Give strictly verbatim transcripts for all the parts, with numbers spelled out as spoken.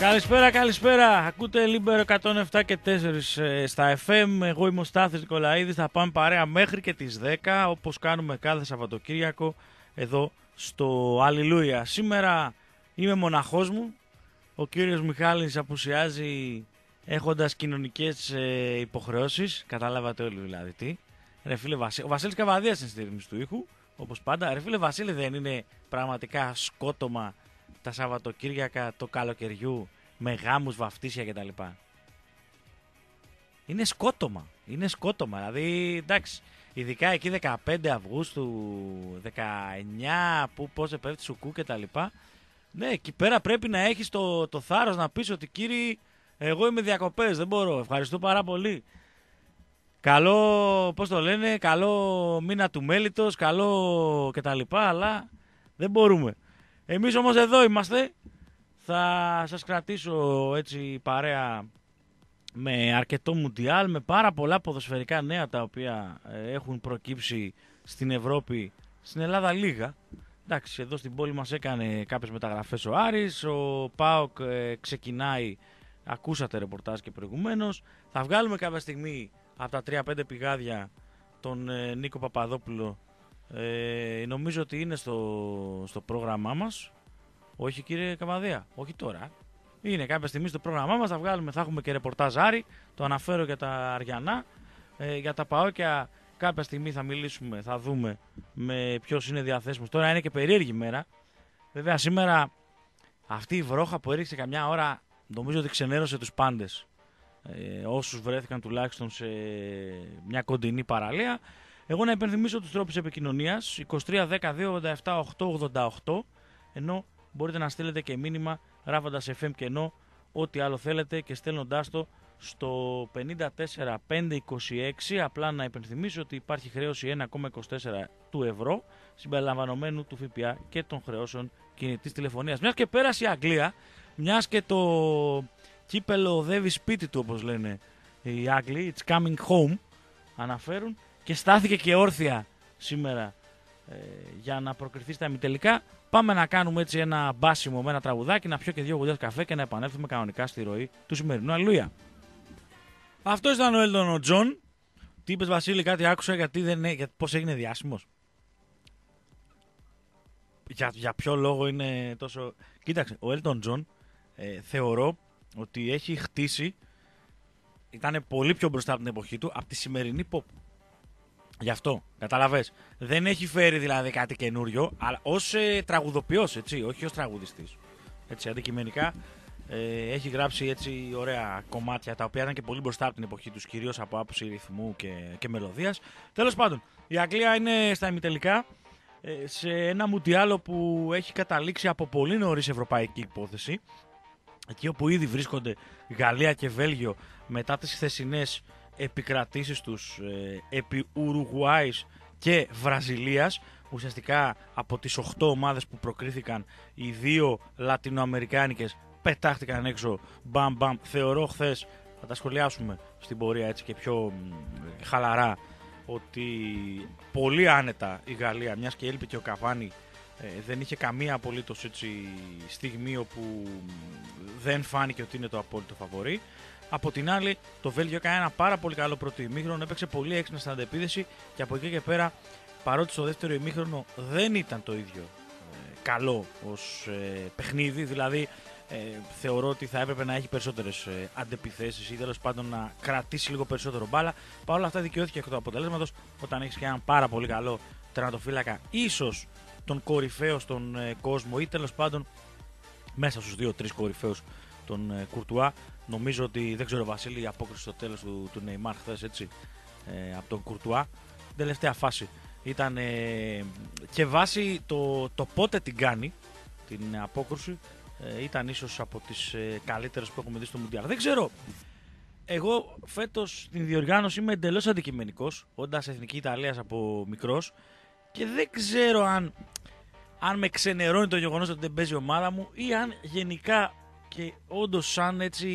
Καλησπέρα, καλησπέρα. Ακούτε Λίμπερο εκατόν επτά και τέσσερα στα εφ εμ. Εγώ είμαι ο Στάθης Νικολαίδης. Θα πάμε παρέα μέχρι και τις δέκα, όπως κάνουμε κάθε Σαββατοκύριακο εδώ στο Αλληλούια. Σήμερα είμαι μοναχός μου. Ο κύριος Μιχάλης απουσιάζει έχοντας κοινωνικές ε, υποχρεώσεις. Καταλάβατε όλοι δηλαδή τι. Ρε φίλε Βασίλη, ο Βασίλης Καβαδίας είναι στη ρύθμιση του ήχου, όπως πάντα. Ρε φίλε Βασίλη, δεν είναι πραγματικά σκότωμα τα Σαββατοκύριακα το καλοκαιριού με γάμους, βαφτίσια κτλ? Είναι σκότωμα. Είναι σκότωμα. Δηλαδή, εντάξει, ειδικά εκεί δεκαπέντε Αυγούστου, δεκαεννιά, που πώς επέφτει σουκού κτλ. Ναι, εκεί πέρα πρέπει να έχεις το, το θάρρος να πεις ότι κύριοι, εγώ είμαι διακοπές, δεν μπορώ. Ευχαριστώ πάρα πολύ. Καλό, πώς το λένε, καλό μήνα του μέλιτος, καλό κτλ. Αλλά δεν μπορούμε. Εμείς όμως εδώ είμαστε. Θα σας κρατήσω έτσι παρέα με αρκετό μουντιάλ, με πάρα πολλά ποδοσφαιρικά νέα τα οποία έχουν προκύψει στην Ευρώπη, στην Ελλάδα λίγα. Εντάξει, εδώ στην πόλη μας έκανε κάποιες μεταγραφές ο Άρης, ο ΠΑΟΚ ε, ξεκινάει, ακούσατε ρεπορτάζ και προηγουμένως. Θα βγάλουμε κάποια στιγμή από τα τρία πέντε πηγάδια τον ε, Νίκο Παπαδόπουλο, ε, νομίζω ότι είναι στο, στο πρόγραμμά μας. Όχι κύριε Καβαδία, όχι τώρα. Είναι κάποια στιγμή στο πρόγραμμά μας, θα βγάλουμε, θα έχουμε και ρεπορτάζ Άρη, το αναφέρω για τα Αριανά, ε, για τα Παόκια κάποια στιγμή θα μιλήσουμε, θα δούμε με ποιος είναι διαθέσιμος. Τώρα είναι και περίεργη μέρα. Βέβαια σήμερα αυτή η βρόχα που έριξε καμιά ώρα νομίζω ότι ξενέρωσε τους πάντες. Ε, όσους βρέθηκαν τουλάχιστον σε μια κοντινή παραλία. Εγώ να υπενθυμίσω τους τρόπους επικοινωνίας είκοσι τρία δέκα δύο ογδόντα επτά οκτώ ογδόντα οκτώ, ενώ μπορείτε να στείλετε και μήνυμα γράφοντας εφ εμ κενό ό,τι άλλο θέλετε και στέλνοντάς το στο πενήντα τέσσερα πεντακόσια είκοσι έξι. Απλά να υπενθυμίσω ότι υπάρχει χρέωση ένα κόμμα είκοσι τέσσερα του ευρώ συμπεριλαμβανομένου του ΦΠΑ και των χρεώσεων κινητής τηλεφωνίας. Μιας και πέρασε η Αγγλία, μιας και το κύπελο οδεύει σπίτι του όπως λένε οι Άγγλοι, it's coming home αναφέρουν, και στάθηκε και όρθια σήμερα ε, για να προκριθεί στα ημιτελικά. Πάμε να κάνουμε έτσι ένα μπάσιμο με ένα τραγουδάκι, να πιω και δύο γουλιές καφέ και να επανέλθουμε κανονικά στη ροή του σημερινού Αλληλούια. Αυτό ήταν ο Έλτον Τζον. Τι είπες Βασίλη, κάτι άκουσα γιατί δεν είναι, για πώς έγινε διάσημος? Για, για ποιο λόγο είναι τόσο... Κοίταξε, ο Έλτον Τζον ε, θεωρώ ότι έχει χτίσει, ήταν πολύ πιο μπροστά από την εποχή του, από τη σημερινή pop. Γι' αυτό, καταλαβες. Δεν έχει φέρει δηλαδή κάτι καινούριο, αλλά ως ε, τραγουδοποιός, έτσι, όχι ως τραγουδιστής. Έτσι, αντικειμενικά ε, έχει γράψει έτσι ωραία κομμάτια τα οποία ήταν και πολύ μπροστά από την εποχή τους, κυρίως από άποψη ρυθμού και, και μελωδίας. Τέλος πάντων, η Αγγλία είναι στα ημιτελικά ε, σε ένα μουντιάλο που έχει καταλήξει από πολύ νωρίς ευρωπαϊκή υπόθεση. Εκεί όπου ήδη βρίσκονται Γαλλία και Βέλγιο μετά τις χθεσινές επικρατήσεις τους ε, επί Ουρουγουάης και Βραζιλίας. Ουσιαστικά από τις οκτώ ομάδες που προκρίθηκαν, οι δύο λατινοαμερικάνικες πετάχτηκαν έξω μπαμ μπαμ. Θεωρώ χθες, θα τα σχολιάσουμε στην πορεία έτσι και πιο ε, χαλαρά, ότι πολύ άνετα η Γαλλία, μιας και έλειπε και ο Καβάνι, ε, δεν είχε καμία απολύτως έτσι στιγμή όπου δεν φάνηκε ότι είναι το απόλυτο φαβορί. Από την άλλη, το Βέλγιο έκανε ένα πάρα πολύ καλό πρώτο ημίχρονο, έπαιξε πολύ έξυπνα στην αντεπίθεση και από εκεί και πέρα, παρότι στο δεύτερο ημίχρονο δεν ήταν το ίδιο ε, καλό ως ε, παιχνίδι, δηλαδή ε, θεωρώ ότι θα έπρεπε να έχει περισσότερες ε, αντεπιθέσεις ή τέλος πάντων να κρατήσει λίγο περισσότερο μπάλα. Παρ' όλα αυτά δικαιώθηκε εκ του αποτελέσματος όταν έχεις και έναν πάρα πολύ καλό τερματοφύλακα, ίσως τον κορυφαίο στον ε, κόσμο ή τέλος πάντων μέσα στους δύο τρεις κορυφαίους τον ε, Κουρτουά. Νομίζω ότι, δεν ξέρω Βασίλη, η απόκριση στο τέλος του, του Νεϊμάρ χθες έτσι ε, από τον Κουρτουά, την τελευταία φάση ήταν ε, και βάσει το, το πότε την κάνει την απόκριση ε, ήταν ίσως από τις ε, καλύτερες που έχουμε δει στο Μουντιάλ. Δεν ξέρω, εγώ φέτος στην διοργάνωση είμαι εντελώς αντικειμενικός, όντας εθνική Ιταλίας από μικρός, και δεν ξέρω αν, αν με ξενερώνει το γεγονός ότι δεν παίζει η ομάδα μου ή αν γενικά και όντως σαν έτσι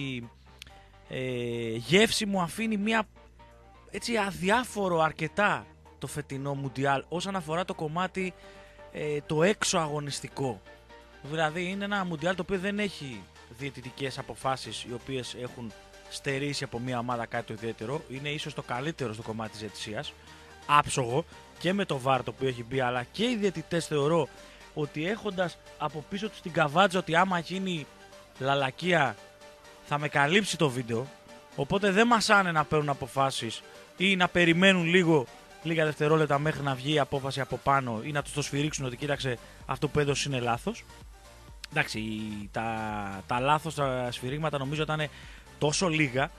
ε, γεύση μου αφήνει μια έτσι αδιάφορο αρκετά το φετινό Μουντιάλ όσον αφορά το κομμάτι ε, το έξω αγωνιστικό. Δηλαδή είναι ένα Μουντιάλ το οποίο δεν έχει διαιτητικές αποφάσεις οι οποίες έχουν στερήσει από μια ομάδα κάτι το ιδιαίτερο. Είναι ίσως το καλύτερο στο κομμάτι της διαιτησίας. Άψογο και με το βάρ το οποίο έχει μπει, αλλά και οι διαιτητές θεωρώ ότι έχοντας από πίσω τους την καβάτζα ότι άμα γίνει λαλακία θα με καλύψει το βίντεο, οπότε δεν μασάνε να παίρνουν αποφάσεις ή να περιμένουν λίγο, λίγα δευτερόλεπτα μέχρι να βγει η απόφαση από πάνω ή να τους το σφυρίξουν ότι κοίταξε αυτό που έδωσε είναι λάθος. Εντάξει, τα, τα λάθος, τα σφυρίγματα νομίζω ήταν τόσο λίγα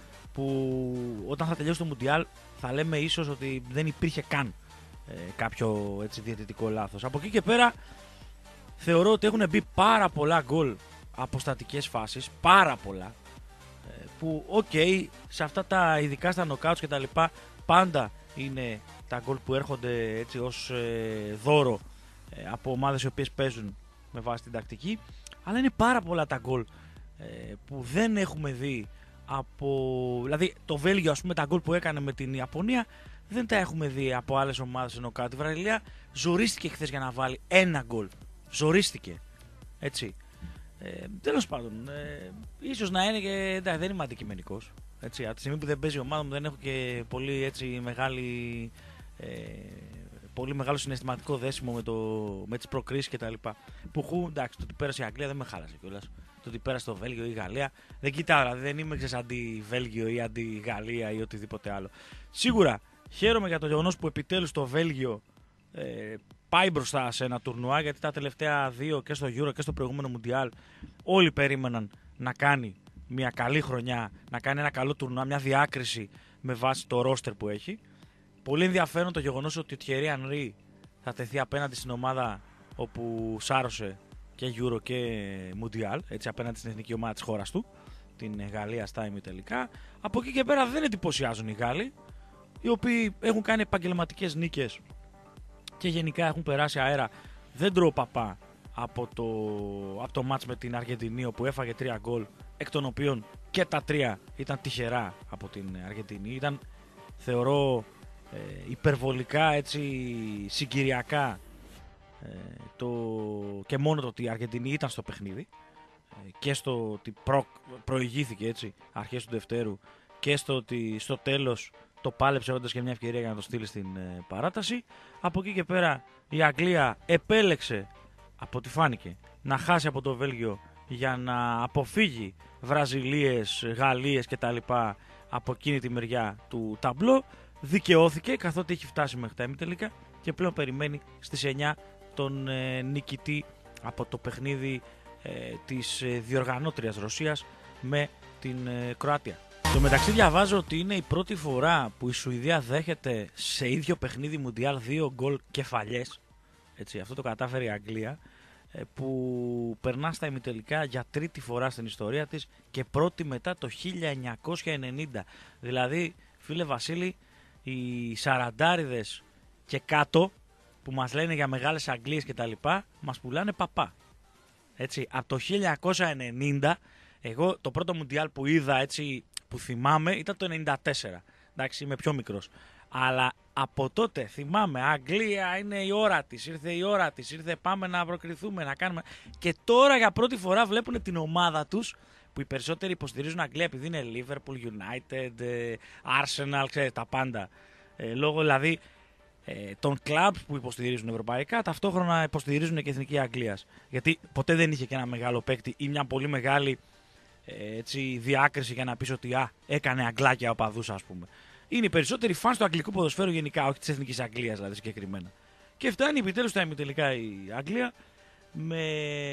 που όταν θα τελειώσει το Μουντιάλ θα λέμε ίσως ότι δεν υπήρχε καν ε, κάποιο έτσι, διαιτητικό λάθος. Από εκεί και πέρα θεωρώ ότι έχουν μπει πάρα πολλά γκολ από στατικές φάσεις, πάρα πολλά, ε, που οκ, okay, σε αυτά τα ειδικά στα νοκάουτς και τα λοιπά πάντα είναι τα γκολ που έρχονται έτσι ως ε, δώρο ε, από ομάδες οι οποίες παίζουν με βάση την τακτική, αλλά είναι πάρα πολλά τα γκολ ε, που δεν έχουμε δει από, δηλαδή το Βέλγιο, ας πούμε, τα γκολ που έκανε με την Ιαπωνία δεν τα έχουμε δει από άλλες ομάδες ενώ κάτω. Η Βραζιλία ζορίστηκε χθες για να βάλει ένα γκολ. Ζορίστηκε. Έτσι. Ε, τέλος πάντων, ε, ίσως να είναι και εντάξει, δεν είμαι αντικειμενικός. Έτσι, από τη στιγμή που δεν παίζει η ομάδα μου δεν έχω και πολύ έτσι μεγάλη, ε, πολύ μεγάλο συναισθηματικό δέσιμο με, το, με τις προκρίσεις και τα λοιπά. Που εντάξει, το ότι πέρασε η Αγγλία δεν με χάλασε κιόλας. Το ότι πέρασε το Βέλγιο ή η Γαλλία. Δεν κοιτάω, δηλαδή δεν είμαι αντι-Βέλγιο ή αντι-Γαλλία ή οτιδήποτε άλλο. Σίγουρα χαίρομαι για το γεγονός που επιτέλους το Βέλγιο ε, πάει μπροστά σε ένα τουρνουά, γιατί τα τελευταία δύο και στο Euro και στο προηγούμενο Μουντιάλ όλοι περίμεναν να κάνει μια καλή χρονιά, να κάνει ένα καλό τουρνουά, μια διάκριση με βάση το ρόστερ που έχει. Πολύ ενδιαφέρον το γεγονός ότι ο Thierry Henry θα τεθεί απέναντι στην ομάδα όπου σάρωσε και Euro και Mundial, έτσι, απέναντι στην εθνική ομάδα της χώρας του, την Γαλλία στα ημιτελικά. Από εκεί και πέρα δεν εντυπωσιάζουν οι Γάλλοι, οι οποίοι έχουν κάνει επαγγελματικές νίκες και γενικά έχουν περάσει αέρα. Δεν τρώω παπά από το, από το μάτς με την Αργεντινή, όπου έφαγε τρία γκολ, εκ των οποίων και τα τρία ήταν τυχερά από την Αργεντινή. Ήταν, θεωρώ, ε, υπερβολικά έτσι, συγκυριακά ε, το, και μόνο το ότι η Αργεντινή ήταν στο παιχνίδι ε, και στο ότι προ, προηγήθηκε έτσι, αρχές του Δευτέρου, και στο ότι στο τέλος το πάλεψε έχοντας και μια ευκαιρία για να το στείλει στην ε, παράταση. Από εκεί και πέρα η Αγγλία επέλεξε, από ό,τι φάνηκε, να χάσει από το Βέλγιο για να αποφύγει Βραζιλίες, Γαλλίες κτλ. Από εκείνη τη μεριά του ταμπλό. Δικαιώθηκε καθότι έχει φτάσει μέχρι τα ημιτελικά και πλέον περιμένει στις εννιά τον ε, νικητή από το παιχνίδι ε, της ε, διοργανώτριας Ρωσίας με την ε, Κροατία. Στο μεταξύ διαβάζω ότι είναι η πρώτη φορά που η Σουηδία δέχεται σε ίδιο παιχνίδι Μουντιάλ δύο γκολ κεφαλιές. Έτσι, αυτό το κατάφερε η Αγγλία, που περνά στα ημιτελικά για τρίτη φορά στην ιστορία της και πρώτη μετά το χίλια εννιακόσια ενενήντα. Δηλαδή, φίλε Βασίλη, οι σαραντάριδες και κάτω που μας λένε για μεγάλες Αγγλίες και τα λοιπά, μας πουλάνε παπά. Έτσι, από το χίλια εννιακόσια ενενήντα, εγώ το πρώτο Μουντιάλ που είδα, έτσι, που θυμάμαι, ήταν το ενενήντα τέσσερα. Εντάξει, είμαι πιο μικρός. Αλλά από τότε θυμάμαι, Αγγλία είναι η ώρα της, ήρθε η ώρα της, ήρθε πάμε να προκριθούμε, να κάνουμε. Και τώρα για πρώτη φορά βλέπουν την ομάδα τους, που οι περισσότεροι υποστηρίζουν Αγγλία επειδή είναι Liverpool, United, Arsenal, ξέρετε, τα πάντα. Ε, λόγω δηλαδή ε, των clubs που υποστηρίζουν ευρωπαϊκά, ταυτόχρονα υποστηρίζουν και εθνική Αγγλίας. Γιατί ποτέ δεν είχε και ένα μεγάλο παίκτη ή μια πολύ μεγάλη ε, έτσι, διάκριση για να πεις ότι α, έκανε Αγγλάκια οπαδούς, ας πούμε. Είναι οι περισσότεροι φανς του αγγλικού ποδοσφαίρου γενικά, όχι της εθνικής Αγγλίας δηλαδή συγκεκριμένα. Και φτάνει επιτέλους στα ημιτελικά η Αγγλία με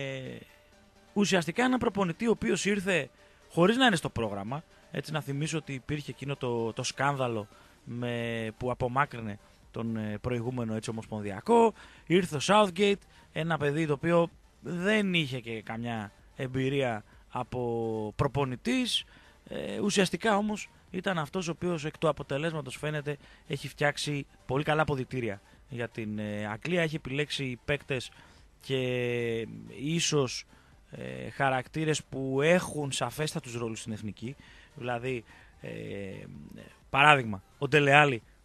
ουσιαστικά έναν προπονητή ο οποίος ήρθε χωρίς να είναι στο πρόγραμμα. Έτσι, να θυμίσω ότι υπήρχε εκείνο το, το σκάνδαλο με, που απομάκρυνε τον προηγούμενο έτσι, ομοσπονδιακό. Ήρθε ο Southgate, ένα παιδί το οποίο δεν είχε και καμιά εμπειρία από προπονητής. Ε, ουσιαστικά όμως ήταν αυτός ο οποίος εκ του αποτελέσματος φαίνεται έχει φτιάξει πολύ καλά αποδυτήρια για την ε, Αγγλία. Έχει επιλέξει παίκτες και ίσως ε, χαρακτήρες που έχουν σαφέστατους ρόλους στην εθνική. Δηλαδή, ε, παράδειγμα, ο Ντελεάλη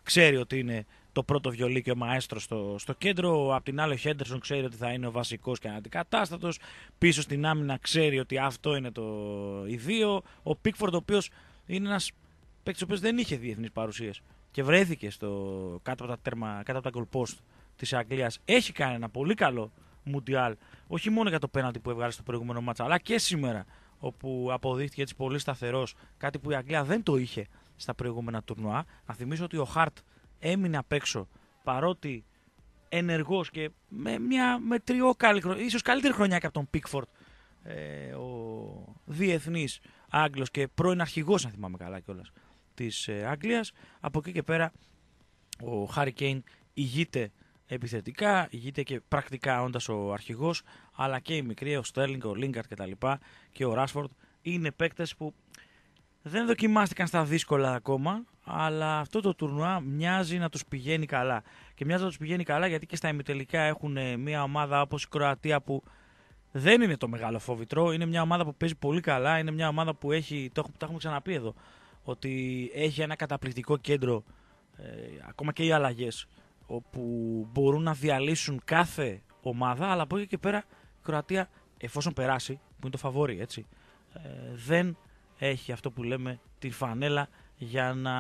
ξέρει ότι είναι το πρώτο βιολί και ο μαέστρος στο, στο κέντρο. Απ' την άλλη ο Χέντερσον ξέρει ότι θα είναι ο βασικός και αναντικατάστατος. Πίσω στην άμυνα ξέρει ότι αυτό είναι το ιδίο. Ο Πίκφορντ, ο οποίος είναι ένας παίκτης ο οποίος δεν είχε διεθνείς παρουσίες και βρέθηκε στο, κάτω από τα τέρμα, κάτω από τα goal post της Αγγλίας. Έχει κάνει ένα πολύ καλό Μουντιάλ, όχι μόνο για το πέναλτι που έβγαλε στο προηγούμενο μάτσα, αλλά και σήμερα, όπου αποδείχθηκε έτσι πολύ σταθερός, κάτι που η Αγγλία δεν το είχε στα προηγούμενα τουρνουά. Να θυμίσω ότι ο Χαρτ έμεινε απ' έξω, παρότι ενεργός και με μια μετριόκαλη, ίσως καλύτερη χρονιά και από τον Πίκφορντ, ε, ο διεθνής Άγγλος και πρώην αρχηγός, αν θυμάμαι καλά κιόλας, της ε, Αγγλίας. Από εκεί και πέρα ο Χάρι Κέιν ηγείται επιθετικά, ηγείται και πρακτικά όντας ο αρχηγός, αλλά και οι μικροί, ο Στέρλινγκ, ο Λίγκαρτ κτλ. Και ο Ράσφορντ είναι παίκτες που δεν δοκιμάστηκαν στα δύσκολα ακόμα, αλλά αυτό το τουρνουά μοιάζει να τους πηγαίνει καλά. Και μοιάζει να τους πηγαίνει καλά γιατί και στα ημιτελικά έχουν μια ομάδα όπως η Κροατία που δεν είναι το μεγάλο φόβητρο, είναι μια ομάδα που παίζει πολύ καλά, είναι μια ομάδα που έχει, το, το έχουμε ξαναπεί εδώ, ότι έχει ένα καταπληκτικό κέντρο, ε, ακόμα και οι αλλαγές, όπου μπορούν να διαλύσουν κάθε ομάδα, αλλά από εκεί και πέρα η Κροατία, εφόσον περάσει, που είναι το φαβόρι, έτσι, ε, δεν έχει αυτό που λέμε τη φανέλα για να,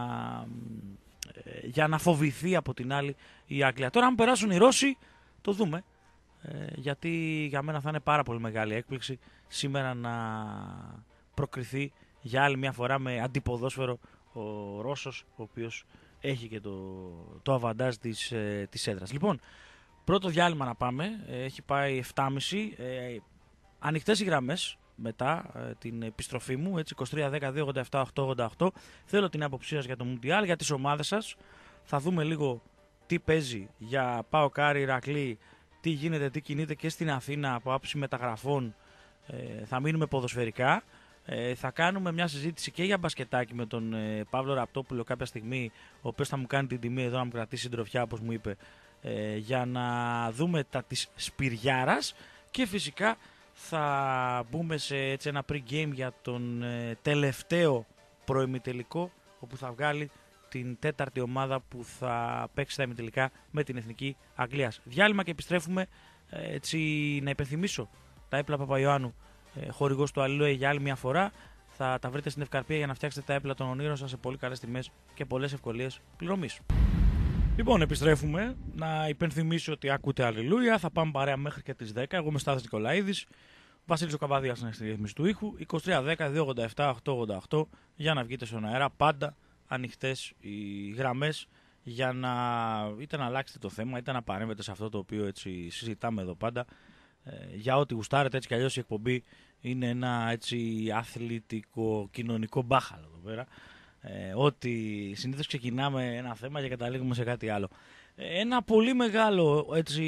ε, για να φοβηθεί από την άλλη η Αγγλία. Τώρα αν περάσουν οι Ρώσοι, το δούμε, ε, γιατί για μένα θα είναι πάρα πολύ μεγάλη έκπληξη σήμερα να προκριθεί για άλλη μια φορά με αντιποδόσφαιρο ο Ρώσος, ο οποίος έχει και το, το αβαντάζ της, ε, της έδρας. Λοιπόν, πρώτο διάλειμμα να πάμε, ε, έχει πάει επτά και μισή, ε, ανοιχτές οι γραμμές μετά ε, την επιστροφή μου, έτσι, είκοσι τρία δέκα δύο ογδόντα επτά οκτακόσια ογδόντα οκτώ. Θέλω την άποψή σας για το Μουντιάλ, για τις ομάδες σας. Θα δούμε λίγο τι παίζει για ΠΑΟΚ Άρη Ηρακλή, τι γίνεται, τι κινείται και στην Αθήνα από άψη μεταγραφών. Ε, θα μείνουμε ποδοσφαιρικά. Ε, θα κάνουμε μια συζήτηση και για μπασκετάκι με τον ε, Παύλο Ραπτόπουλο κάποια στιγμή, ο οποίος θα μου κάνει την τιμή εδώ να μου κρατήσει συντροφιά, όπως μου είπε, ε, για να δούμε τα της Σπυριάρας, και φυσικά θα μπούμε σε έτσι, ένα pre-game για τον ε, τελευταίο προημιτελικό, όπου θα βγάλει την τέταρτη ομάδα που θα παίξει τα ημιτελικά με την Εθνική Αγγλίας. Διάλειμμα και επιστρέφουμε. Ε, έτσι, να υπενθυμίσω τα έπλα Παπαϊωάννου, χορηγός του Αλληλούε, για άλλη μια φορά. Θα τα βρείτε στην Ευκαρπία για να φτιάξετε τα έπλα των ονείρων σας σε πολύ καλές τιμές και πολλές ευκολίες πληρωμής. Λοιπόν, επιστρέφουμε. Να υπενθυμίσω ότι ακούτε Αλληλούια. Θα πάμε παρέα μέχρι και τις δέκα. Εγώ είμαι Στάθης Νικολαίδης. Βασίλης ο Καβαδίας είναι στη ρύθμιση του ήχου. είκοσι τρία δέκα δύο ογδόντα επτά οκτακόσια ογδόντα οκτώ για να βγείτε στον αέρα. Πάντα ανοιχτές οι γραμμές για να είτε να αλλάξετε το θέμα, είτε να παρέμβετε σε αυτό το οποίο έτσι συζητάμε εδώ πάντα. Για ό,τι γουστάρετε, έτσι κι αλλιώς η εκπομπή είναι ένα έτσι αθλητικό κοινωνικό μπάχαλο εδώ πέρα. Ε, ότι συνήθως ξεκινάμε ένα θέμα και καταλήγουμε σε κάτι άλλο. Ε, ένα πολύ μεγάλο έτσι,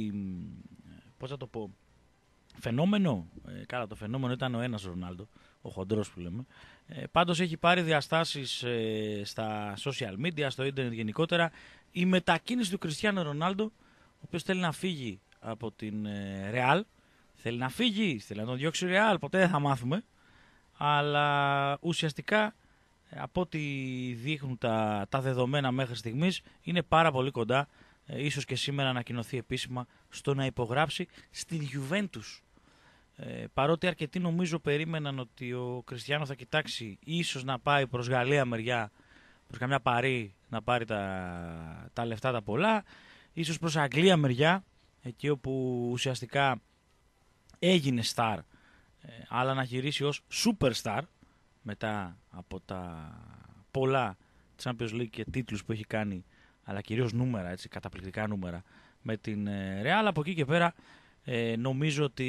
πώς θα το πω, φαινόμενο, ε, καλά το φαινόμενο ήταν ο ένας Ρονάλντο, ο χοντρός που λέμε. Ε, πάντως έχει πάρει διαστάσεις ε, στα social media, στο ίντερνετ γενικότερα, η μετακίνηση του Κριστιάνο Ρονάλντο, ο οποίος θέλει να φύγει από την Ρεάλ. Θέλει να φύγει, θέλει να τον διώξει η Ρεάλ, ποτέ δεν θα μάθουμε. Αλλά ουσιαστικά, από ό,τι δείχνουν τα, τα δεδομένα μέχρι στιγμής, είναι πάρα πολύ κοντά, ε, ίσως και σήμερα ανακοινωθεί επίσημα, στο να υπογράψει στην Juventus. Ε, παρότι αρκετοί νομίζω περίμεναν ότι ο Κριστιάνο θα κοιτάξει ίσως να πάει προς Γαλλία μεριά, προς καμιά Παρί, να πάρει τα, τα λεφτά τα πολλά, ίσως προς Αγγλία μεριά, εκεί όπου ουσιαστικά έγινε star, αλλά να γυρίσει ως superstar μετά από τα πολλά Champions League και τίτλους που έχει κάνει, αλλά κυρίως νούμερα, έτσι, καταπληκτικά νούμερα με την Real. Από εκεί και πέρα ε, νομίζω ότι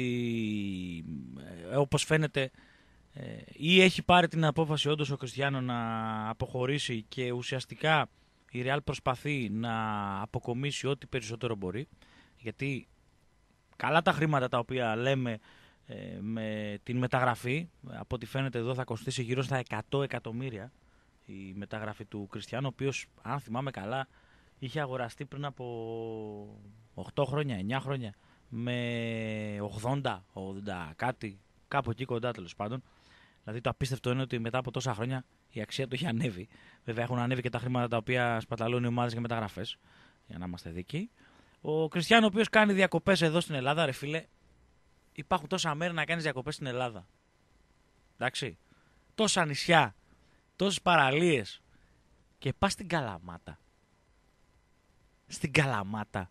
ε, όπως φαίνεται ε, ή έχει πάρει την απόφαση όντως ο Κριστιάνο να αποχωρήσει και ουσιαστικά η Real προσπαθεί να αποκομίσει ό,τι περισσότερο μπορεί, γιατί καλά τα χρήματα τα οποία λέμε ε, με την μεταγραφή, από ό,τι φαίνεται εδώ θα κοστίσει γύρω στα εκατό εκατομμύρια η μεταγραφή του Κριστιάνο, ο οποίος, αν θυμάμαι καλά, είχε αγοραστεί πριν από οκτώ χρόνια, εννιά χρόνια με ογδόντα, ογδόντα κάτι, κάπου εκεί κοντά τέλος πάντων. Δηλαδή το απίστευτο είναι ότι μετά από τόσα χρόνια η αξία του έχει ανέβει. Βέβαια έχουν ανέβει και τα χρήματα τα οποία σπαταλώνουν οι ομάδες για μεταγραφές, για να είμαστε δίκαιοι. Ο Κριστιάνο, ο οποίος κάνει διακοπές εδώ στην Ελλάδα, ρε φίλε, υπάρχουν τόσα μέρη να κάνεις διακοπές στην Ελλάδα. Εντάξει. Τόσα νησιά, τόσες παραλίες και πας στην Καλαμάτα. Στην Καλαμάτα.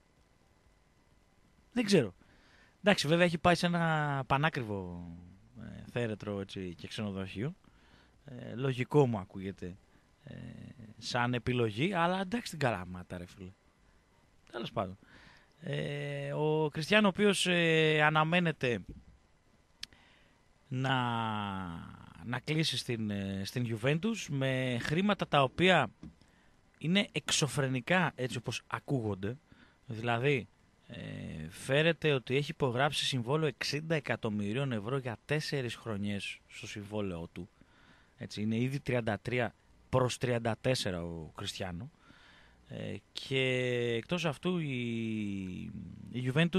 Δεν ξέρω. Εντάξει, βέβαια έχει πάει σε ένα πανάκριβο ε, θέρετρο έτσι, και ξενοδοχείο. Ε, λογικό μου ακούγεται ε, σαν επιλογή, αλλά εντάξει στην Καλαμάτα ρε φίλε. Τέλος πάντων. Ε, ο Κριστιάνο, ο οποίος ε, αναμένεται να, να κλείσει στην, ε, στην Juventus με χρήματα τα οποία είναι εξωφρενικά έτσι όπως ακούγονται. Δηλαδή ε, φέρεται ότι έχει υπογράψει συμβόλαιο εξήντα εκατομμυρίων ευρώ για τέσσερις χρονιές στο συμβόλαιο του. Έτσι, είναι ήδη τριάντα τρία προς τριάντα τέσσερα ο Κριστιάνο. Ε, και εκτός αυτού η, η Juventus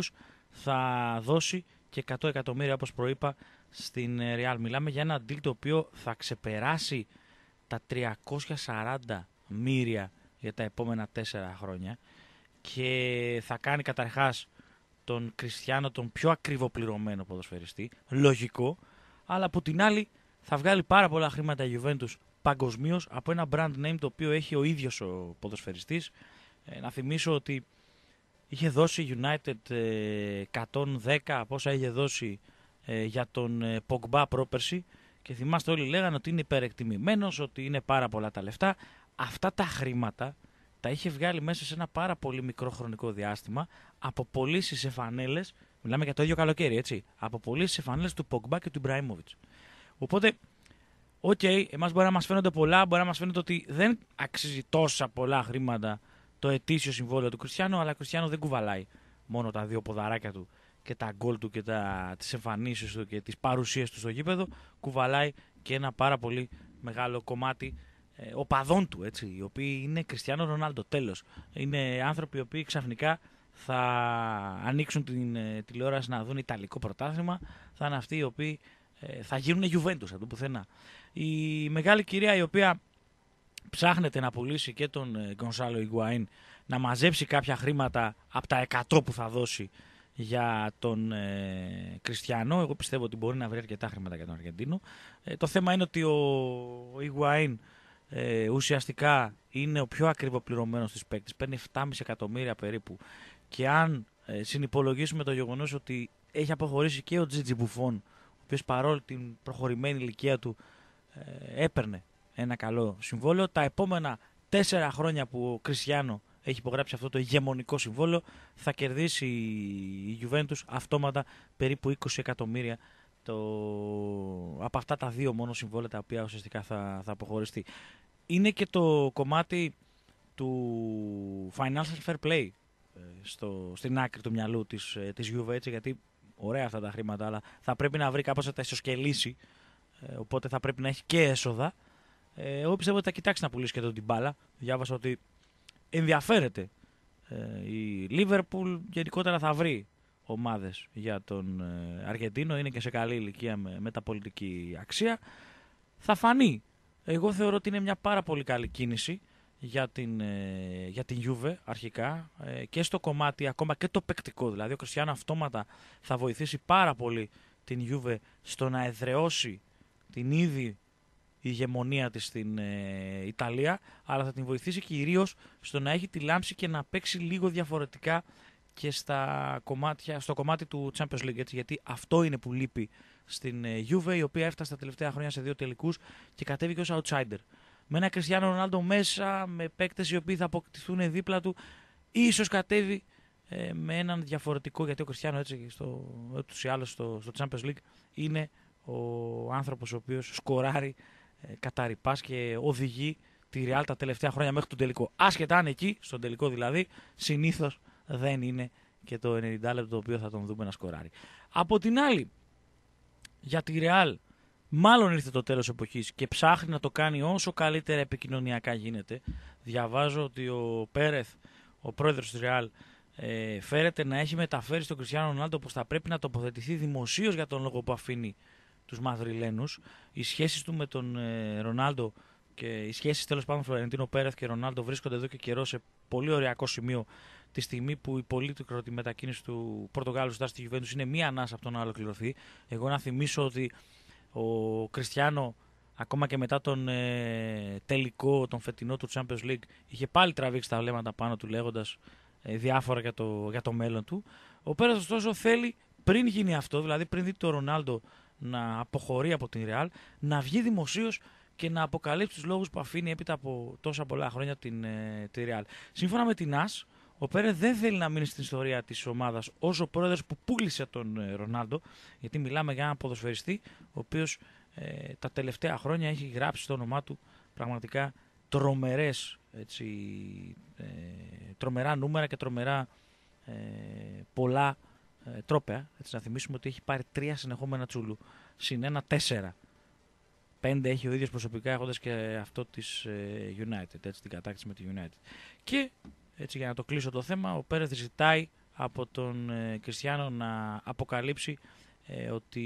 θα δώσει και εκατό εκατομμύρια όπως προείπα στην Real. Μιλάμε για ένα deal το οποίο θα ξεπεράσει τα τριακόσια σαράντα μοίρια για τα επόμενα τέσσερα χρόνια και θα κάνει καταρχάς τον Κριστιάνο τον πιο ακριβοπληρωμένο ποδοσφαιριστή, λογικό, αλλά από την άλλη θα βγάλει πάρα πολλά χρήματα η Juventus παγκοσμίως από ένα brand name το οποίο έχει ο ίδιος ο ποδοσφαιριστής. Ε, να θυμίσω ότι είχε δώσει United ε, εκατόν δέκα από όσα είχε δώσει ε, για τον ε, Pogba πρόπερση και θυμάστε όλοι λέγανε ότι είναι υπερεκτιμημένος, ότι είναι πάρα πολλά τα λεφτά. Αυτά τα χρήματα τα είχε βγάλει μέσα σε ένα πάρα πολύ μικρό χρονικό διάστημα από πωλήσεις σε φανέλες, μιλάμε για το ίδιο καλοκαίρι έτσι, από πωλήσεις σε φανέλες του Pogba και του Ibrahimovic. Οπότε οκ, okay, εμάς μπορεί να μας φαίνονται πολλά, μπορεί να μας φαίνεται ότι δεν αξίζει τόσα πολλά χρήματα το ετήσιο συμβόλαιο του Κριστιάνου, αλλά ο Κριστιάνο δεν κουβαλάει μόνο τα δύο ποδαράκια του και τα γκολ του και τα, τις εμφανίσεις του και τις παρουσίες του στο γήπεδο, κουβαλάει και ένα πάρα πολύ μεγάλο κομμάτι ε, οπαδών του, έτσι, οι οποίοι είναι Κριστιάνο Ρονάλντο, τέλος. Είναι άνθρωποι οι οποίοι ξαφνικά θα ανοίξουν την ε, τηλεόραση να δουν Ιταλικό πρωτάθλημα, θα είναι αυτοί οι οποίοι ε, θα γίνουν Juventus από το πουθενά. Η μεγάλη κυρία η οποία ψάχνεται να πουλήσει και τον Γκονσάλο Ιγκουαΐν, να μαζέψει κάποια χρήματα από τα εκατό που θα δώσει για τον ε, Κριστιάνο. Εγώ πιστεύω ότι μπορεί να βρει αρκετά χρήματα για τον Αργεντίνο. Ε, το θέμα είναι ότι ο, ο Ιγκουαΐν ε, ουσιαστικά είναι ο πιο ακριβοπληρωμένος της παίκτης. Παίρνει επτά κόμμα πέντε εκατομμύρια περίπου. Και αν ε, συνυπολογίσουμε το γεγονός ότι έχει αποχωρήσει και ο Τζίτζι Μπουφόν, ο οποίος παρόλη την προχωρημένη ηλικία του ε, έπαιρνε ένα καλό συμβόλαιο. Τα επόμενα τέσσερα χρόνια που ο Κριστιάνο έχει υπογράψει αυτό το ηγεμονικό συμβόλαιο θα κερδίσει η Juventus αυτόματα περίπου είκοσι εκατομμύρια το... από αυτά τα δύο μόνο συμβόλαια τα οποία ουσιαστικά θα, θα αποχωριστεί. Είναι και το κομμάτι του financial fair play στο, στην άκρη του μυαλού της, της Juve, έτσι, γιατί ωραία αυτά τα χρήματα, αλλά θα πρέπει να βρει κάπως να τα ισοσκελίσει, οπότε θα πρέπει να έχει και έσοδα. Ε, εγώ πιστεύω ότι θα κοιτάξει να πουλήσει και τον Ντιμπάλα. Διάβασα ότι ενδιαφέρεται ε, η Λίβερπουλ, γενικότερα θα βρει ομάδες για τον ε, Αργεντίνο, είναι και σε καλή ηλικία με μεταπολιτική αξία. Θα φανεί. Εγώ θεωρώ ότι είναι μια πάρα πολύ καλή κίνηση για την, ε, για την Juve αρχικά ε, και στο κομμάτι ακόμα και το παικτικό. Δηλαδή ο Κριστιάνο αυτόματα θα βοηθήσει πάρα πολύ την Juve στο να εδραιώσει την ήδη η ηγεμονία της στην ε, Ιταλία, αλλά θα την βοηθήσει κυρίως στο να έχει τη λάμψη και να παίξει λίγο διαφορετικά και στα κομμάτια, στο κομμάτι του Champions League, έτσι, γιατί αυτό είναι που λείπει στην ε, Juve, η οποία έφτασε τα τελευταία χρόνια σε δύο τελικούς και κατέβηκε ως outsider. Με ένα Κριστιάνο Ρονάλντο μέσα, με παίκτες οι οποίοι θα αποκτηθούν δίπλα του, ίσως κατέβει ε, με έναν διαφορετικό, γιατί ο Κριστιάνο έτσι στο, ούτως ή άλλως στο, στο Champions League είναι ο άνθρωπος ο οποίος σκοράρει κατά ρηπάς και οδηγεί τη Real τα τελευταία χρόνια μέχρι τον τελικό. Άσχετα αν εκεί, στον τελικό δηλαδή, συνήθως δεν είναι και το ενενήντα λεπτό το οποίο θα τον δούμε να σκοράρει. Από την άλλη, για τη Real, μάλλον ήρθε το τέλος εποχής και ψάχνει να το κάνει όσο καλύτερα επικοινωνιακά γίνεται. Διαβάζω ότι ο Πέρεθ, ο πρόεδρος της Real, ε, φέρεται να έχει μεταφέρει στον Κριστιάνο Ρονάλντο πως θα πρέπει να τοποθετηθεί δημοσίως για τον λόγο που αφήνει τους Μαδριλένους. Οι σχέσεις του με τον ε, Ρονάλντο και οι σχέσεις τέλος πάντων Φλωρεντίνο Πέρεθ και Ρονάλντο βρίσκονται εδώ και καιρό σε πολύ ωριακό σημείο τη στιγμή που η πολύτικη μετακίνηση του Πορτογάλου στάση στη Γιουβέντους είναι μία ανάσα από το να ολοκληρωθεί. Εγώ να θυμίσω ότι ο Κριστιάνο ακόμα και μετά τον ε, τελικό, τον φετινό του Champions League, είχε πάλι τραβήξει τα βλέμματα πάνω του λέγοντας ε, διάφορα για το, για το μέλλον του. Ο Πέρεθ ωστόσο θέλει πριν γίνει αυτό, δηλαδή πριν δει το Ρονάλντο να αποχωρεί από την Real, να βγει δημοσίως και να αποκαλύψει τους λόγους που αφήνει έπειτα από τόσα πολλά χρόνια την, ε, τη Real. Σύμφωνα με την ΑΣ, ο Πέρεθ δεν θέλει να μείνει στην ιστορία της ομάδας ως ο πρόεδρος που πούλησε τον ε, Ρονάλντο, γιατί μιλάμε για έναν ποδοσφαιριστή ο οποίος ε, τα τελευταία χρόνια έχει γράψει στο όνομά του πραγματικά τρομερές, έτσι, ε, τρομερά νούμερα και τρομερά ε, πολλά ε, τρόπαια. Έτσι, να θυμίσουμε ότι έχει πάρει τρία συνεχόμενα τσούλου, συν ένα τέσσερα. Πέντε έχει ο ίδιος προσωπικά, έχοντας και αυτό της ε, United, έτσι, την κατάκτηση με τη United. Και έτσι, για να το κλείσω το θέμα, ο Πέρεθ ζητάει από τον ε, Κριστιάνο να αποκαλύψει ε, ότι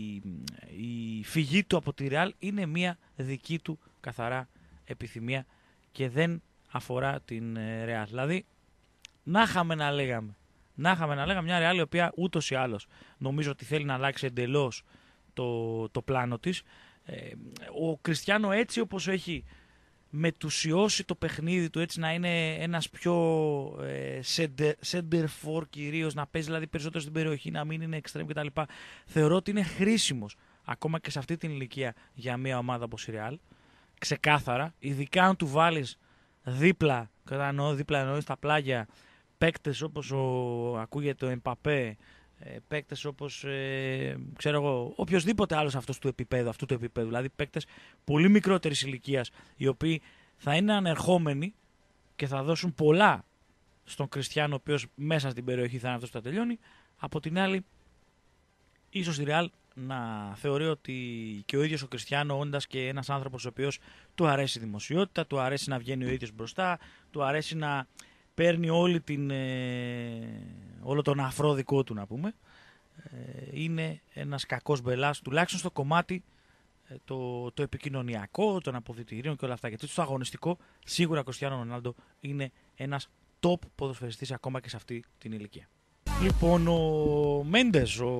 η φυγή του από τη Real είναι μια δική του καθαρά επιθυμία και δεν αφορά την ε, Real. Δηλαδή, να είχαμε να λέγαμε, να είχαμε να λέγαμε μια Real η οποία ούτως ή άλλως νομίζω ότι θέλει να αλλάξει εντελώς το, το πλάνο της. Ε, ο Κριστιάνο έτσι όπως έχει μετουσιώσει το παιχνίδι του, έτσι να είναι ένας πιο ε, center for κυρίως, να παίζει δηλαδή περισσότερο στην περιοχή, να μην είναι extreme κτλ. Θεωρώ ότι είναι χρήσιμος ακόμα και σε αυτή την ηλικία για μια ομάδα όπως η Real. Ξεκάθαρα, ειδικά αν του βάλεις δίπλα, κατά εννοώ, δίπλα εννοώ στα πλάγια, παίκτες όπως ο, ακούγεται ο Εμπαπέ, παίκτες όπως ε, ξέρω εγώ, οποιοδήποτε άλλος αυτός του επίπεδου, αυτού του επίπεδου, δηλαδή παίκτες πολύ μικρότερης ηλικίας, οι οποίοι θα είναι ανερχόμενοι και θα δώσουν πολλά στον Κριστιάνο, ο οποίος μέσα στην περιοχή θα είναι αυτός που θα τελειώνει. Από την άλλη, ίσως η Real να θεωρεί ότι και ο ίδιος ο Κριστιάνο, όντας και ένας άνθρωπος ο οποίος του αρέσει η δημοσιότητα, του αρέσει να βγαίνει ο ίδιος μπροστά, του αρέσει να παίρνει όλη την, ε, όλο τον αφρό δικό του, να πούμε, ε, είναι ένας κακός μπελάς, τουλάχιστον στο κομμάτι ε, το, το επικοινωνιακό, των αποδυτηρίων και όλα αυτά. Γιατί στο αγωνιστικό, σίγουρα ο Κριστιάνο Ρονάλντο είναι ένας top ποδοσφαιριστής ακόμα και σε αυτή την ηλικία. Λοιπόν, ο Μέντες, ο,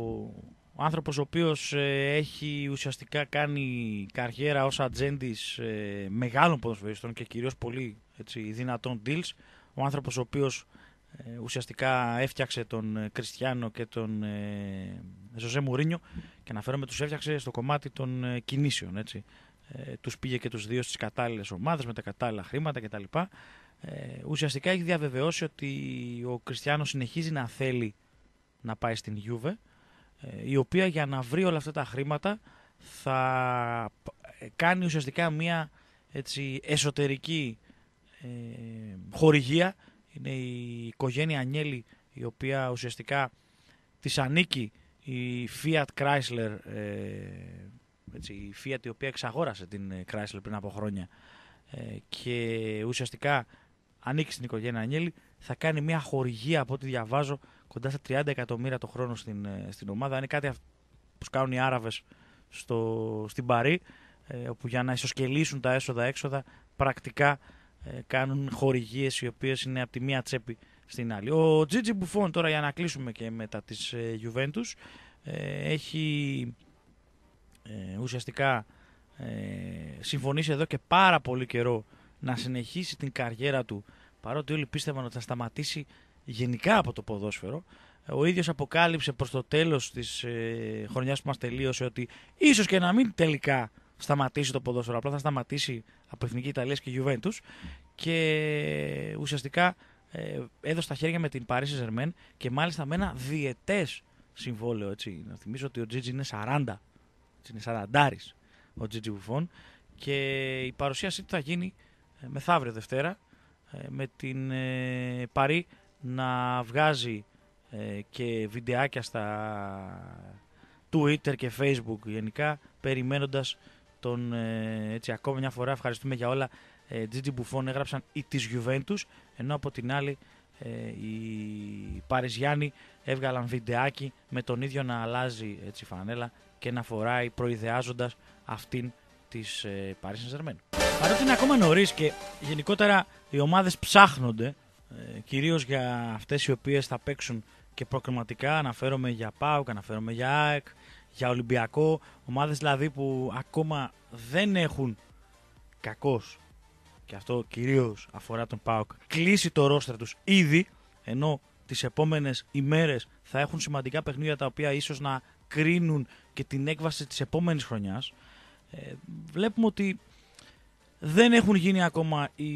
ο άνθρωπος ο οποίος ε, έχει ουσιαστικά κάνει καριέρα ως ατζέντης ε, μεγάλων ποδοσφαιριστών και κυρίως πολύ, έτσι, δυνατών deals, ο άνθρωπος ο οποίος ε, ουσιαστικά έφτιαξε τον Κριστιάνο και τον ε, Ζωζέ Μουρίνιο, και αναφέρομαι τους έφτιαξε στο κομμάτι των ε, κινήσεων, έτσι. Ε, τους πήγε και τους δύο στις κατάλληλες ομάδες με τα κατάλληλα χρήματα κτλ. Ε, ουσιαστικά έχει διαβεβαιώσει ότι ο Κριστιάνο συνεχίζει να θέλει να πάει στην Juve, ε, η οποία για να βρει όλα αυτά τα χρήματα θα κάνει ουσιαστικά μια, έτσι, εσωτερική ε, χορηγία. Είναι η οικογένεια Ανιέλη, η οποία ουσιαστικά της ανήκει η Fiat Chrysler, ε, έτσι, η Fiat η οποία εξαγόρασε την Chrysler πριν από χρόνια, ε, και ουσιαστικά ανήκει στην οικογένεια Ανιέλη. Θα κάνει μια χορηγία, από ό,τι διαβάζω, κοντά στα τριάντα εκατομμύρια το χρόνο στην, στην ομάδα. Είναι κάτι που κάνουν οι Άραβες στο, στην Παρί, ε, όπου για να ισοσκελίσουν τα έσοδα-έξοδα πρακτικά ε, κάνουν χορηγίες οι οποίες είναι από τη μία τσέπη στην άλλη. Ο Τζίτζι Μπουφόν, τώρα για να κλείσουμε και μετά της ε, Juventus, ε, έχει ε, ουσιαστικά ε, συμφωνήσει εδώ και πάρα πολύ καιρό να συνεχίσει την καριέρα του, παρότι όλοι πίστευαν ότι θα σταματήσει γενικά από το ποδόσφαιρο. Ο ίδιος αποκάλυψε προς το τέλος της ε, χρονιάς που μας τελείωσε ότι ίσως και να μην τελικά σταματήσει το ποδόσφαιρο, απλά θα σταματήσει από Εθνική Ιταλία και Juventus, και ουσιαστικά ε, έδωσε τα χέρια με την Paris Saint-Germain και μάλιστα με ένα διετές συμβόλαιο, έτσι. Να θυμίσω ότι ο Τζίτζι είναι σαράντα, είναι σαραντάρης ο Τζίτζι Μπουφόν, και η παρουσίασή του θα γίνει ε, μεθαύριο Δευτέρα, ε, με την ε, Παρί να βγάζει ε, και βιντεάκια στα Twitter και Facebook γενικά, περιμένοντας τον, ε, έτσι, ακόμα μια φορά ευχαριστούμε για όλα, ε, Τζίτζι Μπουφόν έγραψαν οι της Juventus, ενώ από την άλλη ε, οι Παριζιάνοι έβγαλαν βιντεάκι με τον ίδιο να αλλάζει, έτσι, φανέλα και να φοράει προειδεάζοντας αυτήν της ε, Paris Saint-Germain. Παρότι είναι ακόμα νωρίς και γενικότερα οι ομάδες ψάχνονται, ε, κυρίως για αυτές οι οποίες θα παίξουν και προκριματικά, αναφέρομαι για ΠΑΟΚ, αναφέρομαι για ΑΕΚ, για Ολυμπιακό, ομάδες δηλαδή που ακόμα δεν έχουν κακώς, και αυτό κυρίως αφορά τον ΠΑΟΚ, κλείσει το ρόστερ τους ήδη, ενώ τις επόμενες ημέρες θα έχουν σημαντικά παιχνίδια τα οποία ίσως να κρίνουν και την έκβαση της επόμενης χρονιάς. Ε, βλέπουμε ότι δεν έχουν γίνει ακόμα οι...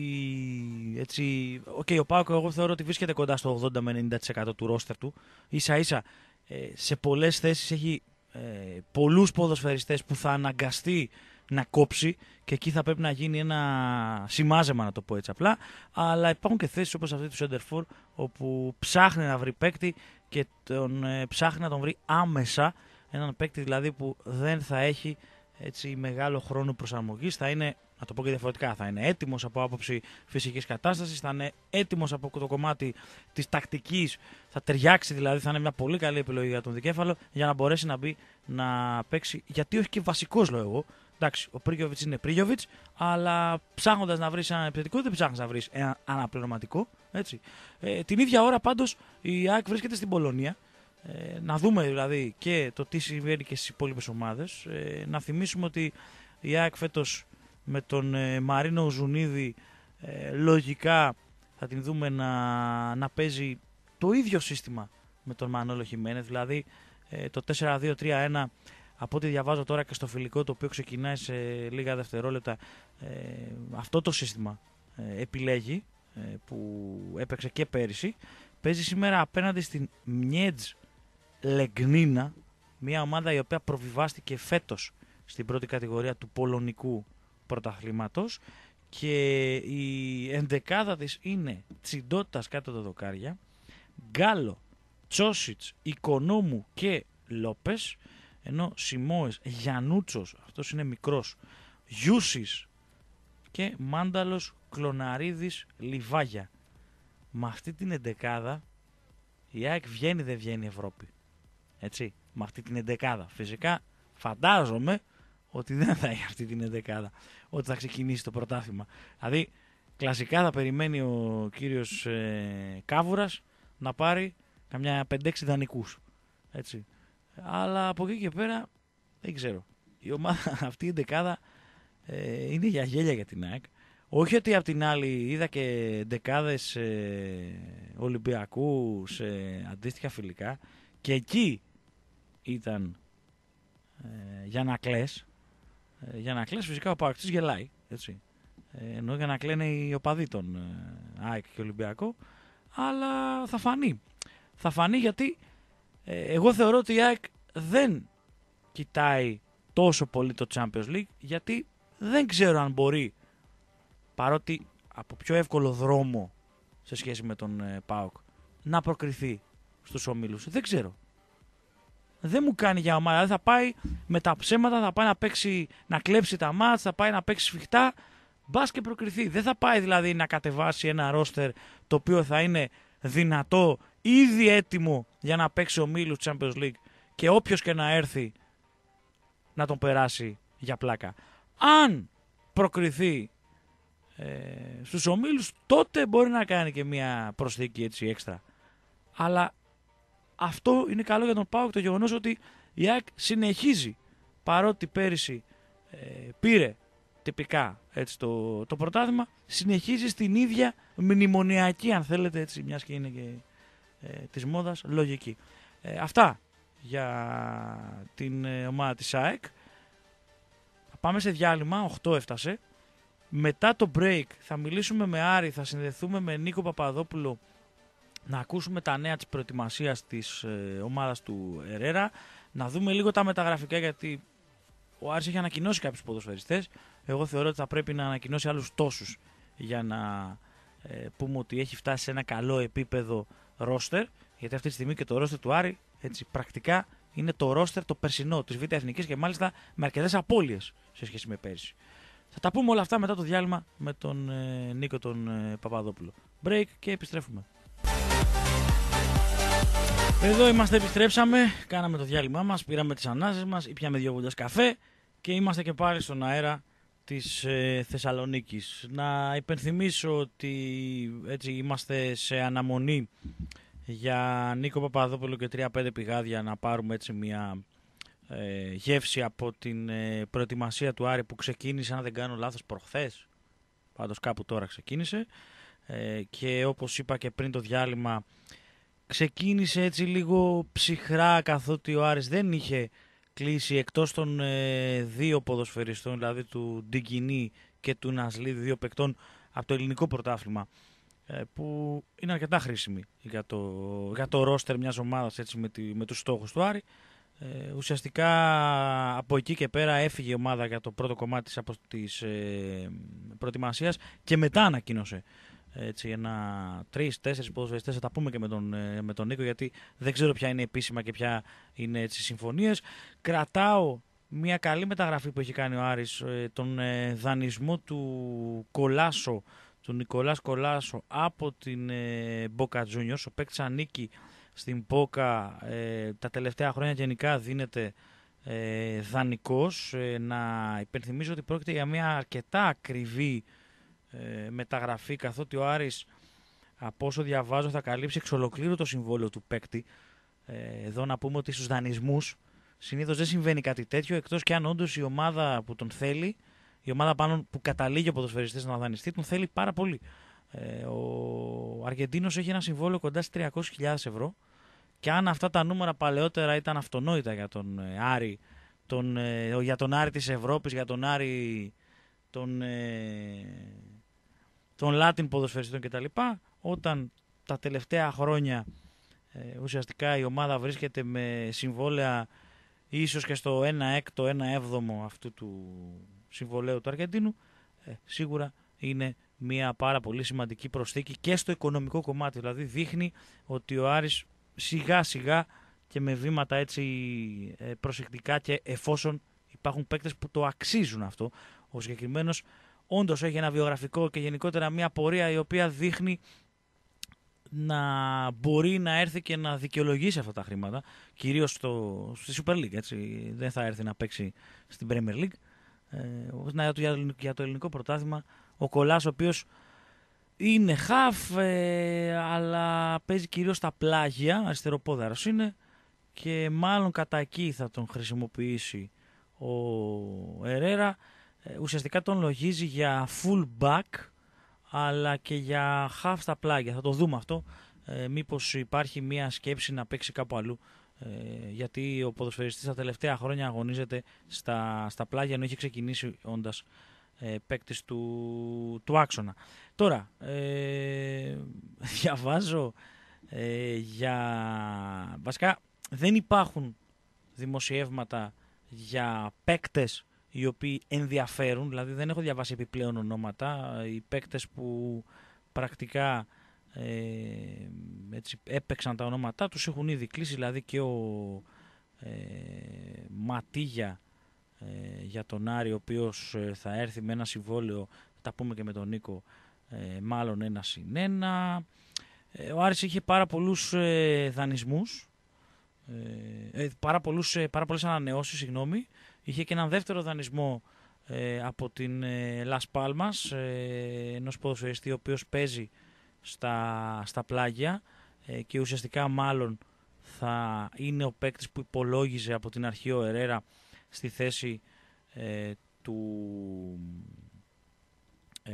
Έτσι, okay, ο ΠΑΟΚ εγώ θεωρώ ότι βρίσκεται κοντά στο ογδόντα με ενενήντα τοις εκατό του ρόστερ του. Ίσα ίσα ε, σε πολλές θέσεις έχει ε, πολλούς ποδοσφαιριστές που θα αναγκαστεί να κόψει και εκεί θα πρέπει να γίνει ένα σημάζεμα, να το πω έτσι απλά. Αλλά υπάρχουν και θέσεις όπως αυτή του Σέντερφορ, όπου ψάχνει να βρει παίκτη και τον ε, ψάχνει να τον βρει άμεσα. Έναν παίκτη δηλαδή που δεν θα έχει έτσι μεγάλο χρόνο προσαρμογής, θα είναι, να το πω και διαφορετικά, θα είναι έτοιμος από άποψη φυσικής κατάστασης, θα είναι έτοιμος από το κομμάτι της τακτικής, θα ταιριάξει δηλαδή, θα είναι μια πολύ καλή επιλογή για τον δικέφαλο για να μπορέσει να μπει να παίξει, γιατί όχι και βασικός λέω εγώ. Εντάξει, ο Πρίγιοβιτς είναι Πρίγιοβιτς, αλλά ψάχνοντας να βρεις έναν επιθετικό δεν ψάχνεις να βρεις ένα αναπληρωματικό. Έτσι. Ε, την ίδια ώρα πάντως η ΑΕΚ βρίσκεται στην Πολωνία. Ε, να δούμε δηλαδή και το τι συμβαίνει και στις υπόλοιπες ομάδες. Ε, να θυμίσουμε ότι η ΑΕΚ φέτος με τον ε, Μαρίνο Ζουνίδη ε, λογικά θα την δούμε να, να παίζει το ίδιο σύστημα με τον Μανόλο Χιμένεθ, δηλαδή ε, το τέσσερα δύο τρία ένα, από ό,τι διαβάζω τώρα και στο φιλικό το οποίο ξεκινάει σε λίγα δευτερόλεπτα, ε, αυτό το σύστημα ε, επιλέγει, ε, που έπαιξε και πέρυσι. Παίζει σήμερα απέναντι στην Μιέτζ Λεγνίνα, μια ομάδα η οποία προβιβάστηκε φέτος στην πρώτη κατηγορία του πολωνικού πρωταθλήματος, και η ενδεκάδα της είναι Τσιντότας κάτω τα δοκάρια, Γκάλο, Τσόσιτς, Οικονόμου και Λόπες, ενώ Σιμόες, Γιανούτσος, αυτός είναι μικρός, Γιούσης και Μάνταλος, Κλωναρίδης, Λιβάγια. Με αυτή την εντεκάδα η ΑΕΚ βγαίνει δεν βγαίνει Ευρώπη. Έτσι, με αυτή την εντεκάδα. Φυσικά φαντάζομαι ότι δεν θα έχει αυτή την εντεκάδα ότι θα ξεκινήσει το πρωτάθλημα. Δηλαδή κλασικά θα περιμένει ο κύριος ε, Κάβουρας να πάρει καμιά πέντε έξι δανεικούς. Έτσι. Αλλά από εκεί και πέρα δεν ξέρω. Η ομάδα αυτή η εντεκάδα ε, είναι για γέλια για την ΑΕΚ. Όχι ότι απ' την άλλη είδα και δεκάδες ε, Ολυμπιακού σε αντίστοιχα φιλικά και εκεί ήταν ε, για να κλαις. Ε, για να κλαις φυσικά ο Παοκτής γελάει. Έτσι. Ε, ενώ για να κλαίνε οι οπαδοί των ε, ΑΕΚ και Ολυμπιακό. Αλλά θα φανεί. Θα φανεί γιατί ε, εγώ θεωρώ ότι η ΑΕΚ δεν κοιτάει τόσο πολύ το Champions League, γιατί δεν ξέρω αν μπορεί, παρότι από πιο εύκολο δρόμο σε σχέση με τον ε, ΠΑΟΚ, να προκριθεί στους ομίλους. Δεν ξέρω. Δεν μου κάνει για ομάδα. Δηλαδή θα πάει με τα ψέματα, θα πάει να παίξει, να κλέψει τα μάτς, θα πάει να παίξει σφιχτά, μπας και προκριθεί. Δεν θα πάει δηλαδή να κατεβάσει ένα ρόστερ το οποίο θα είναι δυνατό, ήδη έτοιμο για να παίξει ομίλους Champions League και όποιος και να έρθει να τον περάσει για πλάκα. Αν προκριθεί ε, στους ομίλους, τότε μπορεί να κάνει και μια προσθήκη έτσι έξτρα. Αλλά αυτό είναι καλό για τον ΠΑΟΚ, το γεγονός ότι η ΑΕΚ συνεχίζει, παρότι πέρυσι ε, πήρε τυπικά έτσι, το, το πρωτάθλημα, συνεχίζει στην ίδια μνημονιακή, αν θέλετε, έτσι, μιας και είναι και ε, της μόδας, λογική. Ε, αυτά για την ε, ομάδα της ΑΕΚ. Πάμε σε διάλειμμα, οκτώ έφτασε. Μετά το break θα μιλήσουμε με Άρη, θα συνδεθούμε με Νίκο Παπαδόπουλο να ακούσουμε τα νέα της προετοιμασίας της ε, ομάδας του Ερέρα, να δούμε λίγο τα μεταγραφικά, γιατί ο Άρης έχει ανακοινώσει κάποιους ποδοσφαιριστές. Εγώ θεωρώ ότι θα πρέπει να ανακοινώσει άλλους τόσους για να ε, πούμε ότι έχει φτάσει σε ένα καλό επίπεδο ρόστερ, γιατί αυτή τη στιγμή και το ρόστερ του Άρη έτσι, πρακτικά είναι το ρόστερ το περσινό της Β' Εθνικής και μάλιστα με αρκετές απώλειες σε σχέση με πέρυσι. Θα τα πούμε όλα αυτά μετά το διάλειμμα με τον ε, Νίκο τον ε, Παπαδόπουλο. Break και επιστρέφουμε. Εδώ είμαστε, επιστρέψαμε, κάναμε το διάλειμμά μας, πήραμε τις ανάσες μας, ήπιαμε δύο βουλιές καφέ και είμαστε και πάλι στον αέρα της ε, Θεσσαλονίκης. Να υπενθυμίσω ότι έτσι είμαστε σε αναμονή για Νίκο Παπαδόπουλο και τρία πέντε πηγάδια, να πάρουμε έτσι μια ε, γεύση από την ε, προετοιμασία του Άρη που ξεκίνησε, αν δεν κάνω λάθος, προχθές. Πάντως κάπου τώρα ξεκίνησε ε, και όπως είπα και πριν το διάλειμμα, ξεκίνησε έτσι λίγο ψυχρά, καθότι ο Άρης δεν είχε κλείσει, εκτός των ε, δύο ποδοσφαιριστών, δηλαδή του Ντικινή και του Νασλίδη, δύο παικτών από το ελληνικό πρωτάθλημα, ε, που είναι αρκετά χρήσιμοι για το, για το ρόστερ μιας ομάδας, έτσι, με, τη, με τους στόχους του Άρη. Ε, ουσιαστικά από εκεί και πέρα έφυγε η ομάδα για το πρώτο κομμάτι της, από, της ε, προετοιμασίας και μετά ανακοίνωσε έτσι, ένα τρεις-τέσσερις ποδοσφαιριστές. Θα τα πούμε και με τον, με τον Νίκο, γιατί δεν ξέρω ποια είναι επίσημα και ποια είναι έτσι συμφωνίες. Κρατάω μια καλή μεταγραφή που έχει κάνει ο Άρης, τον δανεισμό του Κολάσο, του Νικολάς Κολάσο από την Boca Juniors. Ο παίκτης ανήκει στην Boca, ε, τα τελευταία χρόνια γενικά δίνεται ε, δανεικός. Ε, να υπενθυμίζω ότι πρόκειται για μια αρκετά ακριβή ε, μεταγραφή, καθότι ο Άρης, από όσο διαβάζω, θα καλύψει εξ ολοκλήρου το συμβόλαιο του παίκτη. Ε, εδώ να πούμε ότι στους δανεισμούς συνήθως δεν συμβαίνει κάτι τέτοιο, εκτός και αν όντως η ομάδα που τον θέλει, η ομάδα πάνω που καταλήγει ο ποδοσφαιριστής να δανειστεί, τον θέλει πάρα πολύ. Ε, ο Αργεντίνος έχει ένα συμβόλαιο κοντά στις τριακόσιες χιλιάδες ευρώ και αν αυτά τα νούμερα παλαιότερα ήταν αυτονόητα για τον ε, Άρη, τον, ε, για τον Άρη της Ευρώπης, για τον Άρη των, ε, των Λάτιν ποδοσφαιριστών κτλ., όταν τα τελευταία χρόνια ε, ουσιαστικά η ομάδα βρίσκεται με συμβόλαια ίσως και στο ένα έκτο, ένα έβδομο αυτού του συμβολέου του Αργεντίνου, ε, σίγουρα είναι μια πάρα πολύ σημαντική προσθήκη και στο οικονομικό κομμάτι. Δηλαδή δείχνει ότι ο Άρης σιγά σιγά και με βήματα έτσι προσεκτικά, και εφόσον υπάρχουν παίκτες που το αξίζουν αυτό, ο συγκεκριμένος όντως έχει ένα βιογραφικό και γενικότερα μια πορεία η οποία δείχνει να μπορεί να έρθει και να δικαιολογήσει αυτά τα χρήματα, κυρίως στο, στη Super League, έτσι. Δεν θα έρθει να παίξει στην Premier League. Ε, για το ελληνικό πρωτάθλημα ο Κολάς, ο οποίος είναι χαφ, ε, αλλά παίζει κυρίως στα πλάγια, αριστεροπόδαρος είναι, και μάλλον κατά εκεί θα τον χρησιμοποιήσει ο Ερέρα. Ε, ουσιαστικά τον λογίζει για full back, αλλά και για half στα πλάγια. Θα το δούμε αυτό, ε, μήπως υπάρχει μια σκέψη να παίξει κάπου αλλού, ε, γιατί ο ποδοσφαιριστής τα τελευταία χρόνια αγωνίζεται στα, στα πλάγια, ενώ έχει ξεκινήσει όντας ε, παίκτης του, του άξονα. Τώρα, ε, διαβάζω ε, για... Βασικά δεν υπάρχουν δημοσιεύματα για παίκτες οι οποίοι ενδιαφέρουν, δηλαδή δεν έχω διαβάσει επιπλέον ονόματα. Οι παίκτες που πρακτικά ε, έτσι, έπαιξαν τα ονόματά τους έχουν ήδη κλείσει, δηλαδή και ο ε, Ματίγια ε, για τον Άρη, ο οποίος ε, θα έρθει με ένα συμβόλαιο, τα πούμε και με τον Νίκο, ε, μάλλον ένα συν ένα. Ε, ο Άρης είχε πάρα πολλούς ε, δανεισμούς, ε, πάρα, πολλούς, ε, πάρα πολλές ανανεώσεις, συγγνώμη. Είχε και έναν δεύτερο δανεισμό ε, από την ε, Las Palmas, ε, ενός ποδοσφαιριστή ο οποίος παίζει στα, στα πλάγια ε, και ουσιαστικά μάλλον θα είναι ο παίκτης που υπολόγιζε από την αρχή ο Ερέρα στη θέση ε, του ε,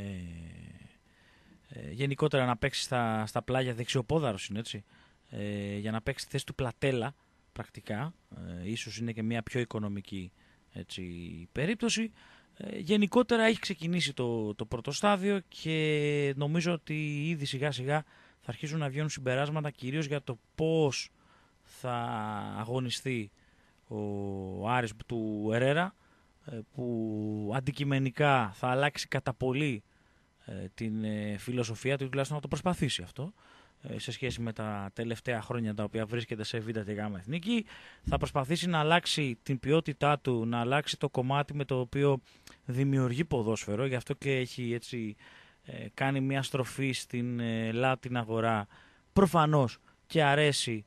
ε, γενικότερα να παίξει στα, στα πλάγια, δεξιοπόδαρος είναι, έτσι, ε, για να παίξει στη θέση του Πλατέλα πρακτικά, ε, ίσως είναι και μια πιο οικονομική, έτσι, περίπτωση. Ε, γενικότερα έχει ξεκινήσει το, το πρώτο στάδιο και νομίζω ότι ήδη σιγά σιγά θα αρχίσουν να βγαίνουν συμπεράσματα, κυρίως για το πώς θα αγωνιστεί ο Άρης του Ερέρα, ε, που αντικειμενικά θα αλλάξει κατά πολύ ε, την ε, φιλοσοφία του, τουλάχιστον να το προσπαθήσει αυτό, σε σχέση με τα τελευταία χρόνια τα οποία βρίσκεται σε Β' και Γ' Εθνική. Θα προσπαθήσει να αλλάξει την ποιότητά του, να αλλάξει το κομμάτι με το οποίο δημιουργεί ποδόσφαιρο, γι' αυτό και έχει έτσι κάνει μια στροφή στην Λάτιν αγορά. Προφανώς και αρέσει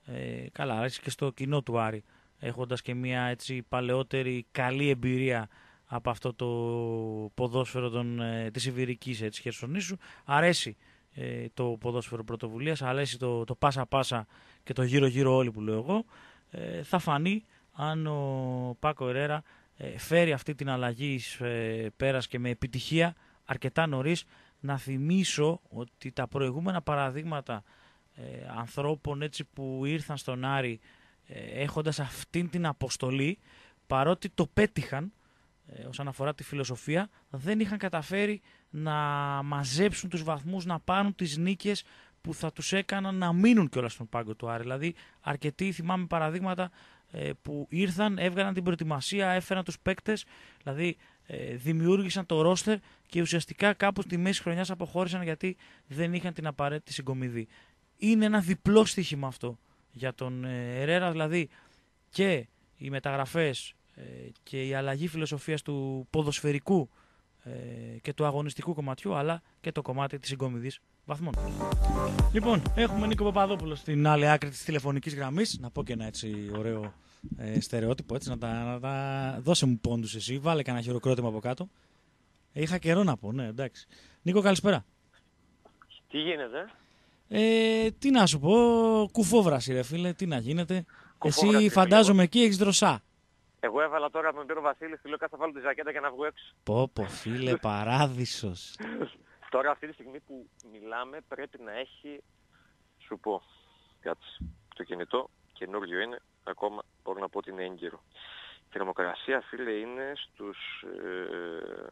Ε, καλά, αρέσει και στο κοινό του Άρη, έχοντας και μια έτσι παλαιότερη καλή εμπειρία από αυτό το ποδόσφαιρο των, ε, της Ιβηρικής έτσι, Χερσονήσου. Αρέσει ε, το ποδόσφαιρο πρωτοβουλίας, αρέσει το, το πάσα πάσα και το γύρω γύρω όλοι που λέω εγώ. Ε, θα φανεί αν ο Πάκο Ερέρα ε, φέρει αυτή την αλλαγή ε, πέρας και με επιτυχία αρκετά νωρίς. Να θυμίσω ότι τα προηγούμενα παραδείγματα ε, ανθρώπων έτσι, που ήρθαν στον Άρη ε, έχοντας αυτήν την αποστολή, παρότι το πέτυχαν ε, όσον αφορά τη φιλοσοφία, δεν είχαν καταφέρει να μαζέψουν τους βαθμούς, να πάρουν τις νίκες που θα τους έκαναν να μείνουν κιόλας στον πάγκο του Άρη. Δηλαδή αρκετοί, θυμάμαι παραδείγματα ε, που ήρθαν, έβγαλαν την προετοιμασία, έφεραν τους παίκτες, δηλαδή ε, δημιούργησαν το ρόστερ και ουσιαστικά κάπου στη μέση χρονιάς αποχώρησαν γιατί δεν είχαν την απαραίτητη συγκομιδή. Είναι ένα διπλό στοίχημα αυτό για τον Ερέρα, δηλαδή και οι μεταγραφές ε, και η αλλαγή φιλοσοφίας του ποδοσφαιρικού ε, και του αγωνιστικού κομματιού, αλλά και το κομμάτι της συγκομιδής βαθμών. Λοιπόν, έχουμε Νίκο Παπαδόπουλο στην άλλη άκρη της τηλεφωνικής γραμμής. Να πω και ένα έτσι ωραίο ε, στερεότυπο, έτσι, να τα, να τα... Δώσε μου πόντους εσύ, βάλε κανένα χειροκρότημα από κάτω. Ε, είχα καιρό να πω, ναι, εντάξει. Νίκο, καλησπέρα. Τι γίνεται? Ε, τι να σου πω, κουφόβραση ρε φίλε, τι να γίνεται. Κουφόβραση, εσύ φαντάζομαι εκεί έχεις δροσά. Εγώ έβαλα τώρα τον κύριο Βασίλη, στη λέω θα βάλω τη ζακέτα και να βγω έξω. Πω πω φίλε, παράδεισος. Τώρα αυτή τη στιγμή που μιλάμε πρέπει να έχει, σου πω, κάτσε, το κινητό καινούριο είναι, ακόμα μπορώ να πω ότι είναι έγκυρο. Η θερμοκρασία φίλε είναι στους ε,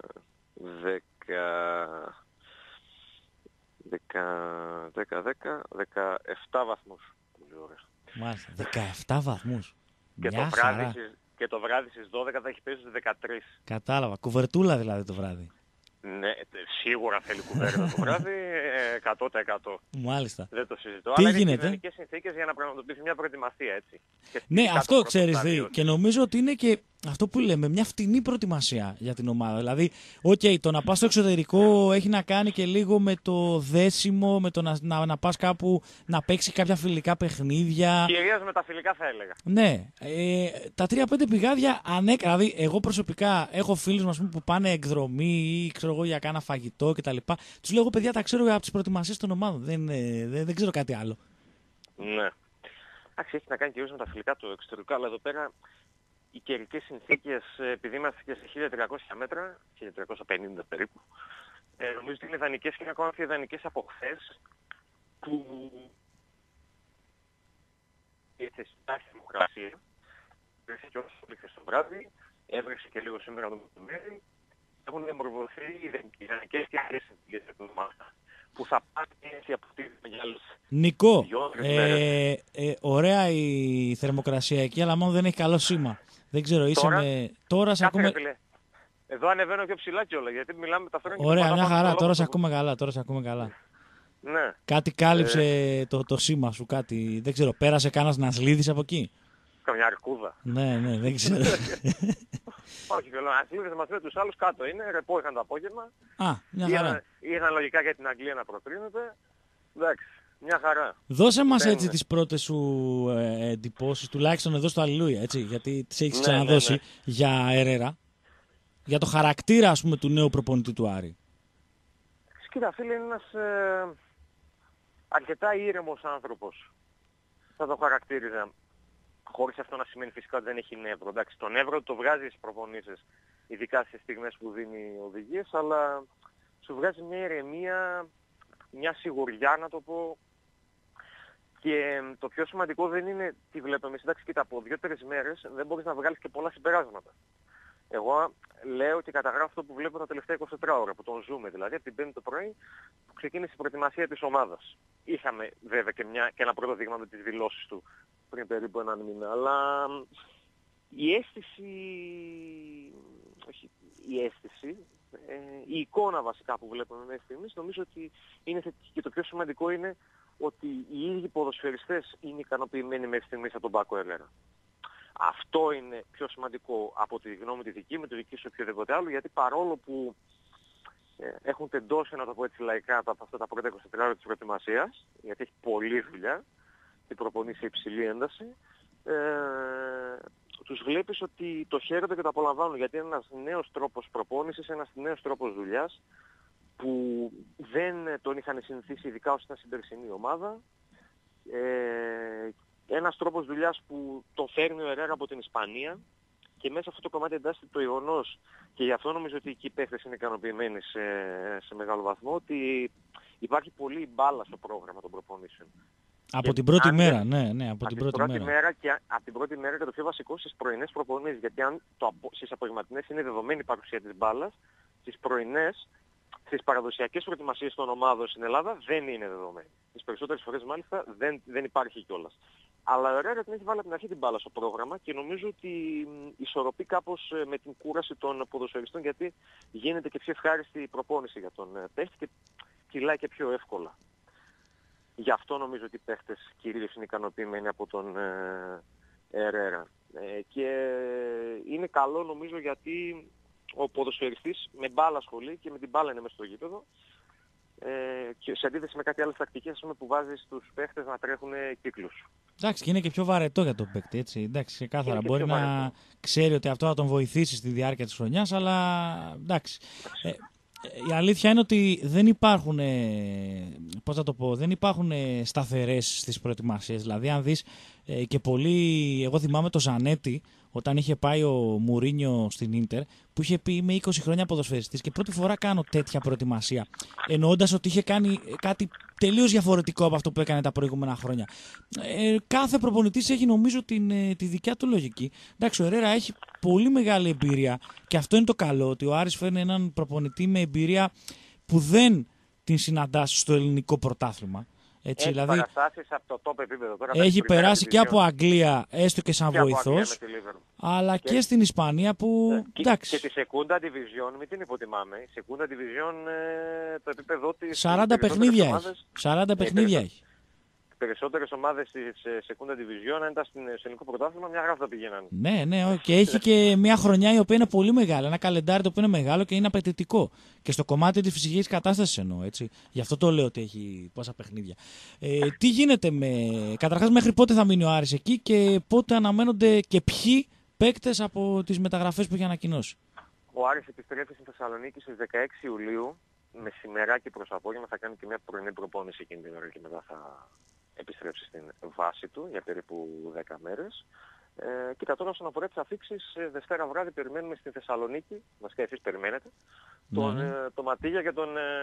δέκα, δέκα, δεκαεπτά βαθμούς. Πολύ ωραία. Μάλιστα, δεκαεπτά βαθμούς. Και Μια το, βράδυ, χαρά. και το βράδυ στις δώδεκα θα έχει πέσει στους δεκατρείς. Κατάλαβα, κουβερτούλα δηλαδή το βράδυ. Ναι, σίγουρα θέλει κουβέρτα το βράδυ, εκατό τοις εκατό. Μάλιστα. Δεν το συζητώ. Τι αλλά γίνεται? είναι ιδανικές συνθήκες για να πραγματοποιήσει μια προετοιμασία, έτσι. Ναι, αυτό ξέρεις δει. Και νομίζω ότι είναι και αυτό που λέμε, μια φτηνή προετοιμασία για την ομάδα. Δηλαδή, οκ, okay, το να πας στο εξωτερικό έχει να κάνει και λίγο με το δέσιμο, με το να, να, να πας κάπου να παίξει κάποια φιλικά παιχνίδια. Κυρίως με τα φιλικά θα έλεγα. Ναι. Ε, τα τρία πέντε πηγάδια ανέκανα. Δηλαδή, εγώ προσωπικά έχω φίλους μας που πάνε εκδρομή ή ξέρω εγώ για κάνα φαγητό κτλ. Τους λέω, εγώ παιδιά τα ξέρω από τις προετοιμασίες των ομάδων. Δεν, δεν, δεν ξέρω κάτι άλλο. Ναι. Εντάξει, έχει να κάνει κυρίως με τα φιλικά του εξωτερικού, αλλά εδώ πέρα οι καιρικές συνθήκες, επειδή είμαστε και σε χίλια τριακόσια μέτρα, χίλια τριακόσια πενήντα περίπου, ε, νομίζω ότι είναι ιδανικές και είναι ακόμα πιο ιδανικές από χθες, που έτσι υπάρχει θερμοκρασία, έβρεξε και όσο χθες το βράδυ, έβρεξε και λίγο σήμερα το μεσημέρι, έχουν διαμορφωθεί οι ιδανικές και άλλες συνθήκες για την ομάδα, που θα πάνε έτσι από τις μεγάλες. Νικό, ε, ε, ωραία η θερμοκρασία εκεί, αλλά μόνο δεν έχει καλό σήμα. Δεν ξέρω, είσαι τώρα, με... Τώρα σε ακούμε... Εδώ ανεβαίνω πιο ψηλά κιόλα, γιατί μιλάμε τα χρόνια. Ωραία, μια χαρά, τώρα σε ακούμε καλά, τώρα σε ακούμε καλά. Ναι. Κάτι κάλυψε ε... το, το σήμα σου, κάτι, δεν ξέρω, πέρασε κανένας Νασλίδης από εκεί. Καμιά αρκούδα. Ναι, ναι, δεν ξέρω. Όχι, θέλω να Νασλίδης μαζί με τους άλλους κάτω είναι, ρεπό είχαν το απόγευμα. Α, μια χαρά. Είχαν, είχαν λογικά για την Αγγλία να προκρίνεται. Εντάξει. Μια χαρά. Δώσε μας έτσι είναι. τις πρώτες σου ε, εντυπώσεις, τουλάχιστον εδώ στο Αλληλούια, έτσι, γιατί τις έχεις ναι, ξαναδώσει ναι, ναι. για Ερέρα. Για το χαρακτήρα, ας πούμε, του νέου προπονητή του Άρη. Κοίτα, φίλε, είναι ένας ε, αρκετά ήρεμος άνθρωπος. Θα το χαρακτήριζα. Χωρίς αυτό να σημαίνει φυσικά ότι δεν έχει νεύρο. Εντάξει, το νεύρο το βγάζει στις προπονήσεις, ειδικά στις στιγμές που δίνει οδηγίες, αλλά σου βγάζει μια ηρεμία, μια σιγουριά να το πω. Και το πιο σημαντικό δεν είναι τι βλέπουμε εμείς. Εντάξει, κοίτα, από δύο-τρεις μέρες δεν μπορείς να βγάλεις και πολλά συμπεράσματα. Εγώ λέω και καταγράφω αυτό που βλέπω τα τελευταία είκοσι τέσσερις ώρα, που τον ζούμε δηλαδή, από την Πέμπτη το πρωί που ξεκίνησε η προετοιμασία της ομάδας. Είχαμε βέβαια και, μια, και ένα πρώτο δείγμα με τις δηλώσεις του πριν περίπου έναν μήνα, αλλά η αίσθηση, όχι η αίσθηση, ε, η εικόνα βασικά που βλέπουμε μέχρι στιγμής, νομίζω ότι είναι θετική. Και το πιο σημαντικό είναι ότι οι ίδιοι ποδοσφαιριστές είναι ικανοποιημένοι μέχρι στιγμής από τον Πάκο Ερέρα. Αυτό είναι πιο σημαντικό από τη γνώμη τη δική μου, τη δική σου οποιοδήποτε άλλο, γιατί παρόλο που ε, έχουν τεντώσει, να το πω έτσι λαϊκά, από αυτά τα πρώτα είκοσι τέσσερις ώρα της προετοιμασίας, γιατί έχει πολλή δουλειά, οι προπονήσεις σε υψηλή ένταση, ε, τους βλέπεις ότι το χαίρονται και το απολαμβάνουν, γιατί είναι ένας νέος τρόπος προπόνησης, ένας νέος τρόπος δουλειάς που δεν τον είχαν συνηθίσει, ειδικά όσοι ήταν στην περσινή ομάδα. Ε, ένας τρόπος δουλειάς που το φέρνει ο Ερέρα από την Ισπανία και μέσα αυτό το κομμάτι εντάσσεται το γεγονός, και γι' αυτό νομίζω ότι εκεί οι παίχτες είναι ικανοποιημένοι σε, σε μεγάλο βαθμό, ότι υπάρχει πολύ μπάλα στο πρόγραμμα των προπονήσεων. Από και την πρώτη αν, μέρα, ναι, ναι, από, από την την πρώτη, πρώτη μέρα. μέρα. Και από την πρώτη μέρα και το πιο βασικό στις πρωινές προπονήσεις, γιατί αν το, στις απογευματινές είναι δεδομένη η παρουσία της μπάλας, στις πρωινές, στις παραδοσιακές προετοιμασίες των ομάδων στην Ελλάδα δεν είναι δεδομένη. Τις περισσότερες φορές μάλιστα δεν, δεν υπάρχει κιόλας. Αλλά ο Ερέρα την έχει βάλει από την αρχή την μπάλα στο πρόγραμμα και νομίζω ότι ισορροπεί κάπως με την κούραση των ποδοσφαιριστών, γιατί γίνεται και πιο ευχάριστη η προπόνηση για τον παίχτη και κυλάει και πιο εύκολα. Γι' αυτό νομίζω ότι οι παίχτες κυρίως είναι ικανοποιημένοι από τον Ερέρα. Ε, και είναι καλό νομίζω γιατί ο ποδοσφαιριστής με μπάλα ασχολεί και με την μπάλα είναι μέσα στο γήπεδο. Ε, και σε αντίθεση με κάτι άλλες τακτικές που βάζεις τους παίχτες να τρέχουν κύκλους. Εντάξει, και είναι και πιο βαρετό για τον παίκτη, έτσι. Εντάξει, ξεκάθαρα. Μπορεί να βαρετό. ξέρει ότι αυτό θα τον βοηθήσει στη διάρκεια της χρονιάς, αλλά εντάξει. Ε, η αλήθεια είναι ότι δεν υπάρχουν, πώς θα το πω, δεν υπάρχουν σταθερές στις προετοιμασίες. Δηλαδή, αν δεις ε, και πολύ, εγώ θυμάμαι το Ζανέτη, όταν είχε πάει ο Μουρίνιο στην Ίντερ, που είχε πει είμαι είκοσι χρόνια ποδοσφαιριστής και πρώτη φορά κάνω τέτοια προετοιμασία. Εννοώντας ότι είχε κάνει κάτι τελείως διαφορετικό από αυτό που έκανε τα προηγούμενα χρόνια. Ε, κάθε προπονητής έχει νομίζω την, τη δικιά του λογική. Εντάξει, ο Ερέρα έχει πολύ μεγάλη εμπειρία και αυτό είναι το καλό, ότι ο Άρης φέρνει έναν προπονητή με εμπειρία που δεν την συναντάς στο ελληνικό πρωτάθλημα. Έτσι, έχει δηλαδή, παραστάσεις από το top επίπεδο. Τώρα έχει περάσει και από Αγγλία, έστω και σαν και βοηθός, αλλά και, και στην Ισπανία που... Και, εντάξει. και τη Segunda Division, μην την υποτιμάμε. Η Segunda Division ε, το επίπεδό της... σαράντα παιχνίδια ομάδες, έχει. σαράντα ε, παιχνίδια έχει. Περισσότερες ομάδες της Segunda Division, αν ήταν στο ελληνικό πρωτάθλημα, μια γράφτα πηγαίνανε. Ναι, ναι, και έχει και μια χρονιά η οποία είναι πολύ μεγάλη. Ένα καλεντάρι το οποίο είναι μεγάλο και είναι απαιτητικό. Και στο κομμάτι της φυσικής κατάστασης εννοώ, έτσι. Γι' αυτό το λέω ότι έχει πόσα παιχνίδια. Ε, τι γίνεται με... Καταρχάς, μέχρι πότε θα μείνει ο Άρης εκεί και πότε αναμένονται και ποιοι παίκτες από τις μεταγραφές που έχει ανακοινώσει. Ο Άρης επιστρέφει στην Θεσσαλονίκη στις δεκαέξι Ιουλίου. Μεσημεράκι προς απόγευμα θα κάνει και μια πρωινή προπόνηση εκείνη την ώρα και μετά θα επιστρέψει στην βάση του για περίπου δέκα μέρες. Ε, κοίτα, τώρα όσον αφορά τις αφήξεις, Δευτέρα βράδυ περιμένουμε στην Θεσσαλονίκη, βασικά εσείς περιμένετε, ναι, τον, ναι. το Ματίγια και τον, ε,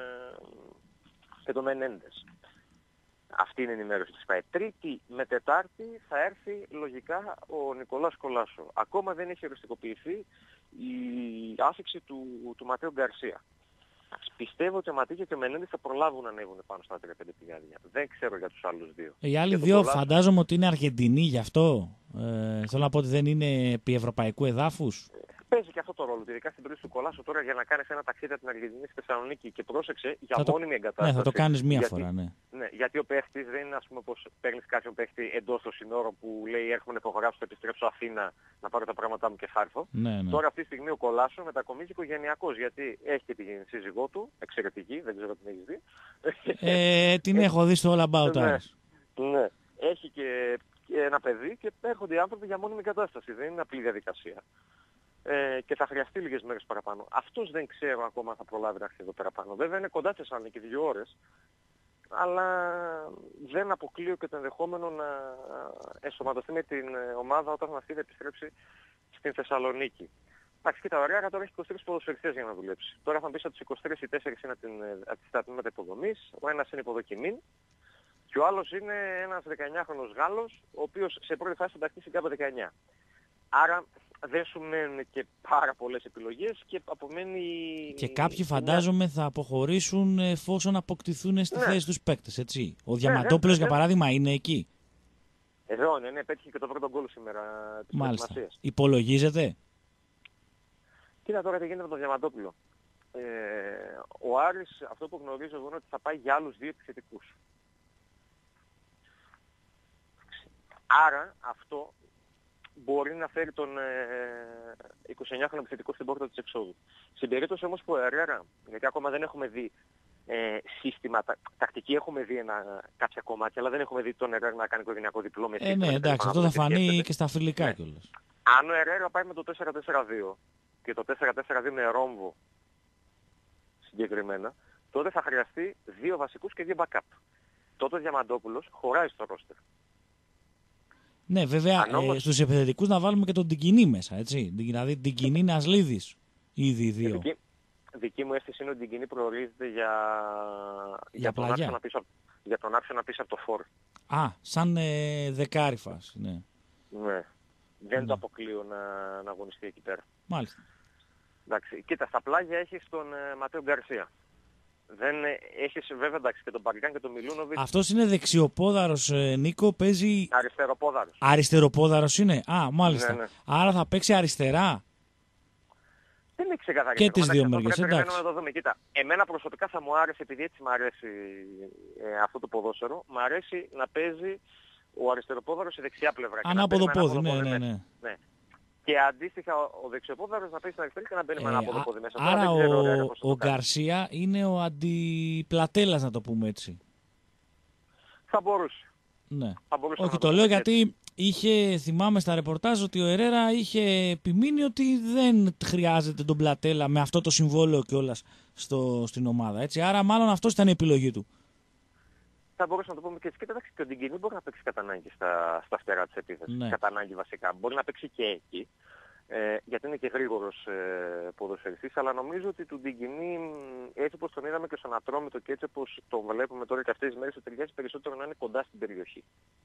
και τον Μενέντες. Αυτή είναι η ενημέρωση της ΠΑΕ. Τρίτη με Τετάρτη θα έρθει λογικά ο Νικολάς Κολάσο. Ακόμα δεν έχει οριστικοποιηθεί η άφηξη του, του Ματέο Γκαρσία. Πιστεύω ότι ο Ματίγια και ο Μενέντες θα προλάβουν να ανέβουν πάνω στα τριάντα πέντε πηγάδια. Δεν ξέρω για τους άλλους δύο. Οι άλλοι δύο Κολάσο... φαντάζομαι ότι είναι Αργεντινοί γι' αυτό. Ε, θέλω να πω ότι δεν είναι επί ευρωπαϊκού εδάφους. Παίζει και αυτό το ρόλο. Ειδικά στην περίπτωση του Κολάσου τώρα για να κάνεις ένα ταξίδι από την Αργεντινή στη Θεσσαλονίκη και πρόσεξε για το... μόνιμη εγκατάσταση. Ναι, θα το κάνεις μία γιατί... φορά, ναι. Ναι. Γιατί ο παίχτης δεν είναι, ας πούμε, πως παίρνεις κάποιον παίχτη εντός των συνόρων που λέει έρχομαι να υπογράψω, θα επιστρέψω Αθήνα να πάρω τα πράγματά μου και θα έρθω. Ναι, ναι. Τώρα αυτή τη στιγμή ο Κολάσου μετακομίζει οικογενειακός, γιατί έχει και την σύζυγό του, εξαιρετική, δεν ξέρω την έχεις δει. Ε, την έχω δει στο All About Us. Ναι, ναι. Έχει και ένα παιδί και έρχονται οι άνθρωποι για μόνιμη κατάσταση. Δεν είναι απλή διαδικασία. Ε, και θα χρειαστεί λίγες μέρες παραπάνω. Αυτός δεν ξέρω ακόμα αν θα προλάβει να έρθει εδώ πέρα πάνω. Βέβαια είναι κοντά σε Θεσσαλονίκη δύο ώρες, αλλά δεν αποκλείω και το ενδεχόμενο να ενσωματωθεί με την ομάδα όταν αυτή θα επιστρέψει στην Θεσσαλονίκη. Εντάξει, κοίτα, ωραία, τώρα έχει είκοσι τρεις ποδοσφαιριστές για να δουλέψει. Τώρα θα μπει από τους είκοσι τρεις οι τέσσερις είναι από τα τμήματα υποδομής, ο ένας είναι υποδοκιμήν και ο άλλος είναι ένας δεκαεννιάχρονος Γάλλος, ο οποίος σε πρώτη φάση θα τακτήσει κάπου δεκαεννιά. Άρα δεν σου μένουν και πάρα πολλές επιλογές και απομένει... Και κάποιοι φαντάζομαι θα αποχωρήσουν εφόσον αποκτηθούν στη ναι. θέση τους παίκτες, έτσι. Ο Διαμαντόπουλος ναι, ναι, ναι. για παράδειγμα είναι εκεί. Εδώ είναι, ναι, πέτυχε και το πρώτο γκολ σήμερα της προετοιμασίας. Υπολογίζεται. Κοίτα τώρα τι γίνεται με τον Διαμαντόπουλο. Ε, ο Άρης, αυτό που γνωρίζω εγώ είναι ότι θα πάει για άλλους δύο επιθετικούς. Άρα αυτό μπορεί να φέρει τον ε, εικοσιεννιάχρονο επιθετικό στην πόρτα της εξόδου. Στην περίπτωση όμως που ο Ερέρα, γιατί ακόμα δεν έχουμε δει ε, σύστημα, τα, τακτική έχουμε δει ένα, κάποια κομμάτια, αλλά δεν έχουμε δει τον Ερέρα να κάνει οικογενειακό διπλό με σύστημα. Ε, ναι, εντάξει, αυτό θα φανεί και στα φιλικά ναι. κιόλας. Αν ο Ερέρα πάει με το τέσσερα τέσσερα δύο και το τέσσερα τέσσερα δύο με ρόμβο συγκεκριμένα, τότε θα χρειαστεί δύο βασικούς και δύο backup. Τότε ο Διαμαντόπουλος χωράει στο ρόστερ. Ναι, βέβαια, όμως... ε, στους επιθετικούς να βάλουμε και τον Τικινή μέσα, έτσι. Δηλαδή, Τικινή Νασλίδης, ήδη οι δύο. Δική, δική μου αίσθηση είναι ότι την Τικινή προορίζεται για, για, για, τον άξονα πίσω, για τον άξονα πίσω από το φορ. Α, σαν ε, δεκάρι φάση, ναι. Ναι. Δεν ναι. το αποκλείω να, να αγωνιστεί εκεί πέρα. Μάλιστα. Εντάξει, κοίτα, στα πλάγια έχεις τον ε, Ματέο Γκαρσία. Δεν έχεις βέβαια εντάξει και τον Παγκάν και τον Μιλούνοβιτς. Αυτός είναι δεξιοπόδαρος, ε, Νίκο, παίζει... Αριστεροπόδαρος. Αριστεροπόδαρος είναι. Α, μάλιστα. Ναι, ναι. Άρα θα παίξει αριστερά. Δεν είναι ξεκαθαρίσει. Και τις δύο μεριές, εντάξει. Να το δούμε. Κοίτα, εμένα προσωπικά θα μου άρεσε, επειδή έτσι μου αρέσει ε, αυτό το ποδόσφαιρο, μου αρέσει να παίζει ο αριστεροπόδαρος σε δεξιά πλευρά. Ανάποδο πόδι, ναι, ναι, ναι. ναι. Και αντίστοιχα ο δεξιοπόδαρος να παίζει στην αριστερή και να μπαίνει με ε, ένα ανάποδο πόδι μέσα. Άρα Τώρα, ξέρω, ο, ωραία, ο Γκαρσία είναι ο αντιπλατέλας, να το πούμε έτσι. Θα μπορούσε. Ναι. Θα μπορούσε. Όχι, το λέω γιατί είχε, θυμάμαι στα ρεπορτάζ ότι ο Ερέρα είχε επιμείνει ότι δεν χρειάζεται τον πλατέλα με αυτό το συμβόλαιο κιόλας στην ομάδα. Έτσι. Άρα μάλλον αυτός ήταν η επιλογή του. Θα μπορούσε να το πούμε και έτσι. Και εντάξει, και ο Ντιγκινή μπορεί να παίξει κατά ανάγκη στα, στα φτερά της επίθεσης. Ναι. Κατά ανάγκη βασικά. Μπορεί να παίξει και εκεί. Ε, γιατί είναι και γρήγορος ε, ποδοσφαιριστής, αλλά νομίζω ότι του Ντιγκινή, έτσι όπως τον είδαμε και στον Ατρόμητο και έτσι όπως το βλέπουμε τώρα και αυτές τις μέρες, το ταιριάζει περισσότερο να είναι κοντά στην περιοχή.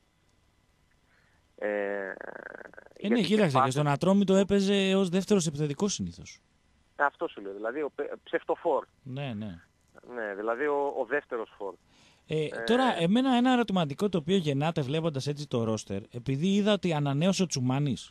Ε, ε, ναι, κοίταξε, και στον Ατρόμητο έπαιζε ως δεύτερος επιθετικός συνήθως. Αυτό σου λέω, δηλαδή ο ψευτοφόρ. Ναι, ναι. Ναι, δηλαδή ο, ο δεύτερος φόρ. Ε, ε, τώρα, εμένα ένα ερωτηματικό το οποίο γεννάται βλέποντας έτσι το ρόστερ, επειδή είδα ότι ανανέωσε ο Τσουμάνης.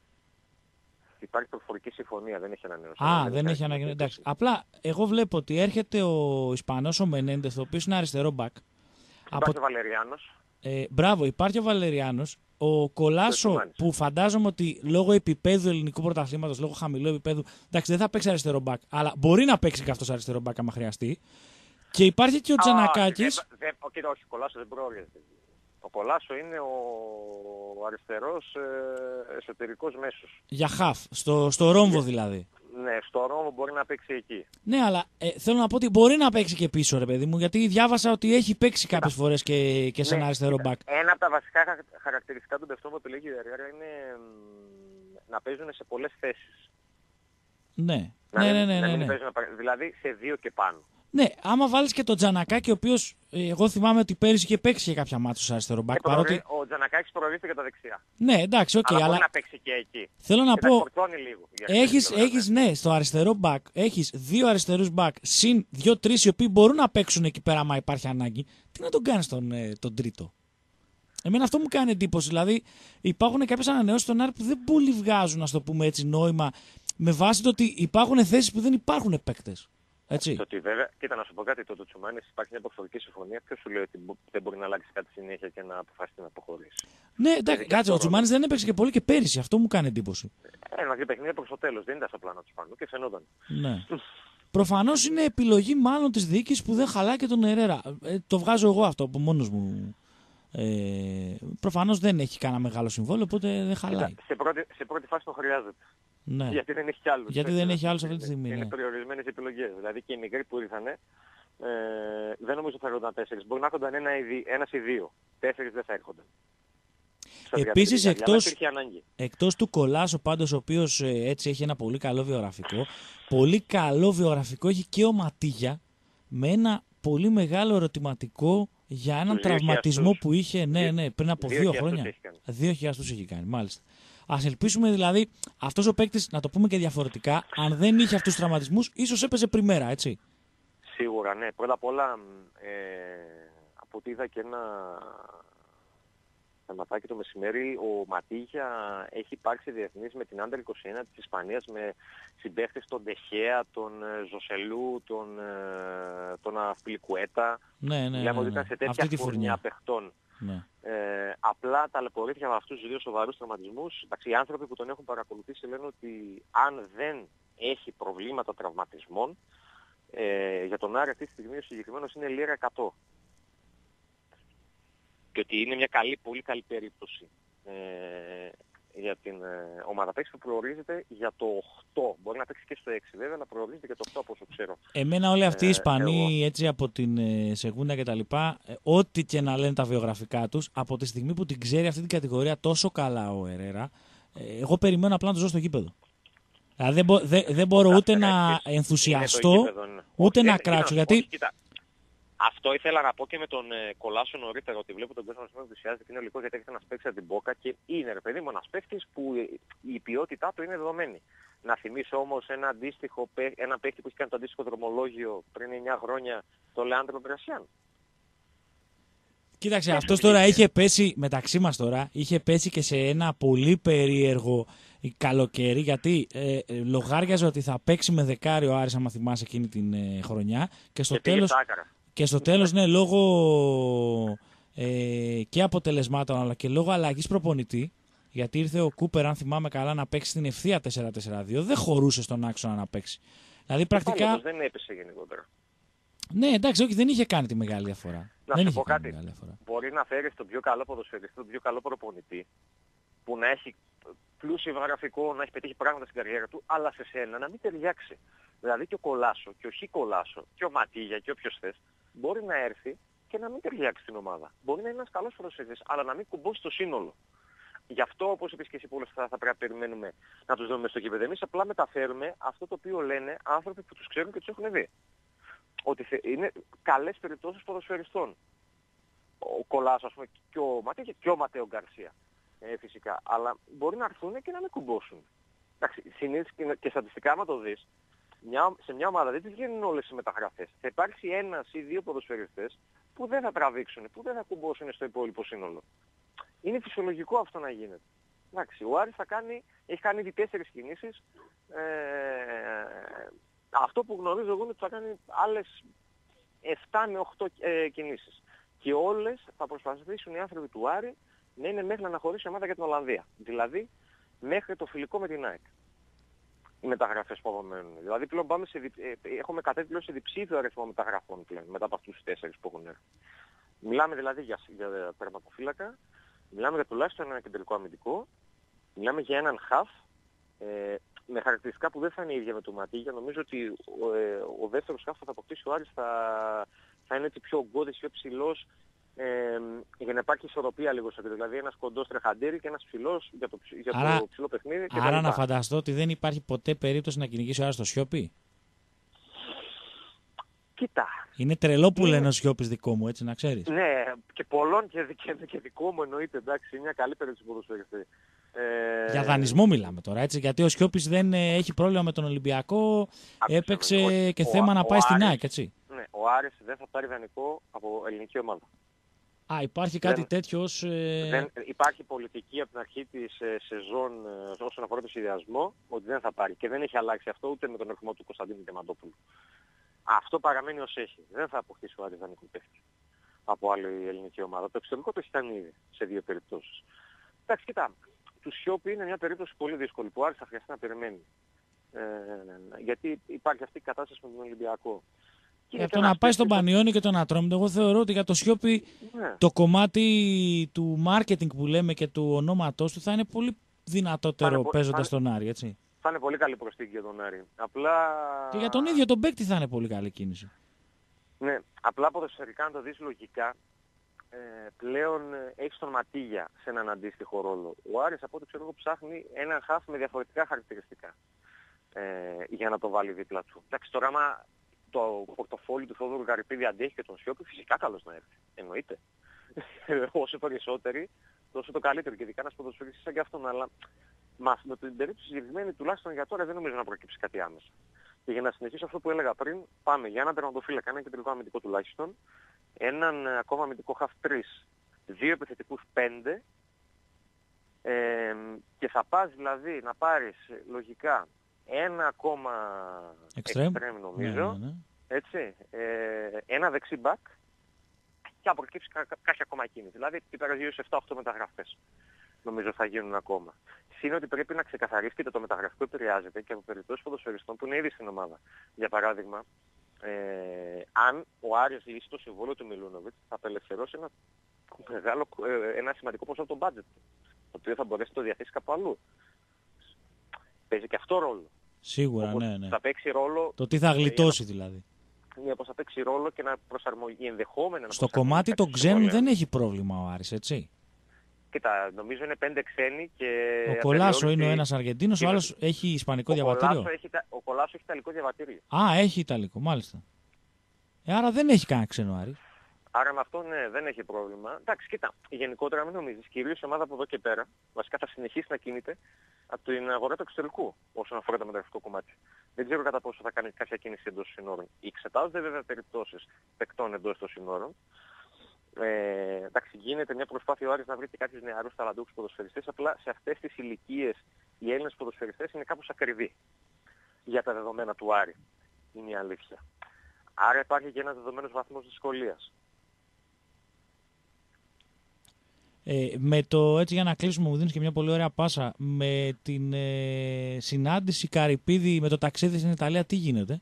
Υπάρχει προφορική συμφωνία, δεν έχει ανανέωση. Α, δεν, δεν έχει ανανέωση. Εντάξει. Απλά, εγώ βλέπω ότι έρχεται ο Ισπανός ο Μενέντεθ, ο οποίος είναι αριστερό μπακ. Υπάρχει από... ο Βαλεριάνος. Ε, μπράβο, υπάρχει ο Βαλεριάνος. Ο Κολάσο, που φαντάζομαι ότι λόγω επίπεδου ελληνικού πρωταθλήματος, λόγω χαμηλού επίπεδου, εντάξει, δεν θα παίξει αριστερό μπακ, αλλά μπορεί να παίξει και αυτός αριστερό μπακ άμα χρειαστεί. Και υπάρχει και ο Τζανακάκης. Κοίτα, όχι, ο Κολάσο δεν προορίζεται. Ο Κολάσο είναι ο αριστερός ε, εσωτερικός μέσος. Για χαφ, στο, στο ρόμβο δηλαδή. Ναι, στο ρόμβο μπορεί να παίξει εκεί. Ναι, αλλά ε, θέλω να πω ότι μπορεί να παίξει και πίσω, ρε παιδί μου, γιατί διάβασα ότι έχει παίξει κάποιες φορές και, και σε ένα ναι, αριστερό μπακ. Ένα από τα βασικά χαρακτηριστικά του παιχτών που επιλέγει ο Ερέρα είναι να παίζουν σε πολλές θέσεις. Ναι, να ναι, μην, ναι, ναι, να ναι, ναι. Παίζουν, δηλαδή σε δύο και πάνω. Ναι, άμα βάλεις και τον Τζανακάκη, ο οποίος εγώ θυμάμαι ότι πέρυσι είχε παίξει και κάποια μάτια στο αριστερό μπακ. Παρότι... Ο Τζανακάκης προορίζεται για τα δεξιά. Ναι, εντάξει, οκ. Okay, αλλά, αλλά μπορεί να παίξει και εκεί. Θέλω να και πω. Λίγο, έχεις, έχεις, ναι, στο αριστερό μπακ έχεις δύο αριστερούς μπακ συν δύο-τρεις οι οποίοι μπορούν να παίξουν εκεί πέρα, άμα υπάρχει ανάγκη. Τι να τον κάνεις τον, τον τρίτο. Εμένα αυτό μου κάνει εντύπωση. Δηλαδή, υπάρχουν κάποιες ανανεώσεις στον Άρη που δεν πολύ βγάζουν, να το πούμε έτσι, νόημα, με βάση το ότι υπάρχουν θέσεις που δεν υπάρχουν παίκτες. Έτσι. Το ότι βέβαια, κοίτα να σου πω κάτι, το του Τσουμάνης υπάρχει μια προφορική συμφωνία. Ποιος σου λέει ότι δεν μπορεί να αλλάξει κάτι συνέχεια και να αποφασίσει να αποχωρήσει. Ναι, εντάξει, κάτσε, ο Τσουμάνης δεν έπαιξε και πολύ και πέρυσι. Αυτό μου κάνει εντύπωση. Ένα δύο παιχνίδια προς το τέλος. Δεν ήταν στο πλάνο του Σπανού και φαινόταν. Ναι. Προφανώς είναι επιλογή μάλλον της διοίκησης που δεν χαλάει και τον Ερέρα. Ε, το βγάζω εγώ αυτό από μόνος μου. Ε, προφανώς δεν έχει κανένα μεγάλο συμβόλαιο, οπότε δεν χαλάει. Σε πρώτη, σε πρώτη φάση το χρειάζεται. Ναι. Γιατί δεν έχει κι άλλους. Γιατί δεν έχει άλλους αυτή τη στιγμή. Είναι ναι. περιορισμένες επιλογές. Δηλαδή και οι μικροί που ήρθαν, ε, δεν νομίζω ότι θα έρχονταν τέσσερις. Μπορεί να έρχονταν ένα ή ένας ή δύο. Τέσσερις δεν θα έρχονταν. Επίσης, εκτός, εκτός του Κολάσο πάντως, ο οποίος ε, έτσι έχει ένα πολύ καλό βιογραφικό, πολύ καλό βιογραφικό έχει και ο Ματίγια, με ένα πολύ μεγάλο ερωτηματικό για έναν τραυματισμό που είχε ναι, ναι, πριν από δύο, δύο χρόνια. Δύο χιλιάδες έχει κάνει, μάλιστα. Ας ελπίσουμε δηλαδή αυτός ο παίκτης, να το πούμε και διαφορετικά, αν δεν είχε αυτούς τους τραυματισμούς, ίσως έπαιζε πριμέρα, έτσι. Σίγουρα, ναι. Πρώτα απ' όλα, ε, από ό,τι είδα και ένα θεματάκι το μεσημέρι, ο Ματίγια έχει υπάρξει διεθνής με την Άντερ είκοσι ένα της Ισπανίας, με συμπαίχτες τον Ντεχέα, τον Ζοσελού, τον, τον Αφιλικουέτα. Ναι, ναι, ναι, Λέμε ότι ναι. ήταν σε τέτοια φουρνιά παιχτών. Ναι. Ε, απλά ταλαιπωρήθηκε με αυτούς τους δύο σοβαρούς τραυματισμούς. Εντάξει, οι άνθρωποι που τον έχουν παρακολουθήσει λένε ότι αν δεν έχει προβλήματα τραυματισμών, Ε, για τον Άρη αυτή τη στιγμή ο συγκεκριμένος είναι λίρα εκατό. Και ότι είναι μια καλή, πολύ καλή περίπτωση ε, για την ε, ομάδα παίξη που προορίζεται για το οκτώ. Μπορεί να παίξει και στο έξι βέβαια, αλλά προορίζεται για το οκτώ από όσο ξέρω. Εμένα όλοι αυτοί οι Ε, Ισπανοί εγώ. έτσι από την ε, Σεγούντα και τα λοιπά, ε, ό,τι και να λένε τα βιογραφικά τους, από τη στιγμή που την ξέρει αυτή την κατηγορία τόσο καλά ο Ερέρα, ε, εγώ περιμένω απλά να το ζω στο γήπεδο. Δηλαδή δεν, μπο, δε, δεν μπορώ ούτε να ενθουσιαστώ, γήπεδο, ναι. ούτε όχι, να δεν, κράξω. είναι, Γιατί... όχι, κοίτα, αυτό ήθελα να πω και με τον ε, Κολάσο νωρίτερα, ότι βλέπω τον κόσμο να ενθουσιάζεται και είναι ολικό γιατί έρχεται να παίξει από την Μπόκα και είναι ρε παιδί μου ένας παίκτης που η ποιότητά του είναι δεδομένη. Να θυμίσω όμως ένα αντίστοιχο, ένα παίκτη που έχει κάνει το αντίστοιχο δρομολόγιο πριν εννιά χρόνια, το Λεάντρο Μπρασιάν. Κοίταξε, αυτός τώρα είχε πέσει, μεταξύ μας τώρα, είχε πέσει και σε ένα πολύ περίεργο καλοκαίρι, γιατί ε, ε, λογάριαζε ότι θα παίξει με δεκάρι ο Άρης, άμα θυμάσαι εκείνη την ε, χρονιά, και στο και τέλος, και στο τέλος ναι, λόγω ε, και αποτελεσμάτων, αλλά και λόγω αλλαγής προπονητή, γιατί ήρθε ο Κούπερ, αν θυμάμαι καλά, να παίξει την ευθεία τέσσερα τέσσερα δύο, δεν χωρούσε στον άξονα να παίξει. Δηλαδή πρακτικά... Πάλι, δεν έπεσε γενικότερα. Ναι, εντάξει, όχι, δεν είχε κάνει τη μεγάλη διαφορά. Να δεν σου είχε πω κάνει κάτι. Διαφορά. Μπορεί να φέρει τον πιο καλό ποδοσφαιριστή, τον πιο καλό προπονητή, που να έχει πλούσιο βιογραφικό, να έχει πετύχει πράγματα στην καριέρα του, αλλά σε σένα να μην ταιριάξει. Δηλαδή και ο Κολάσο, και ο Χ Κολάσο, και ο Ματίγια, και όποιος θες, μπορεί να έρθει και να μην ταιριάξει στην ομάδα. Μπορεί να είναι ένας καλός ποδοσφαιριστής, αλλά να μην κουμπώσει το σύνολο. Γι' αυτό, όπως είπες και εσύ, πολλές θα, θα πρέπει να περιμένουμε να τους δούμε στο γήπεδο. Εμείς απλά μεταφέρουμε αυτό το οποίο λένε άνθρωποι που τους ξέρουν και τους έχουν δει. Ότι είναι καλές περιπτώσεις ποδοσφαιριστών. Ο Κολάσο, ας πούμε, και ο Ματίγια και ο Ματέο Γκαρσία. Ε, φυσικά. Αλλά μπορεί να έρθουν και να μην κουμπώσουν. Εντάξει, συνήθως και, και στατιστικά, άμα το δεις, μια, σε μια ομάδα δεν τις βγαίνουν όλες οι μεταγραφές. Θα υπάρξει ένας ή δύο ποδοσφαιριστές που δεν θα τραβήξουν, που δεν θα κουμπώσουν στο υπόλοιπο σύνολο. Είναι φυσιολογικό αυτό να γίνεται. Εντάξει, ο Άρης θα κάνει, έχει κάνει ήδη τέσσερις κινήσεις. Ε, αυτό που γνωρίζω εγώ είναι ότι θα κάνει άλλες επτά με οκτώ ε, κινήσεις. Και όλες θα προσπαθήσουν οι άνθρωποι του Άρη να είναι μέχρι να αναχωρήσει η ομάδα για την Ολλανδία. Δηλαδή μέχρι το φιλικό με την ΑΕΚ. Οι μεταγραφές που απομένουν. Δηλαδή πλέον πάμε σε, ε, έχουμε κατέβει πλέον σε διψήφιο αριθμό μεταγραφών πλέον μετά από αυτούς τους τέσσερις που έχουν έρθει. Μιλάμε δηλαδή για, για τερματοφύλακα, μιλάμε για τουλάχιστον ένα κεντρικό αμυντικό, μιλάμε για έναν χαφ, ε, με χαρακτηριστικά που δεν θα είναι ίδια με το Ματίγια. Νομίζω ότι ο, ε, ο δεύτερος χαφ που θα αποκτήσει ο Άρης θα, θα είναι έτσι πιο ογκώδης, πιο ψηλός, ε, για να υπάρχει ισορροπία λίγο στο κέντρο. Δηλαδή ένας κοντός τρεχαντήρι και ένας ψηλός για το, για άρα, το ψηλό παιχνίδι. Και άρα να φανταστώ ότι δεν υπάρχει ποτέ περίπτωση να κυνηγήσει ο Άρης το Σιώπη. Κοίτα. Είναι τρελό που είναι... λένε ο Σιώπης δικό μου, έτσι να ξέρεις. Ναι, και πολλών και, και, και δικό μου εννοείται, εντάξει, είναι μια καλή περίπτωση ποδοσφαιριστή. Ε... Για δανεισμό μιλάμε τώρα, έτσι, γιατί ο Σιώπης δεν ε, έχει πρόβλημα με τον Ολυμπιακό, Άκουσα, έπαιξε ο, και ο, θέμα ο, να πάει ο στην ΑΕΚ, έτσι. Ναι, ο Άρης δεν θα πάρει δανεικό από ελληνική ομάδα. Α, υπάρχει κάτι δεν, τέτοιο ως... Ε... Δεν, υπάρχει πολιτική από την αρχή της ε, σεζόν ε, όσον αφορά το σχεδιασμό, ότι δεν θα πάρει. Και δεν έχει αλλάξει αυτό ούτε με τον ερχομό του Κωνσταντίνου Διαμαντόπουλου. Αυτό παραμένει ως έχει. Δεν θα αποκτήσει ο Άρης δανεικό παίκτη από άλλη ελληνική ομάδα. Το εξωτερικό το έχει κάνει ήδη σε δύο περιπτώσεις. Εντάξει, κοιτά, του Σιώπη είναι μια περίπτωση πολύ δύσκολη που ο Άρης θα χρειαστεί να περιμένει. Ε, γιατί υπάρχει αυτή η κατάσταση με τον Ολυμπιακό. Ε, το να πάει στον Πανιόνι και τον Ατρόμητο, εγώ θεωρώ ότι για το Σιώπη ναι. το κομμάτι του marketing που λέμε και του ονόματός του θα είναι πολύ δυνατότερο παίζοντας στον Άρη, έτσι. Θα είναι πολύ καλή προσθήκη για τον Άρη. Απλά... Και για τον ίδιο τον παίκτη θα είναι πολύ καλή κίνηση. Ναι, απλά ποδοσφαιρικά να το δεις λογικά, ε, πλέον έχει τον Ματίγια σε έναν αντίστοιχο ρόλο. Ο Άρης από ό,τι ξέρω εγώ ψάχνει έναν χαφ με διαφορετικά χαρακτηριστικά ε, για να το βάλει δίπλα του. Εντάξει, τώρα άμα το πορτοφόλι του Θόδωρου Γαρυπίδη αντέχει και τον Σιώπη, φυσικά καλώς να έρθει. Εννοείται. Όσο περισσότεροι, τόσο το καλύτερο. Και ειδικά ένας ποδοσφαιριστής σαν και αυτόν, αλλά Μα, με την περίπτωση συγκεκριμένη τουλάχιστον για τώρα δεν νομίζω να προκύψει κάτι άμεσα. Και για να συνεχίσω αυτό που έλεγα πριν, πάμε για έναν τερματοφύλακα, έναν κεντρικό αμυντικό τουλάχιστον, έναν ακόμα αμυντικό half τρεις, δύο επιθετικούς πέντε, ε, και θα πας δηλαδή να πάρεις λογικά ένα ακόμα extreme νομίζω, ναι, ναι, ναι. Έτσι, ε, ένα δεξί back και από προκύψει κα, κάποια ακόμα κίνηση. Δηλαδή πέρα γύρω σε επτά οχτώ μεταγραφές νομίζω θα γίνουν ακόμα. Είναι ότι πρέπει να ξεκαθαρίσει και το μεταγραφικό επηρεάζεται και από περιπτώσεις ποδοσφαιριστών που είναι ήδη στην ομάδα. Για παράδειγμα, ε, αν ο Άρης λύσει το συμβόλαιο του Μιλούνοβιτς, θα απελευθερώσει ένα, μεγάλο, ε, ένα σημαντικό ποσό από το budget, το οποίο θα μπορέσει να το διαθέσει κάπου αλλού. Παίζει και αυτό ρόλο. Σίγουρα, Όπως ναι, ναι. θα παίξει ρόλο, το τι θα γλιτώσει ε, δηλαδή. Ναι, πως θα παίξει ρόλο και να προσαρμογεί ενδεχόμενα. Στο κομμάτι των ξένων δεν έχει πρόβλημα ο Άρης, έτσι. Κοίτα, νομίζω είναι πέντε ξένοι και... Ο Κολάσο απεριόριστη... είναι ο ένας Αργεντίνος, ο άλλος έχει ισπανικό ο διαβατήριο. Έχει, ο Κολάσο έχει ιταλικό διαβατήριο. Α, έχει ιταλικό, μάλιστα. Ε, άρα δεν έχει κανένα ξένο Άρη. Άρα με αυτό ναι, δεν έχει πρόβλημα. Εντάξει, κοίτα, γενικότερα μην νομίζεις, κυρίως η ομάδα από εδώ και πέρα, βασικά θα συνεχίσει να κινείται από την αγορά του εξωτερικού όσον αφορά το μεταγραφικό κομμάτι. Δεν ξέρω κατά πόσο θα κάνει κάποια κίνηση εντός των συνόρων. Εξετάζονται βέβαια περιπτώσεις παικτών εντός των συνόρων. Ε, εντάξει, γίνεται μια προσπάθεια ο Άρης να βρει και κάποιους νεαρούς ταλαντούχους ποδοσφαιριστές, απλά σε αυτές τις ηλικίες οι Έλληνες ποδοσφαιριστές είναι κάπως ακριβοί για τα δεδομένα του Άρη. Είναι η αλήθεια. Άρα υπάρχει και ένας δεδομένος βαθμός δυσκολίας. Ε, με το, έτσι για να κλείσουμε, μου δίνεις και μια πολύ ωραία πάσα, με την ε, συνάντηση Καρυπίδη με το ταξίδι στην Ιταλία, τι γίνεται?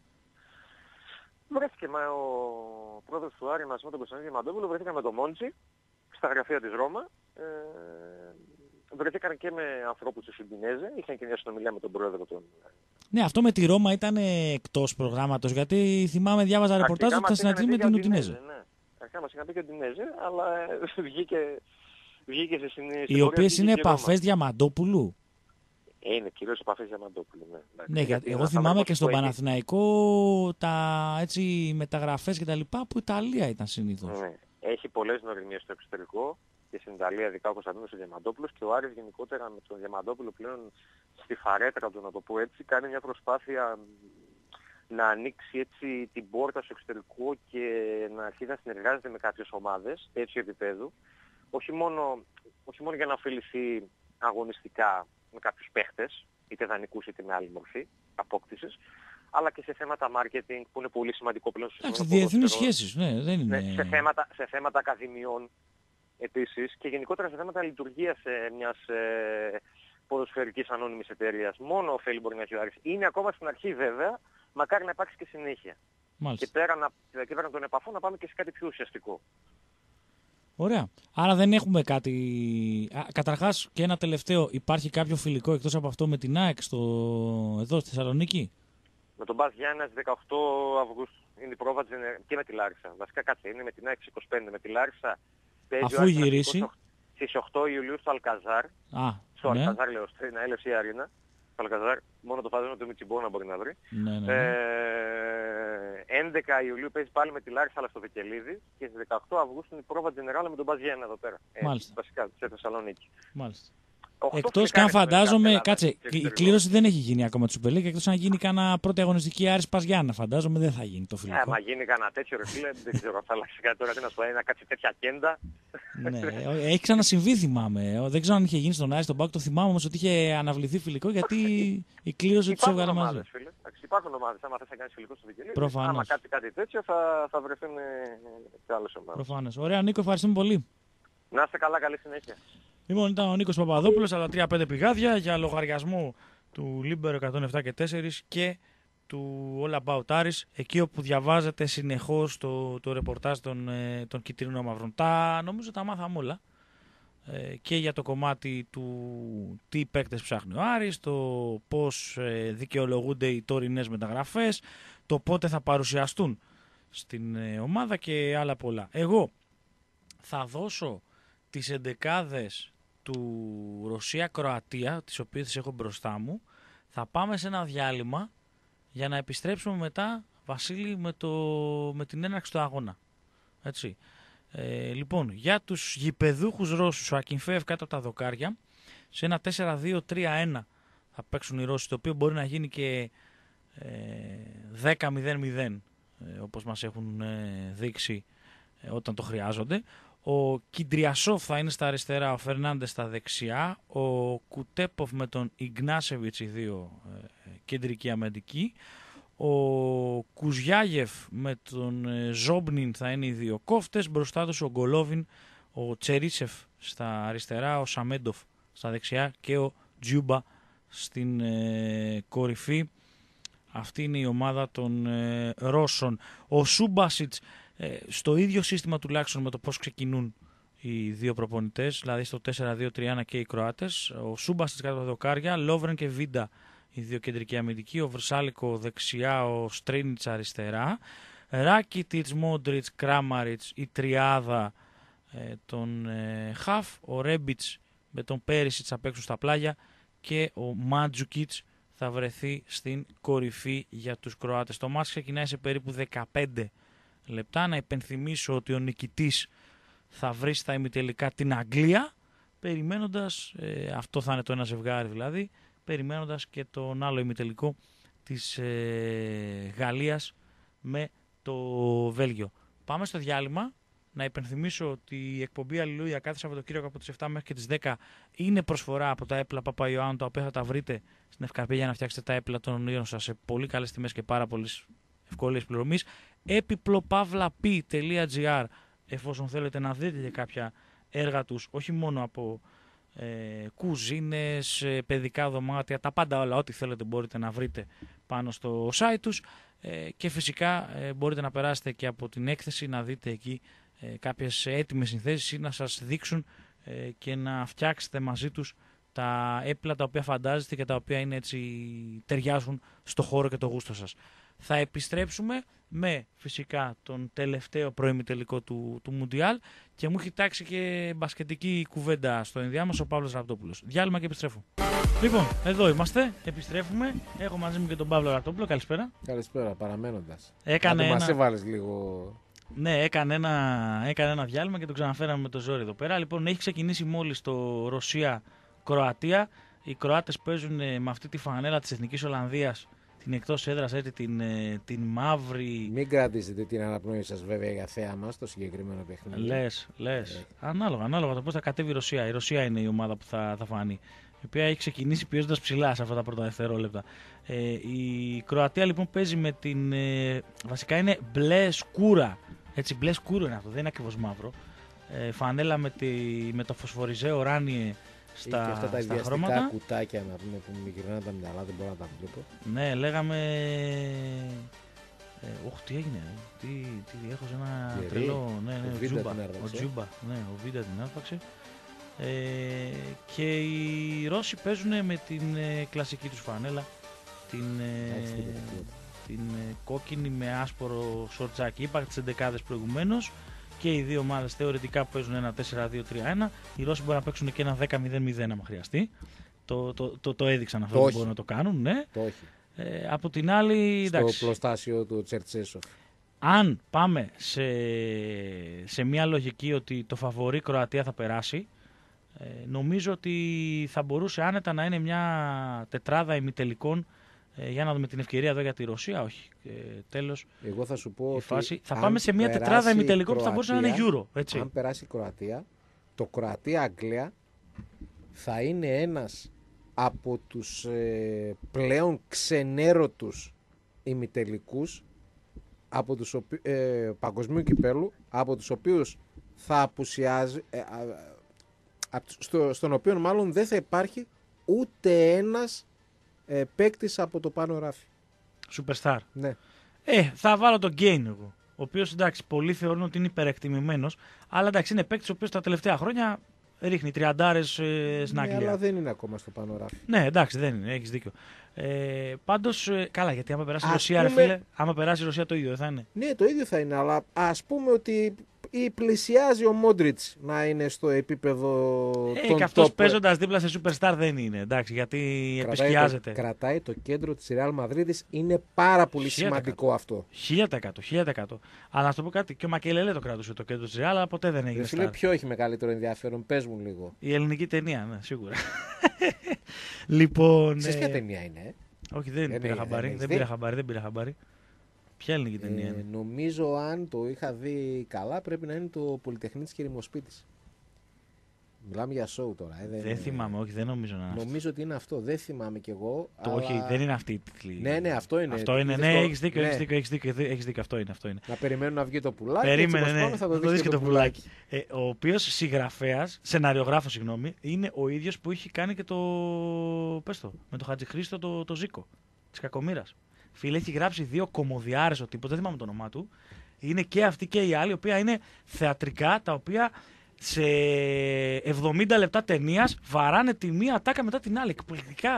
Βρέθηκε μα, ο πρόεδρος του Άρη μαζί με τον Κωνσταντίνο Διαμαντόπουλο, βρέθηκαν με τον Μόντσι στα γραφεία της Ρώμα. Ε, βρεθήκαν και με ανθρώπους του Ουντινέζε, είχαν και μια συνομιλία με τον πρόεδρο των... Ναι, αυτό με τη Ρώμα ήταν εκτός προγράμματος, γιατί θυμάμαι διάβαζα ρεπορτάζ ότι θα συναντηθεί με την Ουντινέζε. Ναι. Αρχικά μας είχαν πει και ο Ουντινέζε, αλλά βγήκε, βγήκε σε συνέχεια. Οι οποίες είναι επαφές Διαμαντόπουλου. Ε, είναι κυρίως επαφές Διαμαντόπουλου, ναι. Ναι, γιατί εγώ θυμάμαι και στον Παναθηναϊκό τα έτσι, μεταγραφές και τα λοιπά από Ιταλία ήταν συνήθως. Ναι. Έχει πολλές γνωριμίες στο εξωτερικό και στην Ιταλία, ειδικά ο Κωνσταντίνος Διαμαντόπουλος, και ο Άρης γενικότερα με τον Διαμαντόπουλο πλέον στη φαρέτρα του, να το πω έτσι, κάνει μια προσπάθεια να ανοίξει έτσι την πόρτα στο εξωτερικό και να αρχίσει να συνεργάζεται με κάποιες ομάδες έτσι επίπεδου, όχι μόνο, όχι μόνο για να ωφεληθεί αγωνιστικά με κάποιους παίχτες, είτε δανεικούς είτε με άλλη μορφή απόκτησης, αλλά και σε θέματα marketing που είναι πολύ σημαντικό πλέον στο σύγχρονο ποδόσφαιρο. Διεθνείς σχέσεις, ναι, δεν είναι... Ναι, σε, θέματα, σε θέματα ακαδημιών επίσης και γενικότερα σε θέματα λειτουργίας ε, μιας ε, ποδοσφαιρικής ανώνυμης εταιρείας. Μόνο ωφέλη μπορεί να έχει ο Άρης. Είναι ακόμα στην αρχή βέβαια, μακάρι να υπάρξει και συνέχεια. Μάλιστα. Και πέραν, και πέραν των επαφών να πάμε και σε κάτι πιο ουσιαστικό. Ωραία. Άρα δεν έχουμε κάτι... Α, καταρχάς και ένα τελευταίο, υπάρχει κάποιο φιλικό εκτός από αυτό με την ΑΕΚ στο... εδώ στη Θεσσαλονίκη? Με τον Μπας Γιάννας δεκαοκτώ Αυγούστου είναι η πρόβα και με τη Λάρισα. Βασικά κάτσε, είναι με την ΑΕΚ είκοσι πέντε, με τη Λάρισα. Αφού γυρίσει. Στις οκτώ Ιουλίου στο Αλκαζάρ. Α, στο ναι. Αλκαζάρ λέω, στην ελ εφ σι Αρίνα. Στο Αλκαζάρ, μόνο το φάζομαι του Μιτσιμπόνα μπορεί να βρει. Ναι, ναι, ναι. Ε, έντεκα Ιουλίου παίζει πάλι με τη Λάρισα αλλά στο Βικελίδη. Και στις δεκαοκτώ Αυγούστου είναι η πρόβα Τζενεράλα με τον Μπας Γιάννα εδώ πέρα. Μάλιστα. Ε, βασικά, σε Θεσσαλονίκη. Μάλιστα. Εκτός και αν φαντάζομαι, κάτσε, η κλήρωση δεν έχει γίνει ακόμα του Super League, εκτός αν γίνει κανένα πρώτη αγωνιστική Άρης Πας Γιάννα, φαντάζομαι δεν θα γίνει το φιλικό. Ε, μα γίνει κανένα τέτοιο ρε φίλε, δεν ξέρω αν θα αλλάξει κάτι τώρα, τι να σου πω, να κάτσει τέτοια κέντα. Ναι, έχει ξανασυμβεί θυμάμαι, δεν ξέρω αν είχε γίνει στον Άρη στον Πάκο, το θυμάμαι όμως ότι είχε αναβληθεί φιλικό γιατί η κλήρωση τους έβγαλε μαζί. Φίλε. Υπάρχουν ομάδες, άμα θες να κάνεις φιλικό στο Βικελίδη, προφανώς. Άμα κάτι, κάτι τέτοιο θα, θα βρεθούν και άλλες ομάδες. Προφανώς. Ωραία Νίκο, ευχαριστούμε πολύ. Να είστε καλά, καλή συνέχεια. Λοιπόν, ήταν ο Νίκος Παπαδόπουλος, αλλά τρία πέντε πηγάδια για λογαριασμό του Λίμπερο εκατόν επτά και τέσσερα και του All About Aris, εκεί όπου διαβάζετε συνεχώς το, το ρεπορτάζ των, των κυτρινών μαύρων. Τα, νομίζω τα μάθαμε όλα. Ε, και για το κομμάτι του τι παίκτες ψάχνει ο Άρης, το πώς ε, δικαιολογούνται οι τωρινές μεταγραφές, το πότε θα παρουσιαστούν στην ε, ομάδα και άλλα πολλά. Εγώ θα δώσω τις εντεκάδες του Ρωσία-Κροατία, τις οποίες έχω μπροστά μου. Θα πάμε σε ένα διάλειμμα για να επιστρέψουμε μετά, Βασίλη, με, το, με την έναρξη του αγώνα. Έτσι. Ε, λοιπόν, για τους γηπεδούχους Ρώσους, ο Ακινφέευ κάτω από τα δοκάρια, σε ένα τέσσερα δύο τρία ένα θα παίξουν οι Ρώσοι, το οποίο μπορεί να γίνει και ε, δέκα μηδέν μηδέν, ε, όπως μας έχουν ε, δείξει ε, όταν το χρειάζονται. Ο Κιντριασόφ θα είναι στα αριστερά, ο Φερνάντες στα δεξιά, ο Κουτέποφ με τον Ιγνάσεβιτς, οι δύο ε, κεντρικοί αμυντικοί, ο Κουζιάγεφ με τον ε, Ζόμπνιν θα είναι οι δύο κόφτες, μπροστά τους ο Γκολόβιν, ο Τσερίσεφ στα αριστερά, ο Σαμέντοφ στα δεξιά και ο Τζιούμπα στην ε, κορυφή. Αυτή είναι η ομάδα των ε, Ρώσων. Ο Σούμπασιτς ε, στο ίδιο σύστημα τουλάχιστον με το πώς ξεκινούν οι δύο προπονητές, δηλαδή στο τέσσερα δύο τρία ένα και οι Κροάτες. Ο Σούμπασιτς κάτω από τα δοκάρια, Λόβρεν και Βίντα οι δύο κεντρικοί αμυντικοί, ο Βρσάλικο δεξιά, ο Στρίνιτς αριστερά. Ράκιτιτς, Μόντριτς, Κράμαριτς, η τριάδα ε, των ε, Χαφ, ο Ρέμπιτς με τον Πέρισιτς θα παίξουν στα πλάγια και ο Μάντζουκιτς θα βρεθεί στην κορυφή για τους Κροάτες. Το μάτς ξεκινάει σε περίπου δεκαπέντε λεπτά. Να υπενθυμίσω ότι ο νικητής θα βρει στα ημιτελικά την Αγγλία, περιμένοντας, ε, αυτό θα είναι το ένα ζευγάρι δηλαδή, περιμένοντας και τον άλλο ημιτελικό της ε, Γαλλίας με το Βέλγιο. Πάμε στο διάλειμμα. Να υπενθυμίσω ότι η εκπομπή Αλληλούια κάθε Σαββατοκύριακο από τις επτά μέχρι και τις δέκα είναι προσφορά από τα έπλα Παπαϊωάννου, τα οποία θα τα βρείτε στην Ευκαρπία για να φτιάξετε τα έπλα των ονείρων σας σε πολύ καλές τιμές και πάρα πολλές ευκολίες πληρωμής. Επιπλοπαύλα.πι τελεία τζι άρ εφόσον θέλετε να δείτε και κάποια έργα τους, όχι μόνο από ε, κουζίνες, ε, παιδικά δωμάτια, τα πάντα όλα, ό,τι θέλετε μπορείτε να βρείτε πάνω στο site τους ε, και φυσικά ε, μπορείτε να περάσετε και από την έκθεση να δείτε εκεί ε, κάποιες έτοιμες συνθέσεις ή να σας δείξουν ε, και να φτιάξετε μαζί τους τα έπλα τα οποία φαντάζεστε και τα οποία είναι έτσι, ταιριάζουν στο χώρο και το γούστο σας. Θα επιστρέψουμε με φυσικά τον τελευταίο προημιτελικό του, του Μουντιάλ και μου έχει τάξει και μπασκετική κουβέντα στο ενδιάμεσο ο Παύλος Ραπτόπουλος. Διάλειμμα και επιστρέφω. Λοιπόν, εδώ είμαστε, επιστρέφουμε. Έχω μαζί μου και τον Παύλο Ραπτόπουλο. Καλησπέρα. Καλησπέρα, παραμένοντας. Έκανε Άντε, ένα... μας έβαλες λίγο... Ναι, έκανε ένα, έκανε ένα διάλειμμα και το ξαναφέραμε με το ζόρι εδώ πέρα. Λοιπόν, έχει ξεκινήσει μόλις το Ρωσία-Κροατία. Οι Κροάτες παίζουν με αυτή τη φανέλα της Εθνικής Ολλανδίας, την εκτός έδρας, έτσι, την, την μαύρη. Μην κρατήσετε την αναπνοή σας βέβαια για θέαμα στο συγκεκριμένο παιχνίδι. Λες, λες. Ε. Ανάλογα, ανάλογα το πώς θα κατέβει η Ρωσία. Η Ρωσία είναι η ομάδα που θα, θα φανεί, η οποία έχει ξεκινήσει πιέζοντας ψηλά σε αυτά τα πρώτα δευτερόλεπτα. Ε, η Κροατία λοιπόν παίζει με την. Ε, βασικά είναι μπλε σκούρα. Έτσι, μπλε σκούρο είναι αυτό, δεν είναι ακριβώς μαύρο. Ε, φανέλα με, τη, με το φωσφοριζέ οράνιε στα, και αυτά τα στα ιδιαστικά χρώματα. κουτάκια να πούμε, που με γυρνάνε τα μυαλά, δεν μπορώ να τα βλέπω. Ναι, λέγαμε. Ε, όχ, τι έγινε, τι, τι, έχω σε ένα Γερή. τρελό. Ναι, ναι, Ο ο Βίντα Τζούμπα. την άρπαξε. Ο Τζούμπα, ναι, ο Βίντα την άρπαξε. Ε, και οι Ρώσοι παίζουν με την ε, κλασική τους φανέλα, την, ε, την ε, κόκκινη με άσπορο σορτσάκι. Είπα τις εντεκάδες προηγουμένως και οι δύο ομάδες θεωρητικά παίζουν ένα τέσσερα δύο τρία ένα. Οι Ρώσοι μπορούν να παίξουν και ένα δέκα μηδέν μηδέν άμα χρειαστεί. Το, το, το, το έδειξαν αυτό που μπορούν να το κάνουν. Ναι. Το όχι. Ε, από την άλλη, στο εντάξει, πλωστάσιο του Τσερτσέσοφ. αν πάμε σε, σε μια λογική ότι το φαβορί Κροατία θα περάσει, ε, νομίζω ότι θα μπορούσε άνετα να είναι μια τετράδα ημιτελικών. Ε, για να δούμε την ευκαιρία εδώ για τη Ρωσία, όχι. Ε, τέλος, Εγώ θα σου πω η ότι φάση. Θα πάμε σε μια τετράδα ημιτελικών που θα μπορούσε να είναι Euro. Έτσι. Αν περάσει η Κροατία, το Κροατία-Αγγλία θα είναι ένας από τους ε, πλέον ξενέρωτους ημιτελικούς από τους οποί, ε, παγκοσμίου κυπέλου, από τους οποίους θα απουσιάζει, ε, α, α, στο, στον οποίο μάλλον δεν θα υπάρχει ούτε ένας ε, παίκτης από το πάνω ράφι. Superstar. Ναι. Ε, θα βάλω τον Γκέιν εγώ. Ο οποίος, εντάξει, πολλοί θεωρούν ότι είναι υπερεκτιμημένος, αλλά εντάξει, είναι παίκτης ο οποίος τα τελευταία χρόνια ρίχνει τριαντάρες ε, στην Αγγλία. Ναι, αλλά δεν είναι ακόμα στο πάνω ράφι. Ναι, εντάξει, δεν είναι, έχεις δίκιο. Ε, πάντως, ε, καλά, γιατί άμα περάσει η Ας Ρωσία, πούμε... ρε φίλε, άμα περάσει η Ρωσία το ίδιο, δεν θα είναι. Ναι, το ίδιο θα είναι, αλλά ας πούμε ότι ή πλησιάζει ο Μόντριτς να είναι στο επίπεδο Ε, των και αυτός top. παίζοντας δίπλα σε Superstar δεν είναι, εντάξει, γιατί Κρατάει επισκιάζεται. Το, κρατάει το κέντρο της Ρεάλ Μαδρίτης, είναι πάρα πολύ χίλια τοις εκατό. σημαντικό αυτό. χίλια τοις εκατό, χίλια τοις εκατό. Αλλά να σου το πω κάτι, και ο Μακελελέ το κράτησε το κέντρο της Ρεάλ, αλλά ποτέ δεν έγινε. Φίλε, ποιο έχει μεγαλύτερο ενδιαφέρον, πες μου λίγο. Η ελληνική ταινία, ναι, σίγουρα. Λοιπόν. Ξέρεις ε... ποια ταινία είναι, ε? Όχι, δεν, δεν πήρα είναι, χαμπάρι, δεν δεν πήρα χαμπάρι, δεν πήρα χαμπάρι. Ποια ελληνική ταινία Ε, είναι? νομίζω, αν το είχα δει καλά, πρέπει να είναι το Πολυτεχνίτης Κερημοσπίτης. Μιλάμε για show τώρα. Ε, Δεν, δεν θυμάμαι, όχι, δεν νομίζω να είναι. Νομίζω ότι είναι αυτό. Δεν θυμάμαι κι εγώ. Το, αλλά... Όχι, δεν είναι αυτή η τίτλη. Ναι, ναι, αυτό είναι. Αυτό είναι, ναι, το... έχεις δίκιο, ναι. έχεις δίκιο, έχεις δίκιο, έχεις δίκιο, αυτό είναι, αυτό είναι. Να περιμένουν να βγει το πουλάκι. Περίμενε, έτσι, ναι, πάμε, θα το θα δεις και το πουλάκι. Ε, ο οποίος συγγραφέας, σεναριογράφος, συγγνώμη, είναι ο ίδιος που έχει κάνει και το, πες το, με το Χατζηχρήστο το, το Ζήκο της Κακομοίρας. Φίλε, έχει γράψει δύο κομμωδιάρες ο τύπος, δεν θυμάμαι το όνομά του. Είναι και αυτή και η άλλη, η οποία είναι θεατρικά, τα οποία σε εβδομήντα λεπτά ταινίας βαράνε τη μία ατάκα μετά την άλλη. Εκπληκτικά,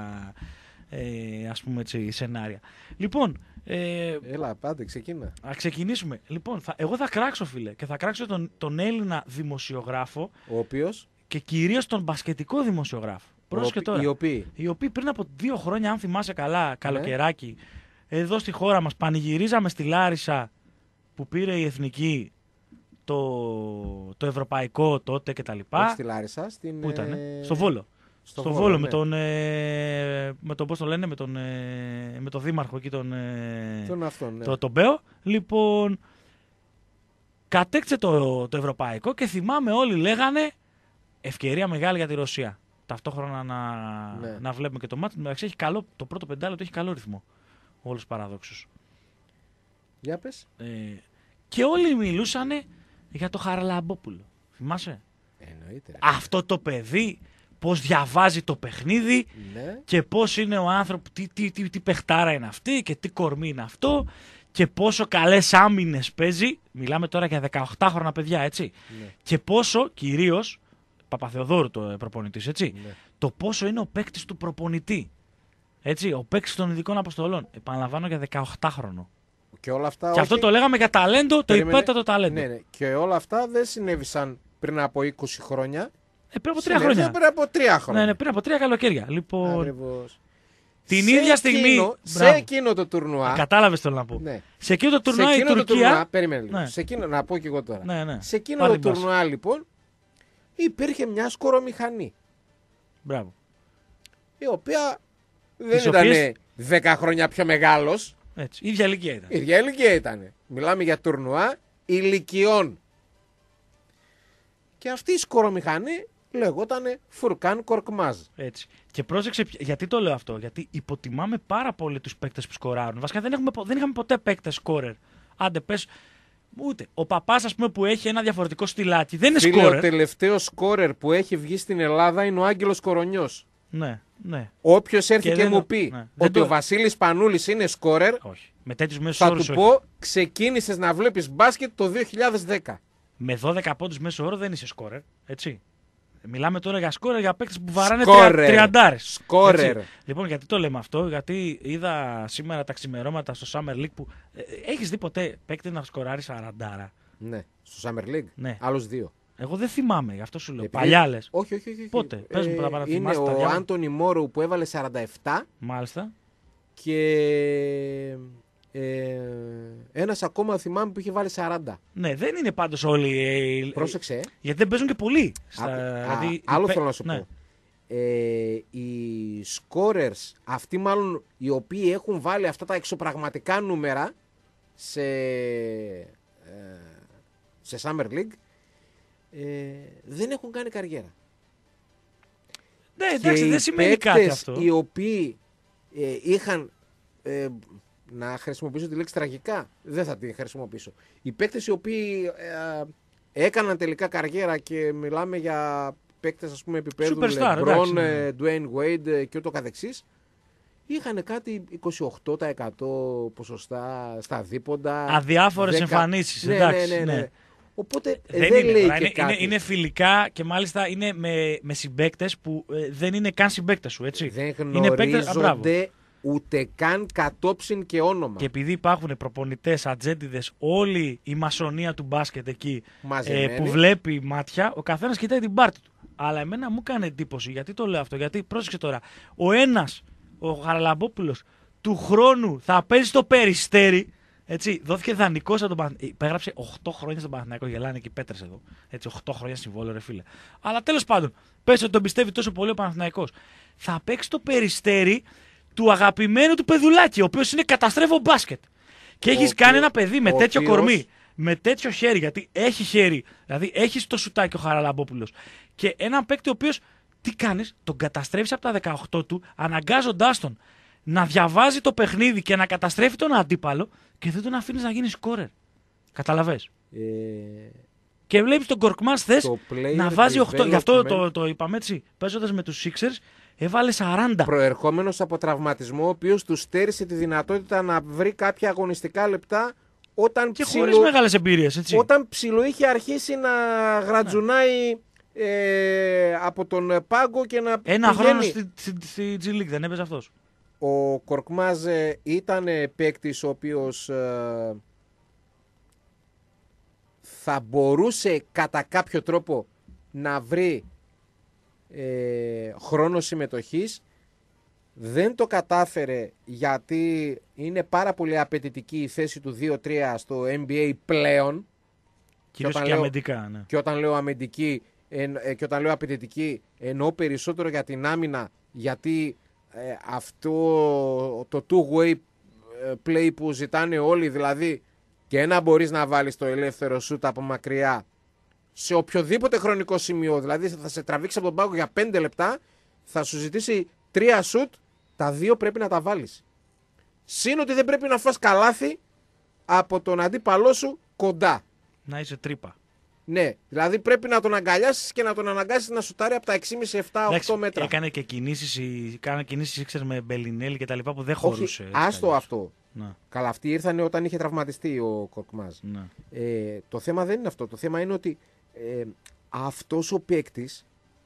ε, ας πούμε έτσι, σενάρια. Λοιπόν, ε, Έλα, πάντε, ξεκίνα. να ξεκινήσουμε. Λοιπόν, θα, εγώ θα κράξω, φίλε, και θα κράξω τον, τον Έλληνα δημοσιογράφο Ο οποίος. και κυρίως τον μπασκετικό δημοσιογράφο. Πρόσεχε τώρα. Οι οποίοι. Οι οποίοι πριν από δύο χρόνια, αν θυμάσαι καλά, καλοκαιράκι, εδώ στη χώρα μας πανηγυρίζαμε στη Λάρισα που πήρε η Εθνική το, το ευρωπαϊκό τότε κτλ. Όχι στη Λάρισα, στην. Πού ήταν, ε, στο Βόλο. Στο, Στο Βόλο, Βόλο, ναι. με τον, ε, με τον, πώς το λένε, με τον, ε, με τον δήμαρχο εκεί, τον, ε, Τον αυτόν, ναι. το, τον Μπέο. Λοιπόν, κατέκτησε το, το ευρωπαϊκό και θυμάμαι όλοι λέγανε ευκαιρία μεγάλη για τη Ρωσία. Ταυτόχρονα να, Ναι. να βλέπουμε και το μάτι. Εντάξει, έχει καλό, το πρώτο πεντάλεπτο έχει καλό ρυθμό. Όλους τους παραδόξους. Για πες. Ε, και όλοι μιλούσανε για το Χαραλαμπόπουλο. Θυμάσαι? Εννοείται. ρε. Αυτό το παιδί, πώς διαβάζει το παιχνίδι Ναι. και πώς είναι ο άνθρωπος, τι, τι, τι, τι παιχτάρα είναι αυτή και τι κορμί είναι αυτό και πόσο καλές άμυνες παίζει. Μιλάμε τώρα για δεκαοκτάχρονα παιδιά, έτσι. Ναι. Και πόσο, κυρίως, Παπαθεοδόρου το προπονητής, έτσι. Ναι. Το πόσο είναι ο παίκτης του προπονητή. Έτσι, ο παίκτης των ειδικών αποστολών. Επαναλαμβάνω για δεκαοκτάχρονο. Και όλα αυτά. Και όχι... αυτό το λέγαμε για ταλέντο, το Περίμενε. υπέτατο ταλέντο. Ναι, ναι. Και όλα αυτά δεν συνέβησαν πριν από είκοσι χρόνια. Ε, πριν από τρία Συνέβησαν χρόνια. Πριν από τρία χρόνια. Ναι, ναι, πριν από τρία καλοκαίρια. Λοιπόν, Ακριβώς. την Σε ίδια στιγμή. εκείνο- σε Μπράβο. εκείνο το τουρνουά. Κατάλαβες το να πω. Ναι. Σε εκείνο το τουρνουά σε η εκείνο το Τουρκία. τουρνουά, περίμενε λίγο. Ναι. Σε εκείνο, να πω και εγώ τώρα. Ναι, ναι. Σε εκείνο Πάρε το την πάση. τουρνουά λοιπόν υπήρχε μια σκορομηχανή. Μπράβο. Η οποία δεν Τις ήταν οποίες- δέκα χρόνια πιο μεγάλος. Έτσι. Η ίδια ηλικία ήταν. Η ίδια ηλικία ήταν. Μιλάμε για τουρνουά ηλικιών. Και αυτή η σκορομηχανή λεγότανε Φουρκάν Κορκμάζ. Έτσι. Και πρόσεξε, ποια- γιατί το λέω αυτό. Γιατί υποτιμάμε πάρα πολύ τους παίκτες που σκοράρουν. Βασικά δεν, έχουμε, πο- δεν είχαμε ποτέ παίκτες σκόρερ. Άντε, πες. Ούτε. Ο Παπάς, ας πούμε, που έχει ένα διαφορετικό στυλάκι, δεν είναι Φίλε, ο σκόρερ. τελευταίος σκόρερ που έχει βγει στην Ελλάδα είναι ο Άγγελος Κορονιός. Ναι, ναι. Όποιος έρθει Και και, δεν μου το- πει ναι. Δεν ότι το- ο Βασίλης Πανούλης είναι σκόρερ, Όχι. Με τέτοιους μέσους θα όρους. του όχι. πω ξεκίνησες να βλέπεις μπάσκετ το δύο χιλιάδες δέκα. Με δώδεκα πόντους μέσο όρο δεν είσαι σκόρερ. Έτσι. Μιλάμε τώρα για σκόρερ, για παίκτες που βαράνε Σκόρερ. τριαντάρες. Σκόρερ. Έτσι. Λοιπόν, γιατί το λέμε αυτό, γιατί είδα σήμερα τα ξημερώματα στο Summer League που. Ε, έχεις δει ποτέ παίκτη να σκοράρει σαραντάρα? Ναι, στο Summer League. Ναι. Άλλους δύο. Εγώ δεν θυμάμαι, γι' αυτό σου λέω. Επειδή- Παλιά λες. Όχι, όχι, όχι. όχι. Πότε? Πες μου τα παραδείγματα. Είναι Θυμάστε τα ο διάβα- Άντονι Μόρου που έβαλε σαράντα επτά Μάλιστα. και ε, ένας ακόμα θυμάμαι που είχε βάλει σαράντα. Ναι, δεν είναι πάντως όλοι. ε, Πρόσεξε. ε. Γιατί δεν παίζουν και πολλοί. Στα, Άκου, α, δηλαδή, άλλο οι παί- θέλω να σου ναι. πω. Ε, οι scorers, αυτοί μάλλον οι οποίοι έχουν βάλει αυτά τα εξωπραγματικά νούμερα σε, ε, σε Summer League, ε, δεν έχουν κάνει καριέρα. Ναι, εντάξει, Και δεν οι σημαίνει κάτι παίκτες αυτό. οι οποίοι ε, είχαν, ε, να χρησιμοποιήσω τη λέξη τραγικά, δεν θα την χρησιμοποιήσω. Οι παίκτες οι οποίοι ε, έκαναν τελικά καριέρα και μιλάμε για παίκτες ας πούμε επίπεδου Superstar, LeBron, εντάξει, ναι. ε, Dwayne Wade ε, και ούτω καθεξής, είχαν κάτι είκοσι οκτώ τοις εκατό ποσοστά στα δίποντα. Αδιάφορες δέκα εμφανίσεις, Ναι, εντάξει, ναι, ναι, ναι. ναι. Οπότε ε, Δεν, δεν, είναι, λέει τώρα, και είναι, κάτι. είναι, είναι φιλικά και μάλιστα είναι με, με συμπαίκτες που ε, δεν είναι καν συμπαίκτες σου, έτσι. Δεν Είναι παίκτες- α, μπράβο. γνωρίζονται ούτε καν κατόψιν και όνομα. Και επειδή υπάρχουν προπονητές, ατζέντιδες, όλη η μασονία του μπάσκετ εκεί ε, Μαζεμένοι. που βλέπει μάτια, ο καθένας κοιτάει την πάρτη του. Αλλά εμένα μου έκανε εντύπωση. Γιατί το λέω αυτό? Γιατί πρόσεξε τώρα. Ο ένας, ο Χαραλαμπόπουλος, του χρόνου θα παίζει στο Περιστέρι. Έτσι, δόθηκε δανεικό από τον Παναθηναϊκό. Υπέγραψε οκτώ χρόνια στον Παναθηναϊκό. Γελάνε και οι πέτρες εδώ. Έτσι, οκτώ χρόνια συμβόλαιο, ρε φίλε. Αλλά τέλος πάντων, πες ότι τον πιστεύει τόσο πολύ ο Παναθηναϊκός. Θα παίξει στο Περιστέρι του αγαπημένου του παιδουλάκι, ο οποίος είναι καταστρέφω μπάσκετ. Και έχεις οποίο- κάνει ένα παιδί με ο τέτοιο οποίος- κορμί, με τέτοιο χέρι, γιατί έχει χέρι, δηλαδή έχει το σουτάκι ο Χαραλαμπόπουλος. Και έναν παίκτη ο οποίος τι κάνεις, τον καταστρέφεις από τα δεκαοκτώ του, αναγκάζοντάς τον να διαβάζει το παιχνίδι και να καταστρέφει τον αντίπαλο και δεν τον αφήνεις να γίνει σκόρερ. Καταλαβες? Ε, Και βλέπεις τον Κορκμάς θες το player να βάζει οκτώ. Γι' αυτό development- το, το είπαμε έτσι. Παίζοντας με τους Sixers, έβαλε σαράντα. Προερχόμενος από τραυματισμό, ο οποίος του στέρισε τη δυνατότητα να βρει κάποια αγωνιστικά λεπτά όταν Και ψηλο... χωρίς μεγάλες εμπειρίες, έτσι. όταν ψηλο είχε αρχίσει να γρατζουνάει ε, από τον πάγκο και να Ένα πηγαίνει. χρόνο στη, στη, στη G League δεν έπαιζε αυτός. Ο Κορκμάζ ε, ήταν παίκτης ο οποίος ε, θα μπορούσε κατά κάποιο τρόπο να βρει ε, χρόνο συμμετοχής. Δεν το κατάφερε γιατί είναι πάρα πολύ απαιτητική η θέση του δύο τρία στο N B A πλέον. Κυρίως όταν και λέω- αμυντικά, ναι. Και όταν λέω αμυντική εν- ε, και όταν λέω απαιτητική εννοώ περισσότερο για την άμυνα, γιατί ε, αυτό το two-way ε, play που ζητάνε όλοι, δηλαδή και να μπορείς να βάλεις το ελεύθερο σούτ από μακριά σε οποιοδήποτε χρονικό σημείο, δηλαδή θα σε τραβήξει από τον πάγκο για πέντε λεπτά, θα σου ζητήσει τρία σούτ, τα δύο πρέπει να τα βάλεις. Συν ότι δεν πρέπει να φας καλάθι από τον αντίπαλό σου κοντά. Να είσαι τρύπα. Ναι, δηλαδή πρέπει να τον αγκαλιάσεις και να τον αναγκάσεις να σουτάρει από τα έξι κόμμα πέντε επτά Εντάξει, οκτώ μέτρα. Έκανε και κινήσεις, η- έκανε κινήσεις ξέρεις, με Μπελινέλη και τα λοιπά που δεν χωρούσε. Όχι, έτσι άστο αλλιώς. αυτό. Ναι, Καλά, αυτοί ήρθαν όταν είχε τραυματιστεί ο Κορκμάζ. ναι. Ε, το θέμα δεν είναι αυτό. Το θέμα είναι ότι ε, αυτός ο παίκτης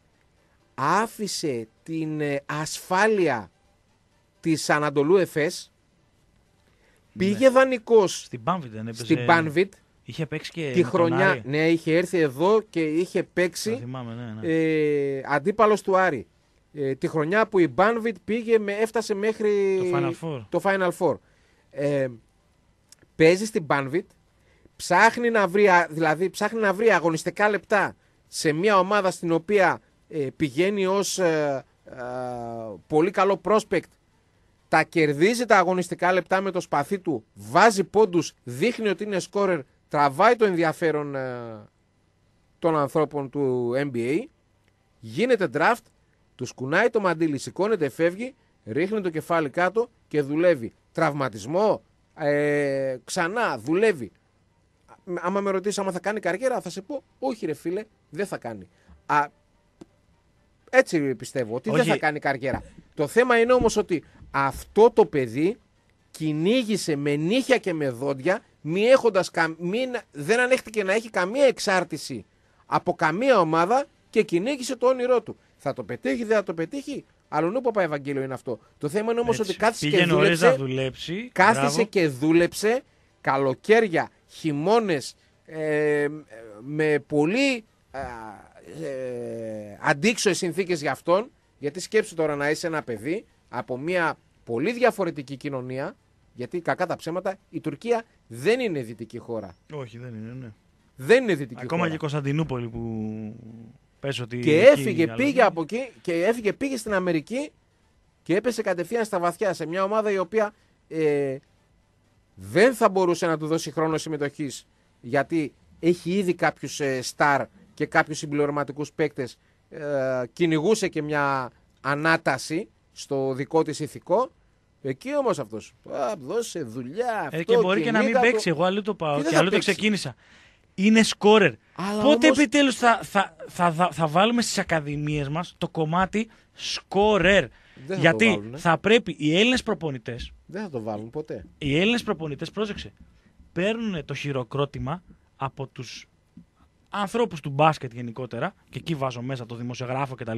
άφησε την ε, ασφάλεια της Ανατολού Εφές, πήγε δανεικός Στην Banvit δεν έπαιζε. στην Banvit Είχε παίξει και τη με τον χρονιά. Άρη. Ναι, είχε έρθει εδώ και είχε Το παίξει θυμάμαι, ναι, ναι. ε, αντίπαλος του Άρη. Ε, τη χρονιά που η Banvit πήγε με, έφτασε μέχρι Το Final Four. το Final Four. Ε, παίζει στην Banvit, ψάχνει να βρει, α- δηλαδή ψάχνει να βρει αγωνιστικά λεπτά σε μια ομάδα στην οποία ε, πηγαίνει ως ε, ε, πολύ καλό prospect, τα κερδίζει τα αγωνιστικά λεπτά με το σπαθί του, βάζει πόντους, δείχνει ότι είναι scorer, τραβάει το ενδιαφέρον ε, των ανθρώπων του N B A, γίνεται draft, του σκουνάει το μαντίλι, σηκώνεται, φεύγει, ρίχνει το κεφάλι κάτω και δουλεύει. Τραυματισμό, ε, ξανά δουλεύει. Άμα με ρωτήσει άμα θα κάνει καριέρα, θα σε πω όχι ρε φίλε, δεν θα κάνει. Α, έτσι πιστεύω ότι Όχι. δεν θα κάνει καριέρα. Το θέμα είναι όμως ότι αυτό το παιδί κυνήγησε με νύχια και με δόντια, μη έχοντας, κα- μην, δεν ανέχτηκε να έχει καμία εξάρτηση από καμία ομάδα και κυνήγησε το όνειρό του. Θα το πετύχει, δεν θα το πετύχει. Αλλονού Παπα Ευαγγέλιο είναι αυτό. Το θέμα είναι όμως Έτσι. ότι κάθισε Πήγε και νωρίς να δούλεψε. δουλέψει. Κάθισε Μπράβο. και δούλεψε καλοκαίρια, χειμώνες, ε, με πολύ ε, ε, αντίξωες συνθήκες για αυτόν. Γιατί σκέψου τώρα να είσαι ένα παιδί από μια πολύ διαφορετική κοινωνία. Γιατί κακά τα ψέματα η Τουρκία δεν είναι δυτική χώρα. Όχι, δεν είναι, ναι. Δεν είναι δυτική Ακόμα χώρα. και η Κωνσταντινούπολη που πες ότι. Και εκεί έφυγε, αλλάζει. πήγε από εκεί και έφυγε, πήγε στην Αμερική και έπεσε κατευθείαν στα βαθιά σε μια ομάδα η οποία ε, δεν θα μπορούσε να του δώσει χρόνο συμμετοχής γιατί έχει ήδη κάποιους ε, στάρ και κάποιους συμπληρωματικούς παίκτες, ε, κυνηγούσε και μια ανάταση στο δικό της ηθικό. Εκεί όμως αυτός, α, δώσε δουλειά αυτό Ε, και μπορεί και να μην κυνήγα το. παίξει. Εγώ αλλού το πάω Και δεν και θα αλλού το παίξει. ξεκίνησα. Είναι σκόρερ. Αλλά Πότε όμως- επιτέλους θα, θα, θα, θα, θα βάλουμε στις ακαδημίες μας το κομμάτι σκόρερ. Δεν θα το Γιατί βάλουνε. θα πρέπει οι Έλληνες προπονητές, Δεν θα το βάλουν ποτέ. οι Έλληνες προπονητές, πρόσεξε, παίρνουν το χειροκρότημα από τους ανθρώπους του μπάσκετ γενικότερα, και εκεί βάζω μέσα το δημοσιογράφο κτλ.